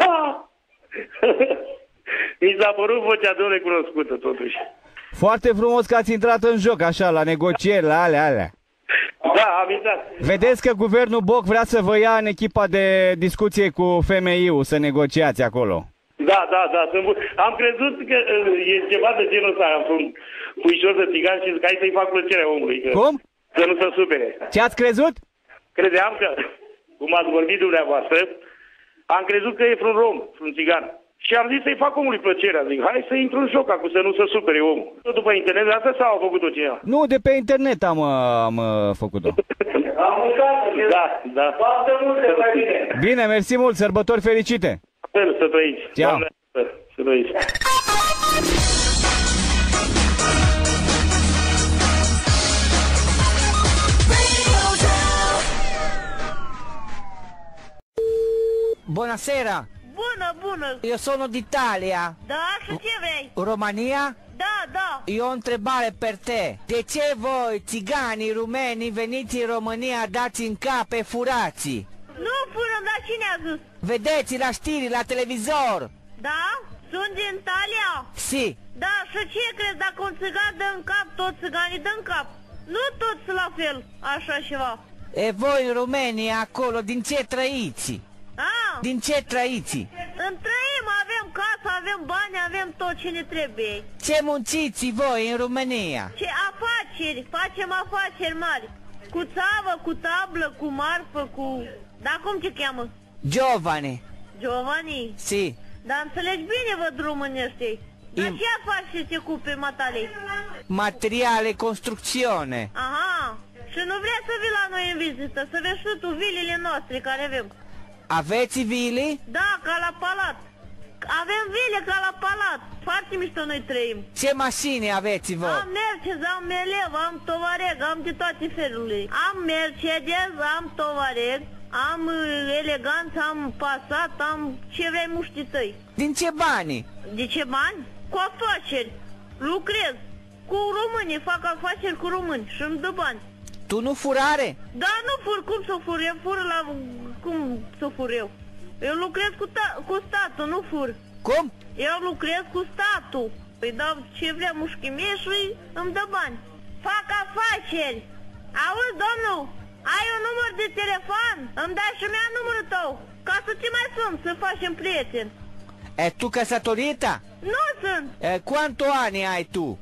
Mi s-a părut vocea de o necunoscută, totuși. Foarte frumos că ați intrat în joc, așa, la negocieri, la alea. Da, am intrat. Vedeți că guvernul Boc vrea să vă ia în echipa de discuție cu FMI-ul, să negociați acolo. Da. Am crezut că e ceva de genul ăsta, un puișor de țigan și zic, hai să-i fac plăcerea omului. Că, cum? Să nu se supere. Ce ați crezut? Credeam că, cum ați vorbit dumneavoastră, am crezut că e vreun rom, vreun țigan. Și am zis să-i fac omului plăcerea. Zic, hai să intru în joc acum, să nu se supere omul. Tot după internet, de asta sau a făcut-o cineva? Nu, de pe internet am făcut-o. Am mâncat. Da. Foarte mult de mai bine. Bine, mersi mult, sărbători fericite. Să trăiți. Ceau. Să trăiți. Buonasera. Bună. Io sono d'Italia. Da, și ce vrei? Romania? Da. Io ho o întrebare per te. De ce voi, țiganii rumeni, veniți în România, dați în cap e furați? Nu furăm, dar cine a zis? Vedeți la știri, la televizor. Da? Sunt din Italia? Si. Da, și ce crezi? Dacă un țigan dă în cap, toți țiganii dă în cap. Nu toți la fel, așa ceva. E voi în România, acolo, din ce trăiți? Din ce trăiți? Trăim, avem casă, avem bani, avem tot ce ne trebuie. Ce munciți voi în România? Ce afaceri, facem afaceri mari. Cu țavă, cu tablă, cu marfă, cu... Dar cum te cheamă? Giovane. Giovanni? Si. Dar înțelegi bine, văd românește. Dar ce afaceri se ocupe matale? Materiale, construcțiune. Aha. Și nu vrea să vii la noi în vizită, să vezi și tu vilele noastre care avem. Aveți vili? Da, ca la palat. Avem vile ca la palat. Foarte mișto noi trăim. Ce mașini aveți voi? Am Mercedes, am Melev, am Tovareg, am de toate felurile. Am Mercedes, am Tovareg, am Elegant, am Passat, am ce vrei muștii tăi. Din ce bani? De ce bani? Cu afaceri. Lucrez. Cu români, fac afaceri cu români și îmi dă bani. Tu nu furare? Da, nu fur, cum să fur? Eu fur la... Cum să fur eu? Eu lucrez cu statul, nu fur. Cum? Eu lucrez cu statul. Îi dau ce vrea mușchii mie și îmi dă bani. Fac afaceri. Auzi, domnul, ai un număr de telefon? Îmi dai și mie numărul tău, ca să te mai sun, să facem prieteni. E tu căsătorită? Nu sunt. Quanto ani ai tu?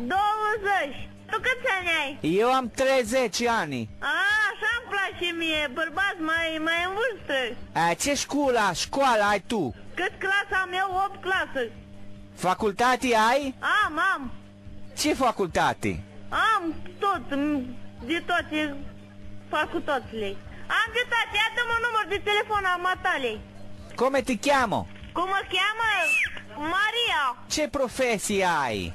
20. Tu câți ani ai? Eu am 30 ani. Așa-mi place mie, bărbați mai în vârstă. Ce școală ai tu? Cât clasă am eu? 8 clasă. Facultate ai? Am. Ce facultate? Am tot, de toate facultățile. Am de toate, ia-dă-mă un număr de telefon al matalei. Come ti chiamo? Cum mă cheamă? Maria. Ce profesie ai?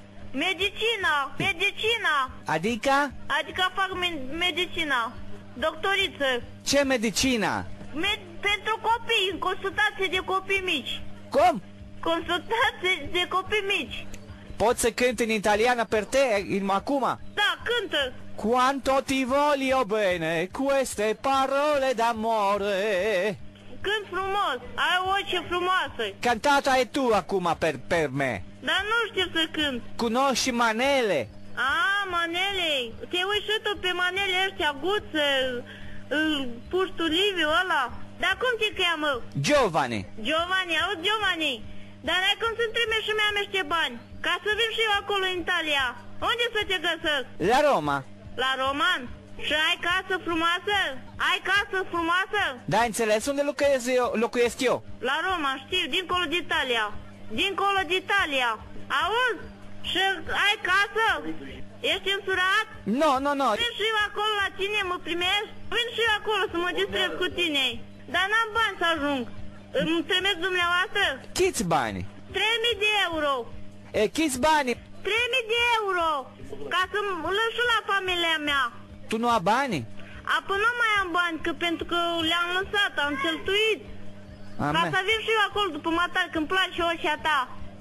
Medicina. Adică? Adică fac medicina. Doctoriță. Ce medicina? Pentru copii, în consultație de copii mici. Cum? Consultație de copii mici. Poți să cânti în italiană per te, acum? Da, cântă. Quanto ti voglio bene, queste parole d'amore. Cânt frumos, ai o voce frumoasă. Cantata ai tu acum per me. Dar nu știu să cânt. Cunoști manele? Manele. Te uiți și tu pe manele ăștia, Guță, Puștul Liviu ăla. Dar cum te cheamă? Giovanni. Auzi, Giovanni. Dar ai cum să-mi trimiți și mie niște bani? Ca să vin și eu acolo în Italia. Unde să te găsesc? La Roma. La Roman? Și ai casă frumoasă? Ai casă frumoasă? Da, înțeles unde locuiesc eu? La Roma, știu, dincolo de Italia. Dincolo de Italia. Auzi? Și ai casă? Ești însurat? Nu. Vin și eu acolo la tine, mă primești? Vin și eu acolo să mă distrez cu tine. Dar n-am bani să ajung. Îmi trimeți dumneavoastră? Câți bani? 3.000 de euro. Câți bani? 3.000 de euro. Ca să lăs și la familia mea. Tu nu ai bani? Apoi nu mai am bani, că pentru că le-am lăsat, am cheltuit. Ca să vin și eu acolo după matal, când place oșa ta.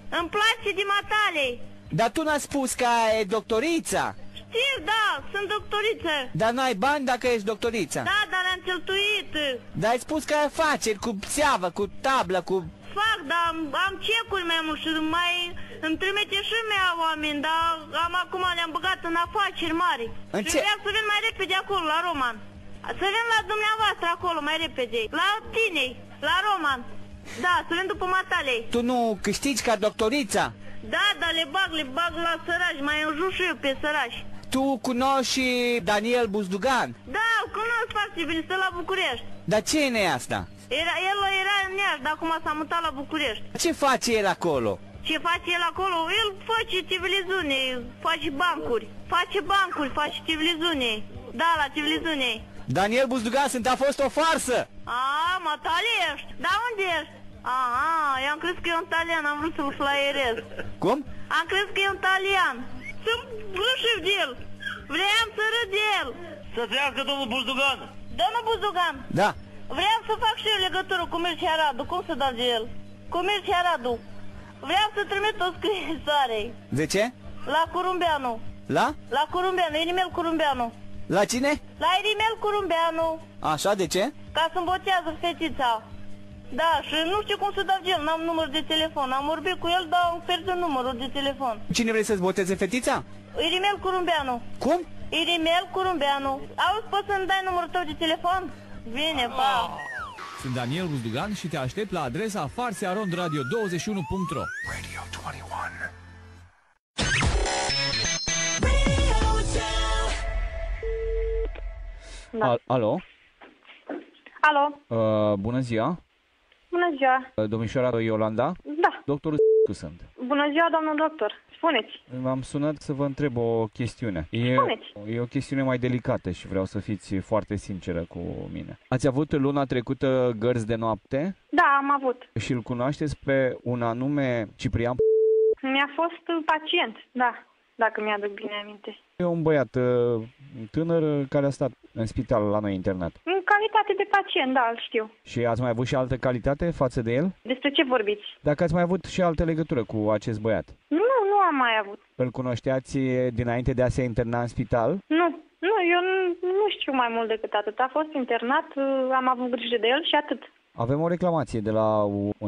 Îmi place de matale. Dar tu n-ai spus că e doctorița? Știu, da, sunt doctoriță. Dar n-ai bani dacă ești doctorița? Da, dar le-am cheltuit. Dar ai spus că ai afaceri cu țeavă, cu tablă, cu... Fac, dar am cecuri mai mult și mai îmi trimite și mea oameni, dar acum le-am băgat în afaceri mari. Și vreau să vin mai repede acolo, la Roman. Să vin la dumneavoastră acolo, mai repede. La tine, la Roman. Da, să vin după matale. Tu nu câștigi ca doctorița? Da, dar le bag la sărași, mai înjur și eu pe sărași. Tu cunoști Daniel Buzdugan? Da, îl cunosc foarte bine, stă la București. Dar cine e asta? El era în Iași, dar acum s-a mutat la București. Ce face el acolo? Ce face el acolo? El face televiziune, face bancuri. Face televiziune. Da, la televiziune. Daniel Buzdugan, a fost o farsă! Matale ești? Da, unde ești? Eu am crezut că e un italian, am vrut să-l flaierez. Cum? Am crezut că e un italian. Să-mi râșiv de el. Vreau să râd de el. Să treacă domnul Buzdugan. Domnul Buzdugan. Da. Vreau să fac și eu legătură cu Mircea Radu. Cum să dau de el? Cu Mircea Radu. Vreau să trimit o scrisoare. De ce? La Curumbeanu. La? La Curumbeanu, Irimel Curumbeanu. La cine? La Irimel Curumbeanu. Așa, de ce? Ca să-mi botează fetița. Da, și nu știu cum să dau de el, n-am număr de telefon. Am vorbit cu el, dar am pierdut numărul de telefon. Cine vrei să-ți boteze fetița? Irimel Curumbeanu. Cum? Irimel Curumbeanu. Auzi, poți să-mi dai numărul tău de telefon? Bine, pa! Sunt Daniel Buzdugan și te aștept la adresa farsearondradio21.ro. Radio 21. Da. Alo? Alo? Bună ziua! Bună ziua! Domnișoara Iolanda? Da. Doctorul sunt. Bună ziua, domnul doctor. Spuneți. M-am sunat să vă întreb o chestiune. E o chestiune mai delicată și vreau să fiți foarte sinceră cu mine. Ați avut luna trecută gărzi de noapte? Da, am avut. Și îl cunoașteți pe un anume Ciprian? Mi-a fost pacient, da, dacă mi-aduc bine aminte. E un băiat tânăr care a stat în spital la noi internat. În calitate de pacient, da, îl știu. Și ați mai avut și altă calitate față de el? Despre ce vorbiți? Dacă ați mai avut și altă legătură cu acest băiat? Nu am mai avut. Îl cunoșteați dinainte de a se interna în spital? Nu, eu nu știu mai mult decât atât. A fost internat, am avut grijă de el și atât. Avem o reclamație de la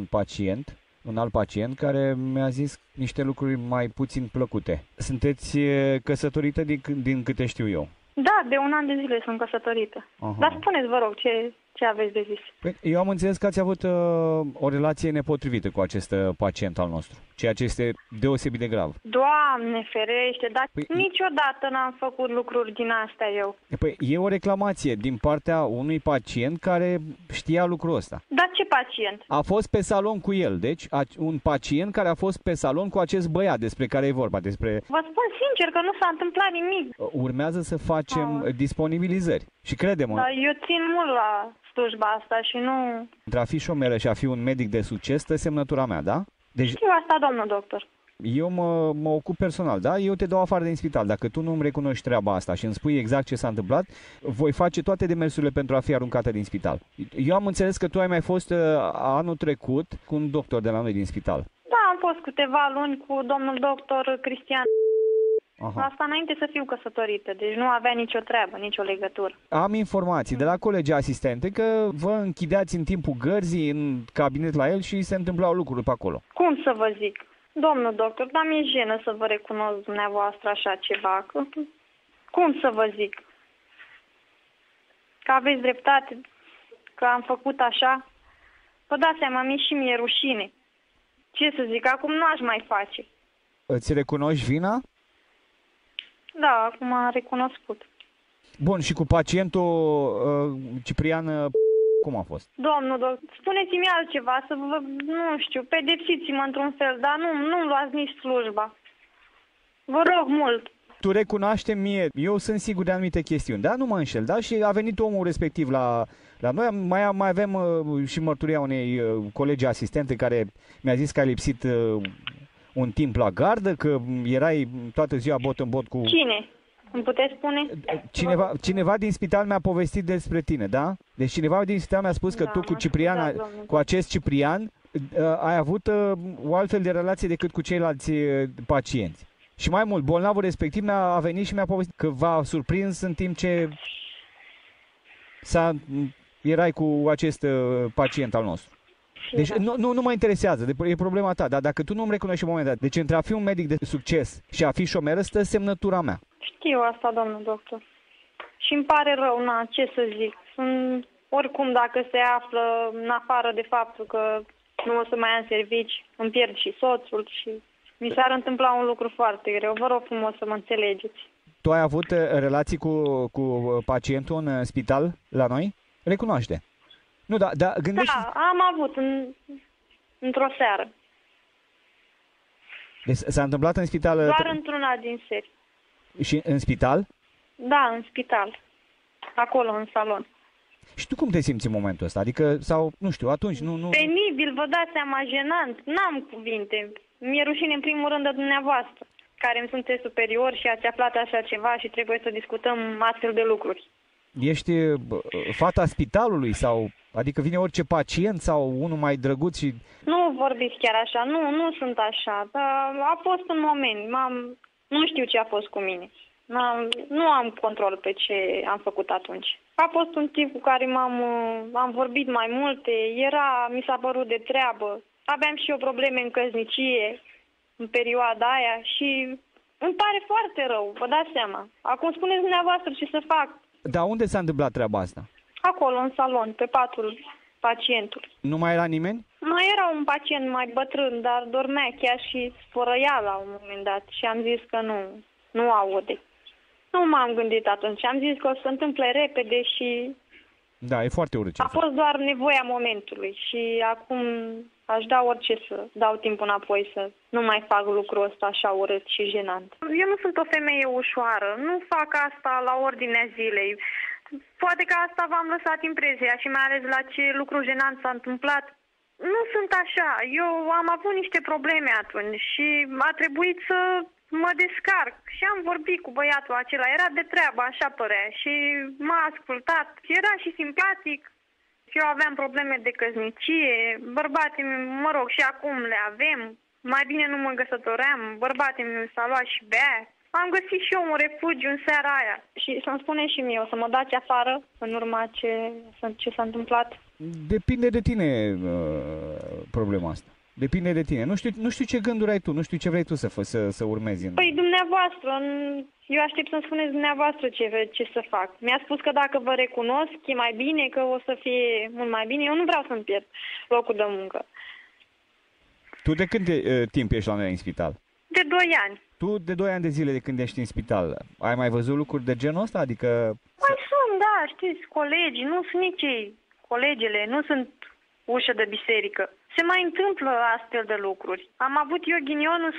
un alt pacient care mi-a zis niște lucruri mai puțin plăcute. Sunteți căsătorită din câte știu eu? Da, de 1 an de zile sunt căsătorită. Aha. Dar spuneți, vă rog, ce aveți de zis? Păi, eu am înțeles că ați avut o relație nepotrivită cu acest pacient al nostru, ceea ce este deosebit de grav. Doamne ferește, dar niciodată n-am făcut lucruri din astea eu. Păi e o reclamație din partea unui pacient care știa lucrul ăsta. Dar ce pacient? A fost pe salon cu el, deci un pacient care a fost pe salon cu acest băiat despre care e vorba. Vă spun sincer că nu s-a întâmplat nimic. Urmează să facem disponibilizări și credem-mă. Dar eu țin mult la slujba asta și nu... Între a fi șomeră și a fi un medic de succes stă semnătura mea, da? Deci... Știu asta, domnul doctor. Eu mă ocup personal, da? Eu te dau afară din spital. Dacă tu nu-mi recunoști treaba asta și îmi spui exact ce s-a întâmplat, voi face toate demersurile pentru a fi aruncată din spital. Eu am înțeles că tu ai mai fost anul trecut cu un doctor de la noi din spital. Da, am fost câteva luni cu domnul doctor Cristian. Aha. Asta înainte să fiu căsătorită, deci nu avea nicio treabă, nicio legătură. Am informații de la colegii asistente că vă închideați în timpul gărzii în cabinet la el și se întâmplau lucruri pe acolo. Cum să vă zic? Domnul doctor, dar mi-e jenă să vă recunosc dumneavoastră așa ceva. Cum să vă zic? Că aveți dreptate, că am făcut așa? Vă dați seama, mi-e și mie rușine. Ce să zic, acum nu aș mai face. Îți recunoști vina? Da, acum am recunoscut. Bun, și cu pacientul Ciprian, cum a fost? Domnul doctor, spuneți-mi altceva, să vă, nu știu, pedepsiți-mă într-un fel, dar nu-mi luați nici slujba. Vă rog mult. Tu recunoaște mie, eu sunt sigur de anumite chestiuni, da? Nu mă înșel, da? Și a venit omul respectiv la noi, mai avem și mărturia unei colegi asistente care mi-a zis că ai lipsit un timp la gardă, că erai toată ziua bot în bot cu... Cine? Îmi puteți spune? Cineva din spital mi-a povestit despre tine, da? Deci cineva din spital mi-a spus că tu cu Ciprian, cu acest Ciprian, ai avut o altfel de relație decât cu ceilalți pacienți. Și mai mult, bolnavul respectiv a venit și mi-a povestit că v-a surprins în timp ce erai cu acest pacient al nostru. Deci nu mă interesează, e problema ta, dar dacă tu nu-mi recunoști în momentul dat, deci între a fi un medic de succes și a fi șomeră stă semnătura mea. Știu asta, domnul doctor. Și îmi pare rău, ce să zic. Oricum, dacă se află în afară de faptul că nu o să mai am servici, îmi pierd și soțul și mi s-ar întâmpla un lucru foarte greu. Vă rog frumos să mă înțelegeți. Tu ai avut relații cu pacientul în spital la noi? Recunoaște. Nu, da, gândește... Da, am avut într-o seară. Deci s-a întâmplat în spital... Doar într-una din serii. Și în spital? Da, în spital. Acolo, în salon. Și tu cum te simți în momentul ăsta? Adică, sau, nu știu, atunci nu... Penibil, vă dați seama, jenant. N-am cuvinte. Mi-e rușine în primul rând de dumneavoastră, care îmi sunteți superiori și ați aflat așa ceva și trebuie să discutăm astfel de lucruri. Ești fata spitalului sau... Adică vine orice pacient sau unul mai drăguț și... Nu vorbiți chiar așa, nu sunt așa, dar a fost un moment, nu știu ce a fost cu mine. Nu am control pe ce am făcut atunci. A fost un tip cu care am vorbit mai multe, mi s-a părut de treabă. Aveam și eu probleme în căsnicie în perioada aia și îmi pare foarte rău, vă dați seama. Acum spuneți dumneavoastră ce să fac. Dar unde s-a întâmplat treaba asta? Acolo, în salon, pe patul pacientului. Nu mai era nimeni? Mai era un pacient mai bătrân, dar dormea chiar și sfărăia la un moment dat și am zis că nu aude. Nu m-am gândit atunci, am zis că o să se întâmple repede și... Da, e foarte urât. A fost doar nevoia momentului și acum aș da orice să dau timp înapoi să nu mai fac lucrul ăsta așa urât și jenant. Eu nu sunt o femeie ușoară, nu fac asta la ordinea zilei. Poate că asta v-am lăsat impresia și mai ales la ce lucru jenant s-a întâmplat. Nu sunt așa. Eu am avut niște probleme atunci și a trebuit să mă descarc. Și am vorbit cu băiatul acela. Era de treabă, așa părea. Și m-a ascultat. Era și simpatic. Eu aveam probleme de căsnicie. Bărbații, mă rog, și acum le avem. Mai bine nu mă căsătoream. Bărbații mi s-a luat și bea. Am găsit și eu un refugiu în seara aia. Și să-mi spune și mie, o să mă dați afară în urma ce s-a întâmplat? Depinde de tine problema asta. Depinde de tine. Nu știu ce gânduri ai tu, nu știu ce vrei tu să urmezi. Păi dumneavoastră, eu aștept să-mi spuneți dumneavoastră ce să fac. Mi-a spus că dacă vă recunosc, e mai bine, că o să fie mult mai bine. Eu nu vreau să-mi pierd locul de muncă. Tu de cât timp ești la noi în spital? De 2 ani. Tu de 2 ani de zile de când ești în spital, ai mai văzut lucruri de genul ăsta? Adică... Păi sunt, da, știți, colegii, nu sunt nici colegele, nu sunt ușă de biserică. Se mai întâmplă astfel de lucruri. Am avut eu ghinionul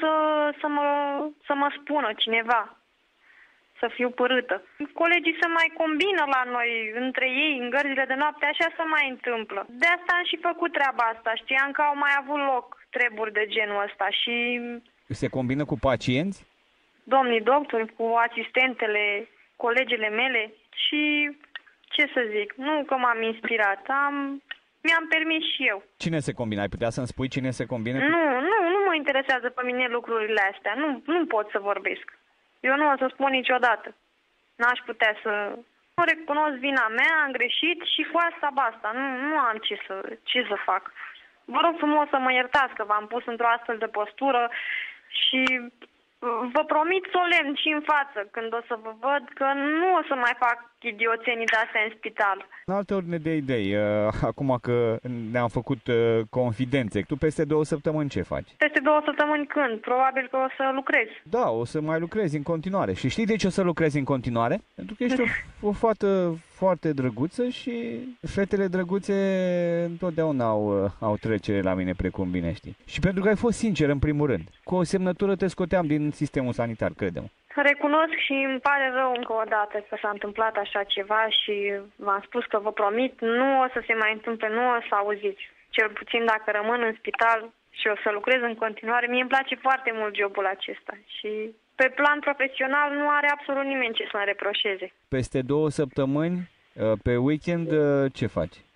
să mă spună cineva, să fiu părâtă. Colegii se mai combină la noi, între ei, în gărzile de noapte, așa se mai întâmplă. De asta am și făcut treaba asta, știam că au mai avut loc treburi de genul ăsta și... Se combină cu pacienți? Domnii doctori, cu asistentele, colegele mele și, ce să zic, nu că m-am inspirat, mi-am permis și eu. Cine se combină? Ai putea să-mi spui cine se combină? Nu mă interesează pe mine lucrurile astea, nu pot să vorbesc. Eu nu o să spun niciodată. N-aș putea să... Nu recunosc vina mea, am greșit și cu asta basta, nu am ce să fac. Vă rog frumos să mă iertați că v-am pus într-o astfel de postură și vă promit solemn și în față, când o să vă văd, că nu o să mai fac idioțenii de-astea în spital. În altă ordine de idei, acum că ne-am făcut confidențe, tu peste 2 săptămâni ce faci? Peste 2 săptămâni când? Probabil că o să lucrez. Da, o să mai lucrezi în continuare. Și știi de ce o să lucrezi în continuare? Pentru că ești o fată foarte drăguță și fetele drăguțe întotdeauna au trecere la mine, precum bine știi. Și pentru că ai fost sincer în primul rând. Cu o semnătură te scoteam din sistemul sanitar, crede-mă. Recunosc și îmi pare rău încă o dată că s-a întâmplat așa ceva și v-am spus că vă promit, nu o să se mai întâmple, nu o să auziți. Cel puțin dacă rămân în spital și o să lucrez în continuare, mie îmi place foarte mult jobul acesta și pe plan profesional nu are absolut nimeni ce să-mi reproșeze. Peste 2 săptămâni, pe weekend, ce faci?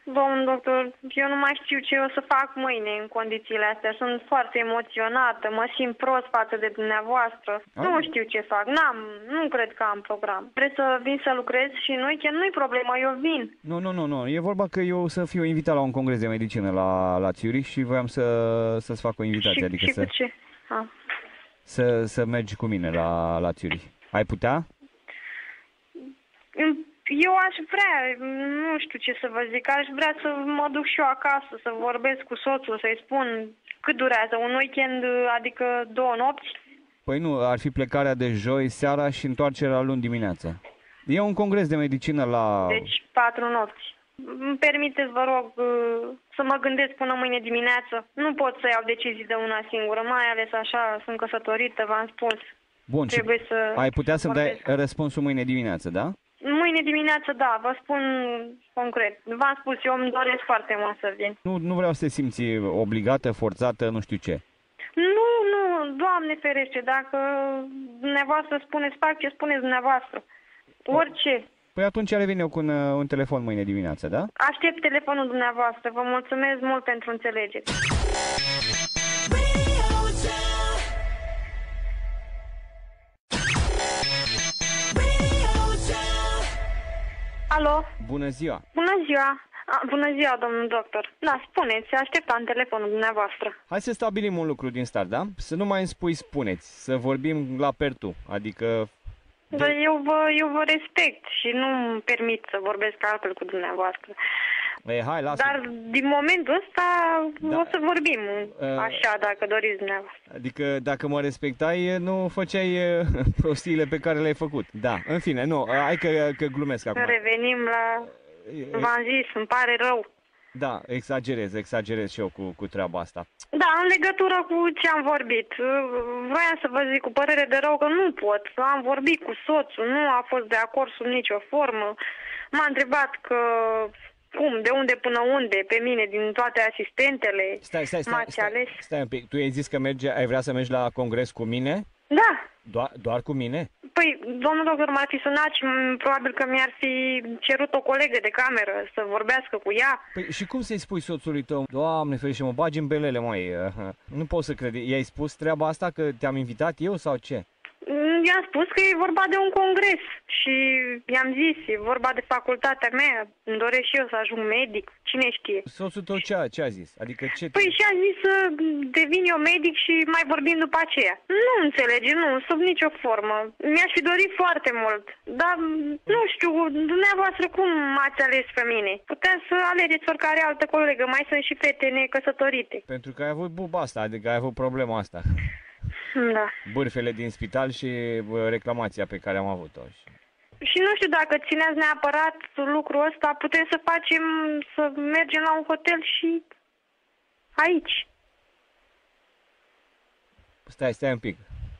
Domnul doctor, eu nu mai știu ce o să fac mâine în condițiile astea. Sunt foarte emoționată, mă simt prost față de dumneavoastră. Nu știu ce fac, nu cred că am program. Vreți să vin să lucrez și în weekend? Nu-i problemă, eu vin. Nu. E vorba că eu să fiu invitat la un congres de medicină la Zurich și voiam să-ți fac o invitație. Adică și cu ce? Să mergi cu mine la Zurich. Ai putea? Eu aș vrea, nu știu ce să vă zic, aș vrea să mă duc și eu acasă, să vorbesc cu soțul, să-i spun cât durează, un weekend, adică 2 nopți. Păi nu, ar fi plecarea de joi seara și întoarcerea luni dimineața. E un congres de medicină la... Deci 4 nopți. Îmi permiteți, vă rog, să mă gândesc până mâine dimineață. Nu pot să iau decizii de una singură, mai ales așa, sunt căsătorită, v-am spus. Bun, trebuie și să ai putea să-mi dai vorbesc. răspunsul mâine dimineață, da? Mâine dimineață, da, vă spun concret. V-am spus, eu îmi doresc foarte mult să vin. Nu vreau să te simți obligată, forțată, nu știu ce. Nu, Doamne ferește, dacă dumneavoastră spuneți, fac ce spuneți dumneavoastră. Orice. Păi atunci revin eu cu un telefon mâine dimineață, da? Aștept telefonul dumneavoastră. Vă mulțumesc mult pentru înțelegere. Alo? Bună ziua! Bună ziua! Bună ziua, domnul doctor. Da, spuneți, așteptam telefonul dumneavoastră. Hai să stabilim un lucru din start, da? Să nu mai îmi spui spuneți, să vorbim la per tu, adică... Dar eu vă respect și nu-mi permit să vorbesc altfel cu dumneavoastră. Hai, lasă. Dar din momentul ăsta o să vorbim așa, dacă doriți dumneavoastră. Adică dacă mă respectai, nu făceai prostiile pe care le-ai făcut. Da, în fine, nu, hai că glumesc acum. Revenim la... V-am zis, îmi pare rău. Da, exagerez și eu cu treaba asta. Da, în legătură cu ce am vorbit, voiam să vă zic cu părere de rău că nu pot. Am vorbit cu soțul, nu a fost de acord sub nicio formă. M-a întrebat că cum, de unde până unde, pe mine, din toate asistentele. Stai un pic, tu ai zis că ai vrea să mergi la congres cu mine? Da. Doar cu mine? Păi, domnul doctor m-ar fi sunat și probabil că mi-ar fi cerut o colegă de cameră să vorbească cu ea. Păi și cum să-i spui soțului tău? Doamne ferește, mă bagi în belele, măi. Nu pot să cred. I-ai spus treaba asta că te-am invitat eu sau ce? I-am spus că e vorba de un congres și i-am zis, e vorba de facultatea mea, îmi doresc și eu să ajung medic, cine știe. Soțul tău ce a zis? Adică ce... Păi și a zis să devin eu medic și mai vorbim după aceea. Nu înțelege, nu, sub nicio formă. Mi-aș fi dorit foarte mult, dar nu știu, dumneavoastră cum m-ați ales pe mine? Puteți să alegeți oricare altă colegă, mai sunt și fete necăsătorite. Pentru că ai avut buba asta, adică ai avut problema asta. Da. Bârfele din spital și reclamația pe care am avut-o. Și nu știu dacă țineați neapărat lucrul ăsta, putem să facem, să mergem la un hotel și aici. Stai un pic.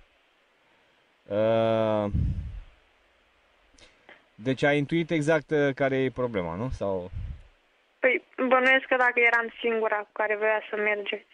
Deci ai intuit exact care e problema, nu? Sau... Păi bănuiesc că dacă eram singura cu care voia să mergeți.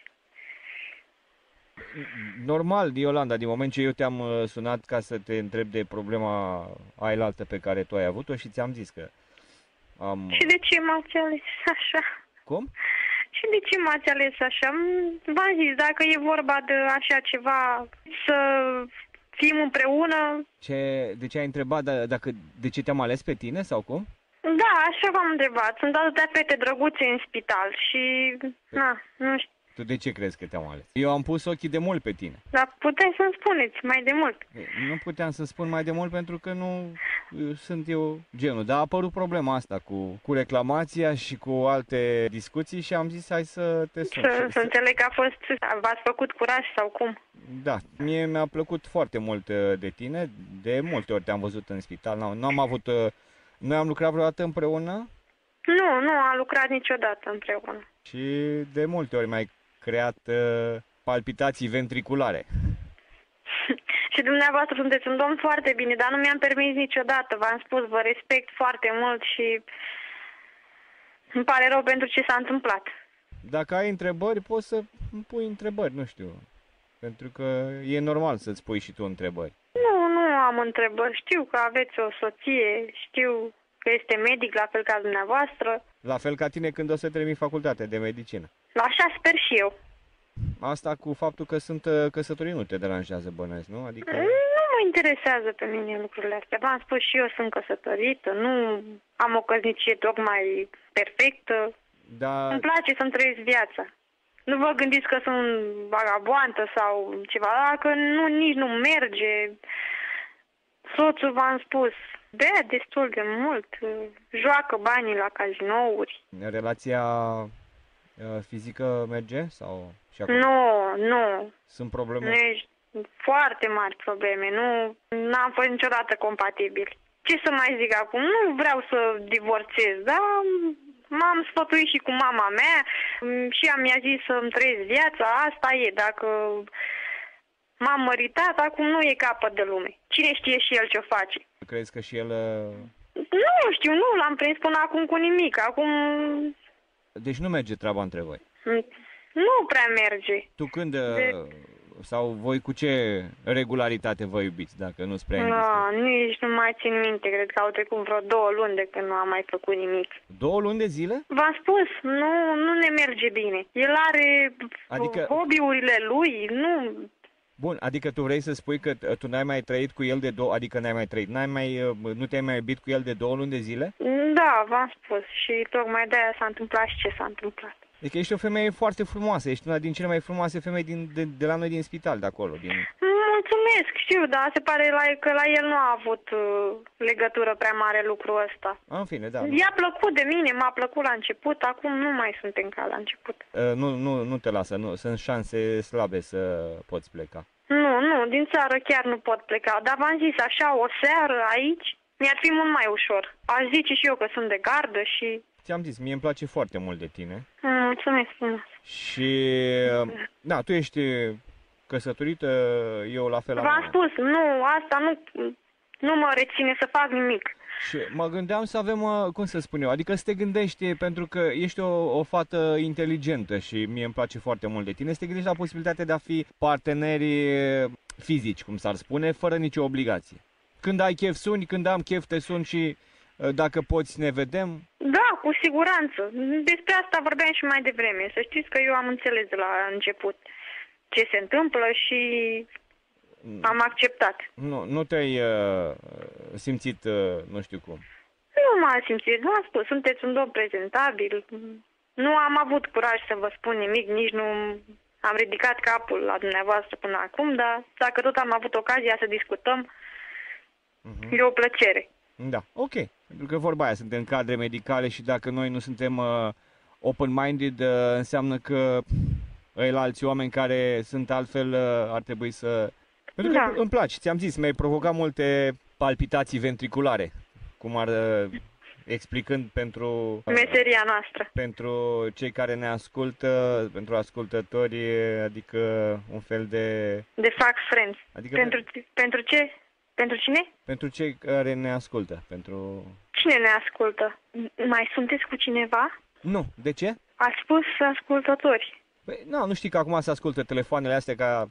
Normal, Iolanda, din moment ce eu te-am sunat ca să te întreb de problema ailaltă pe care tu ai avut-o și ți-am zis că am... Și de ce m-ați ales așa? Cum? Și de ce m-ați ales așa? V-am zis, dacă e vorba de așa ceva, să fim împreună... De ce ai întrebat? De ce te-am ales pe tine sau cum? Da, așa v-am întrebat. Sunt atâtea fete drăguțe în spital și... nu știu. Tu de ce crezi că te-am ales? Eu am pus ochii de mult pe tine. Dar puteți să-mi spuneți mai de mult. Nu puteam să spun mai de mult pentru că nu sunt eu genul. Dar a apărut problema asta cu reclamația și cu alte discuții și am zis hai să te sun. Să înțeleg că v-ați făcut curaj sau cum? Da, mie mi-a plăcut foarte mult de tine. De multe ori te-am văzut în spital. N-am avut... Noi am lucrat vreodată împreună? Nu am lucrat niciodată împreună. Și de multe ori mi-ai creat palpitații ventriculare. Și dumneavoastră sunteți un domn foarte bine, dar nu mi-am permis niciodată. V-am spus, vă respect foarte mult și îmi pare rău pentru ce s-a întâmplat. Dacă ai întrebări, poți să îmi pui întrebări, nu știu. Pentru că e normal să-ți pui și tu întrebări. Nu am întrebări. Știu că aveți o soție, știu că că este medic, la fel ca dumneavoastră. La fel ca tine când o să termin facultatea de medicină. Așa sper și eu. Asta cu faptul că sunt căsătorii nu te deranjează, bănuiesc, nu? Adică... Nu mă interesează pe mine lucrurile astea. V-am spus și eu sunt căsătorită, nu am o căsnicie tocmai perfectă. Da. Îmi place să-mi trăiesc viața. Nu vă gândiți că sunt vagabontă sau ceva, dacă nu, nici nu merge. Soțul, v-am spus, bea destul de mult, joacă banii la cazinouri. Relația fizică merge? Sau și acum? Nu. Sunt probleme? Foarte mari probleme. N-am fost niciodată compatibili. Ce să mai zic acum? Nu vreau să divorțez, dar m-am sfătuit și cu mama mea și mi-a zis să-mi trăiesc viața. Asta e, dacă m-am măritat, acum nu e capăt de lume. Cine știe și el ce face? Crezi că și el... Nu știu, nu l-am prins până acum cu nimic. Acum... Deci nu merge treaba între voi? Nu prea merge. Tu când... Sau voi cu ce regularitate vă iubiți, dacă nu-ți prea indiscret? Nici nu mai țin minte, cred că au trecut vreo 2 luni de când nu am mai făcut nimic. 2 luni de zile? V-am spus, nu ne merge bine. El are hobby-urile lui, nu... Bun, adică tu vrei să spui că tu n-ai mai trăit cu el de nu te-ai mai iubit cu el de 2 luni de zile? Da, v-am spus și tocmai de-aia s-a întâmplat și ce s-a întâmplat. Deci ești o femeie foarte frumoasă, ești una din cele mai frumoase femei de la noi din spital, de acolo. Mulțumesc, știu, dar se pare că la el nu a avut legătură prea mare lucrul ăsta. În fine, da. I-a plăcut de mine, m-a plăcut la început, acum nu mai suntem ca la început. Nu te lasă, sunt șanse slabe să poți pleca. Nu, din țară chiar nu pot pleca, dar v-am zis, așa, o seară aici, mi-ar fi mult mai ușor. Aș zice și eu că sunt de gardă și... Ți-am zis, mie îmi place foarte mult de tine. Mulțumesc. Și, da, tu ești căsătorită, eu la fel. V-am spus, asta nu mă reține să fac nimic. Și mă gândeam să avem, cum să spun eu, adică să te gândești, pentru că ești o fată inteligentă și mie îmi place foarte mult de tine, să te gândești la posibilitatea de a fi parteneri fizici, cum s-ar spune, fără nicio obligație. Când ai chef suni, când am chef te sun și dacă poți ne vedem. Da, cu siguranță. Despre asta vorbeam și mai devreme. Să știți că eu am înțeles de la început ce se întâmplă și am acceptat. Nu te-ai simțit, nu știu cum? Nu m-am simțit, v-am spus, sunteți un domn prezentabil. Nu am avut curaj să vă spun nimic, nici nu am ridicat capul la dumneavoastră până acum, dar dacă tot am avut ocazia să discutăm, e o plăcere. Da, ok. Pentru că vorba aia, suntem în cadre medicale și dacă noi nu suntem open-minded, înseamnă că alți oameni care sunt altfel ar trebui să... Pentru că îmi place, ți-am zis, mi-ai provocat multe palpitații ventriculare, cum ar... explicând pentru... meseria noastră. Pentru cei care ne ascultă, pentru ascultători, adică un fel de... De fac friends. Adică pentru ce? Pentru cine? Pentru cei care ne ascultă, pentru... Cine ne ascultă? Mai sunteți cu cineva? Nu, de ce? Ați spus ascultători. Păi, nu știi că acum se ascultă telefoanele astea ca...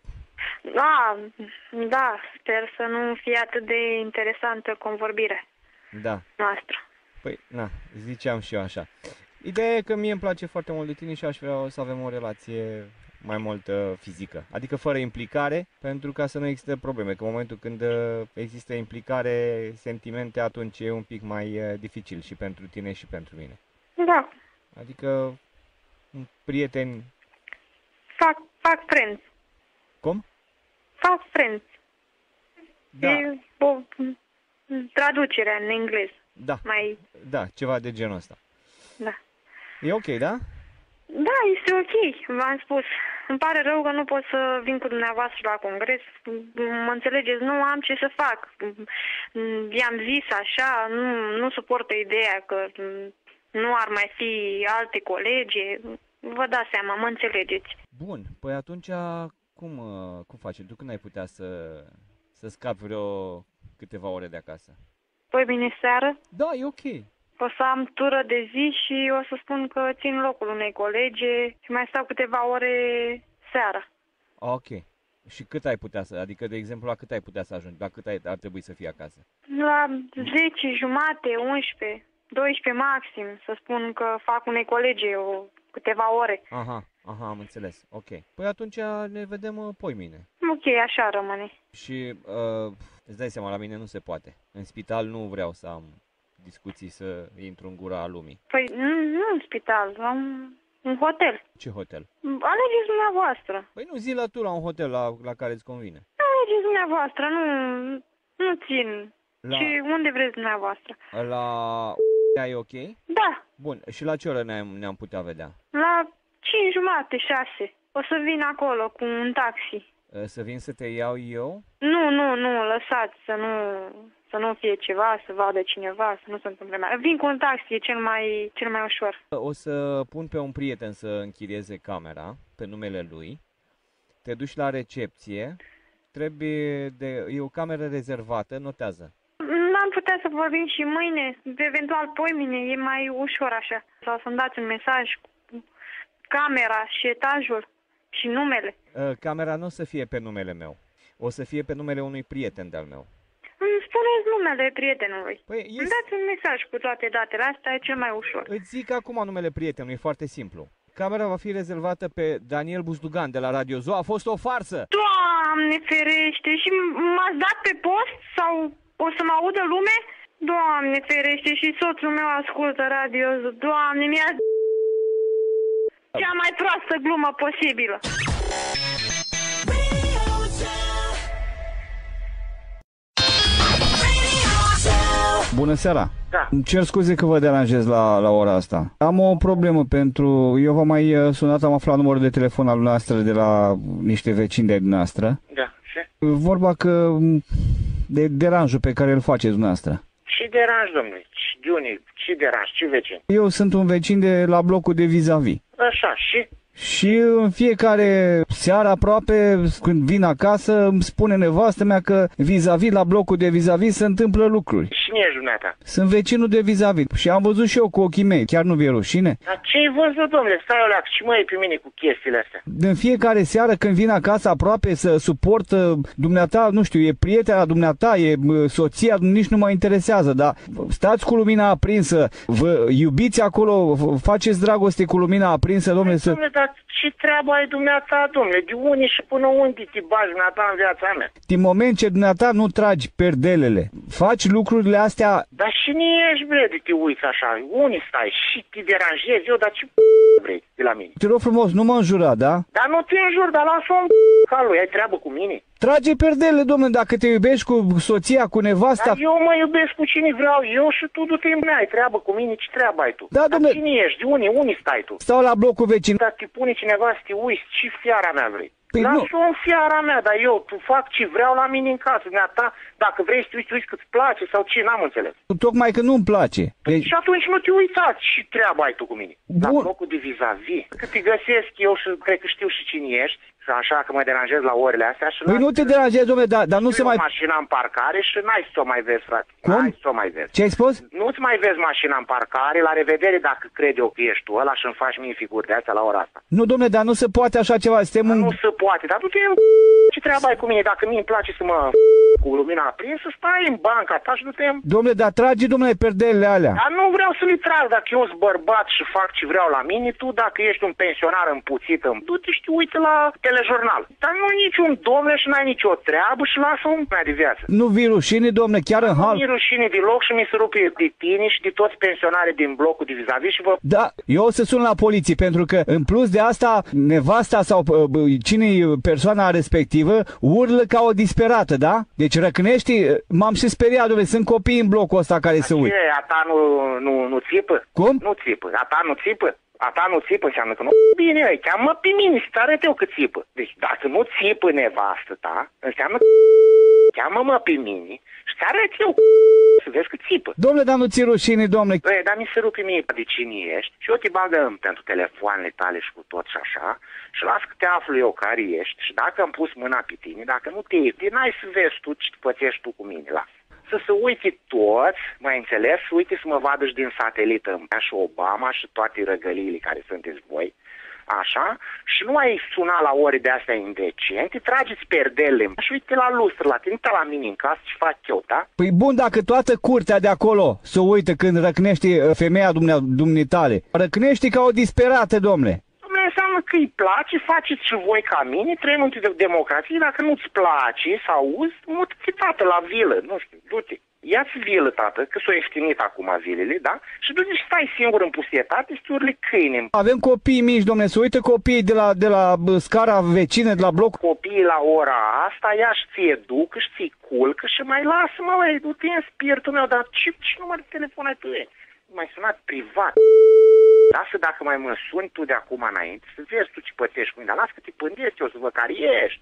Da, sper să nu fie atât de interesantă convorbirea noastră. Păi, ziceam și eu așa. Ideea e că mie îmi place foarte mult de tine și aș vrea să avem o relație mai mult fizică, adică fără implicare, pentru ca să nu există probleme, că în momentul când există implicare, sentimente, atunci e un pic mai dificil și pentru tine și pentru mine. Da. Adică prieteni... Fac friends. Cum? Fac friends. Da. E o traducere în engleză. Da. Da, ceva de genul ăsta. Da. E ok, da? Da, este ok, v-am spus. Îmi pare rău că nu pot să vin cu dumneavoastră la congres. Mă înțelegeți, nu am ce să fac. I-am zis așa, nu suportă ideea că nu ar mai fi alte colegi. Vă dați seama, mă înțelegeți. Bun, păi atunci cum faci? Tu când ai putea să scapi vreo câteva ore de acasă? Păi bine seară? Da, e ok. O să am tură de zi și o să spun că țin locul unei colege și mai stau câteva ore seara. Ok. Și cât ai putea adică de exemplu la cât ai putea să ajungi? La cât ar trebui să fii acasă? La 10, jumate, 11. 12 maxim, să spun că fac unei colegi câteva ore. Aha, am înțeles. Ok. Păi atunci ne vedem poimine. Ok, așa rămâne. Și îți dai seama, la mine nu se poate. În spital nu vreau să am discuții să intru în gura lumii. Păi nu în spital, în hotel. Ce hotel? Alegeți dumneavoastră. Păi nu, zi tu la un hotel la care îți convine. Alegeți dumneavoastră, nu țin. Și unde vreți dumneavoastră? La... e ok? Da. Bun, și la ce oră ne-am putea vedea? La 5:30, 6. O să vin acolo cu un taxi. Să vin să te iau eu? Nu, lăsați să nu fie ceva, să vadă cineva, să nu se întâmple mai. Vin cu un taxi, e cel mai ușor. O să pun pe un prieten să închirieze camera pe numele lui. Te duci la recepție. E o cameră rezervată, notează. N-am putea să vorbim și mâine, eventual poimine, e mai ușor așa. Sau să-mi dați un mesaj cu camera și etajul și numele. Camera nu o să fie pe numele meu. O să fie pe numele unui prieten de-al meu. Îmi spuneți numele prietenului. Păi, îmi dați un mesaj cu toate datele astea, e cel mai ușor. Îți zic acum numele prietenului, e foarte simplu. Camera va fi rezervată pe Daniel Buzdugan de la Radio Zoo. A fost o farsă! Doamne ferește! Și m-ați dat pe post sau o să mă audă lume? Doamne ferește! Și soțul meu ascultă Radio Zoo. Doamne, mi-a cea mai proastă glumă posibilă. Bună seara! Da. Îmi cer scuze că vă deranjez la ora asta. Am o problemă Eu v-am mai sunat, am aflat numărul de telefon al noastră de la niște vecini de noastră. Da, și? Vorba de deranjul pe care îl faceți dumneavoastră. Ce deranj, domnule? De unde? Ce deranj? Ce vecin? Eu sunt un vecin de la blocul de vis-a-vis. Așa, și? Și în fiecare seară aproape, când vin acasă, îmi spune nevastă mea că vis-a-vis, la blocul de vis-a-vis, se întâmplă lucruri. Și cine ești dumneata? Sunt vecinul de vis-a-vis și am văzut și eu cu ochii mei. Chiar nu vi-e rușine? Dar ce-ai văzut, domnule? Stai o leac, și mă iei pe mine cu chestiile astea. În fiecare seară când vin acasă aproape să suportă dumneata, nu știu, e prietena dumneata, e soția, nici nu mă interesează, dar stați cu lumina aprinsă, vă iubiți acolo, faceți dragoste cu lumina aprinsă, domnule, să... Ce treabă ai dumneata, domnule? De unde și până unde te bagi dumneata în viața mea? Din moment ce dumneata nu tragi perdelele, faci lucrurile astea... Dar și nu ești, bre, de te uiți așa. Unde stai? Și te deranjezi eu, dar ce vrei de la mine? Te rog frumos, nu mă înjura, da? Dar nu te înjur, dar lasă-o ca lui, ai treabă cu mine? Trage perdelele, domnule, dacă te iubești cu soția, cu nevasta... Dar eu mă iubesc cu cine vreau eu și tu du-te în mea, ai treabă cu mine, ce treabă ai tu? Da, domnule... Dar cine ești? De unde stai tu? Stau la blocul vecin. Dar te pune cineva să te uiți, ce fiara mea vrei? Păi lasă-o în fiara mea, dar eu fac ce vreau la mine în casă, ta, dacă vrei să te uiți cât-ți place sau ce, n-am înțeles. Tocmai că nu-mi place. Deci... Și atunci nu te uitați, ce treabă ai tu cu mine? Bun. La blocul de vis-a-vis, că te găsesc eu și cred că știu și cine ești, și așa că mă deranjez la orele astea și... Păi nu te deranjezi, domnule, dar nu se mai... mașina în parcare și n-ai să o mai vezi, frate. Cum? N-ai să o mai vezi. Ce ai spus? Nu-ți mai vezi mașina în parcare, la revedere dacă cred eu că ești tu ăla și îmi faci mie figuri de astea la ora asta. Nu, domnule, dar nu se poate așa ceva, Nu se poate, dar du-te în... Ce treabă ai cu mine? Dacă mie îmi place să mă... cu lumina aprinsă, stai în banca ta și du-te... Domnule, dar tragi, domnule, perdelele alea. Dar nu vreau să le trag, dacă eu sunt bărbat și fac ce vreau la mine, tu dacă ești un pensionar împuțit, du-te și te uite la telejurnal. Dar nu niciun domnule și n-ai nicio treabă și lasă un mea de viață. Nu vii rușine, domnule, chiar în hal. Nu vii rușine deloc și mi se rupe de tine și de toți pensionarii din blocul de vis-a-vis și vă... Da, eu o să sun la poliție, pentru că în plus de asta, nevasta sau cine-i persoana respectivă urlă ca o disperată, da? Deci răcnești, m-am și speriat, domnule, sunt copii în blocul ăsta care se uită. A ta nu țipă? Cum? Nu țipă. A ta nu țipă? A ta nu țipă înseamnă că nu... Bine, cheamă pe mine și te arăt eu că țipă. Deci dacă nu țipă nevastă ta, înseamnă că... Cheamă-mă pe mine și te arăt eu să vezi că țipă. Domnule, dar nu ți rușine, domnule. Băi, dar mi se rupe mie de cine ești și eu te bagă pentru telefoanele tale și cu tot și așa și las că te aflu eu care ești și dacă am pus mâna pe tine, dacă nu te iei, n-ai să vezi tu ce pățești tu cu mine, las. Să se uite toți, mai înțeles, uite să mă vadă și din satelită și Obama și toate răgăliile care sunteți voi. așa, și nu ai suna la ore de astea indecente, trageți perdele și uite la lustră, la tine, la mine în casă și fac eu, da? Păi bun, dacă toată curtea de acolo se uită când răcnește femeia dumneitale, răcnește ca o disperată, domnule. Dom'le, înseamnă că îi place, faceți și voi ca mine, trăim într-o democrație, dacă nu-ți place să auzi, mută-te, tată, la vilă, nu știu, du-te. Ia-ți vilă, tată, că s-o ieftinit acum vilele, da? Și du-te și stai singur în pusietate și urli câine. Avem copii mici, dom'le, se uită copiii de la scara vecină, de la bloc. Copiii la ora asta, ia și ți educă și ți culcă și mai lasă-mă, băi, du-te în spiritul meu, dar ce număr de telefon ai tu? M-ai sunat privat. Lasă dacă mai mă suni tu de acum înainte, să vezi tu ce pățești cu mine, dar lasă că te pândești eu să văd care ești.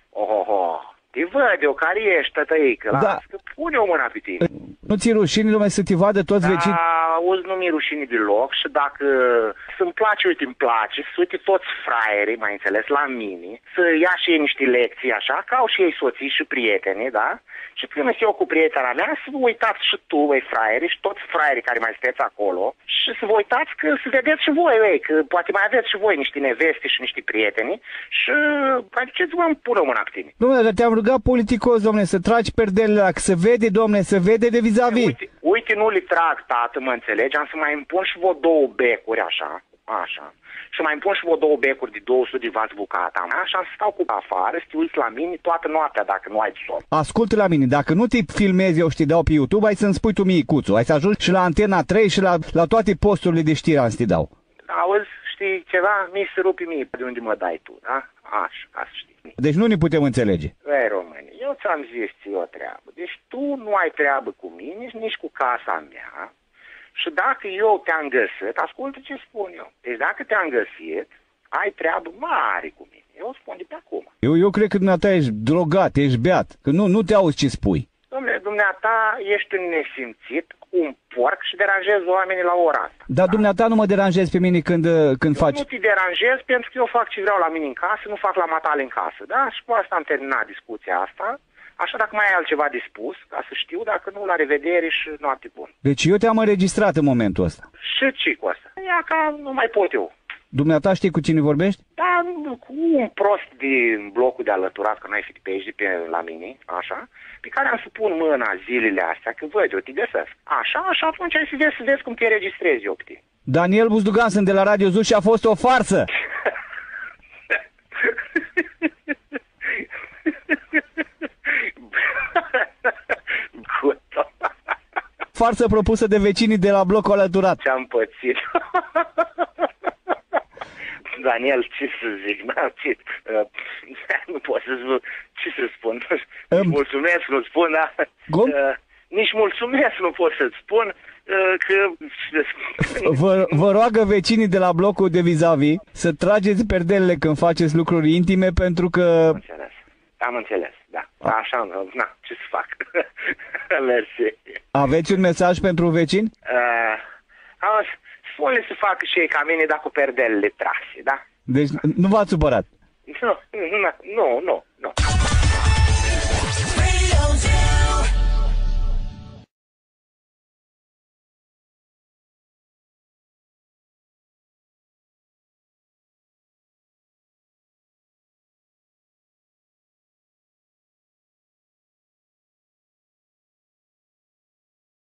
Te văd eu care ești, tătăică, lasă că pune o mâna pe tine. Nu ți-e rușine, dom'le, să te vadă toți vecinii? Auzi, nu mi-e rușine deloc și dacă să-mi place, uite, îmi place, să uite toți fraierii, mai înțeles, la mine, să ia și ei niște lecții așa, că au și ei soții și prieteni, da? Și până eu cu prietena mea să vă uitați și tu, băi, fraieri, și toți fraierii care mai sunteți acolo și să vă uitați că să vedeți și voi, băi, că poate mai aveți și voi niște neveste și niște prieteni și aduceți-vă în pură mâna pe tine. Dom'le, dar te-am rugat politicos, dom'le, să tragi perdelele la, că se vede, dom'le, se vede de vis-a-vis. Uite, nu le trag, tată, mă înțelegi? Am să mai împun și vă 2 becuri, așa. Și mai împun și vă 2 becuri de 200 de vați bucata mea și am să stau cu afară, să te uiți la mine toată noaptea dacă nu ai somn. Ascultă la mine, dacă nu te filmezi eu și te dau pe YouTube, ai să-mi spui tu mie, Cuțu, ai să ajungi și la Antena 3 și la toate posturile de știri am să te dau. Auzi, știi ceva? Mi se rupi mie de unde mă dai tu, da? Așa, ca să știi. Deci nu ne putem înțelege. Băi, români, eu ți-am zis ție o treabă. Deci tu nu ai treabă cu mine, nici cu casa mea. Și dacă eu te-am găsit, ascultă ce spun eu. Deci dacă te-am găsit, ai treabă mare cu mine. Eu spun de pe acum. Eu cred că dumneata ești drogat, ești beat, că nu te auzi ce spui. Dom'le, dumneata ești un nesimțit, un porc și deranjezi oamenii la ora asta. Dar dumneata nu mă deranjezi pe mine când faci... Nu te deranjez pentru că eu fac ce vreau la mine în casă, nu fac la matale în casă, da? Și cu asta am terminat discuția asta. Așa, dacă mai ai altceva de spus, ca să știu, dacă nu, la revedere și noapte bună. Deci eu te-am înregistrat în momentul ăsta. Și ce cu asta? Ia ca nu mai pot eu. Dumneata știi cu cine vorbești? Da, cu un prost din blocul de alăturat, că n-ai fi pe aici, de pe la mine, așa, pe care am să pun mâna zilele astea, că văd eu, te găsesc. Așa, și atunci ai să vezi cum te registrezi eu pe tine. Daniel Buzdugan, sunt de la Radio Zuș și a fost o farsă. Farsă propusă de vecinii de la blocul alăturat. Ce-am pățit. Daniel, ce să zic? Nu pot să spun. Ce să spun? Nici mulțumesc, nu spun, da? Nici mulțumesc nu pot să-ți spun că... Vă roagă vecinii de la blocul de vis-a-vis să trageți perdelele când faceți lucruri intime pentru că... Am înțeles, da. Așa, na, ce să fac? Mersi. Aveți un mesaj pentru vecini? Spune să facă și ei ca mine, dar cu perdelele trase, da? Deci nu v-ați supărat? Nu.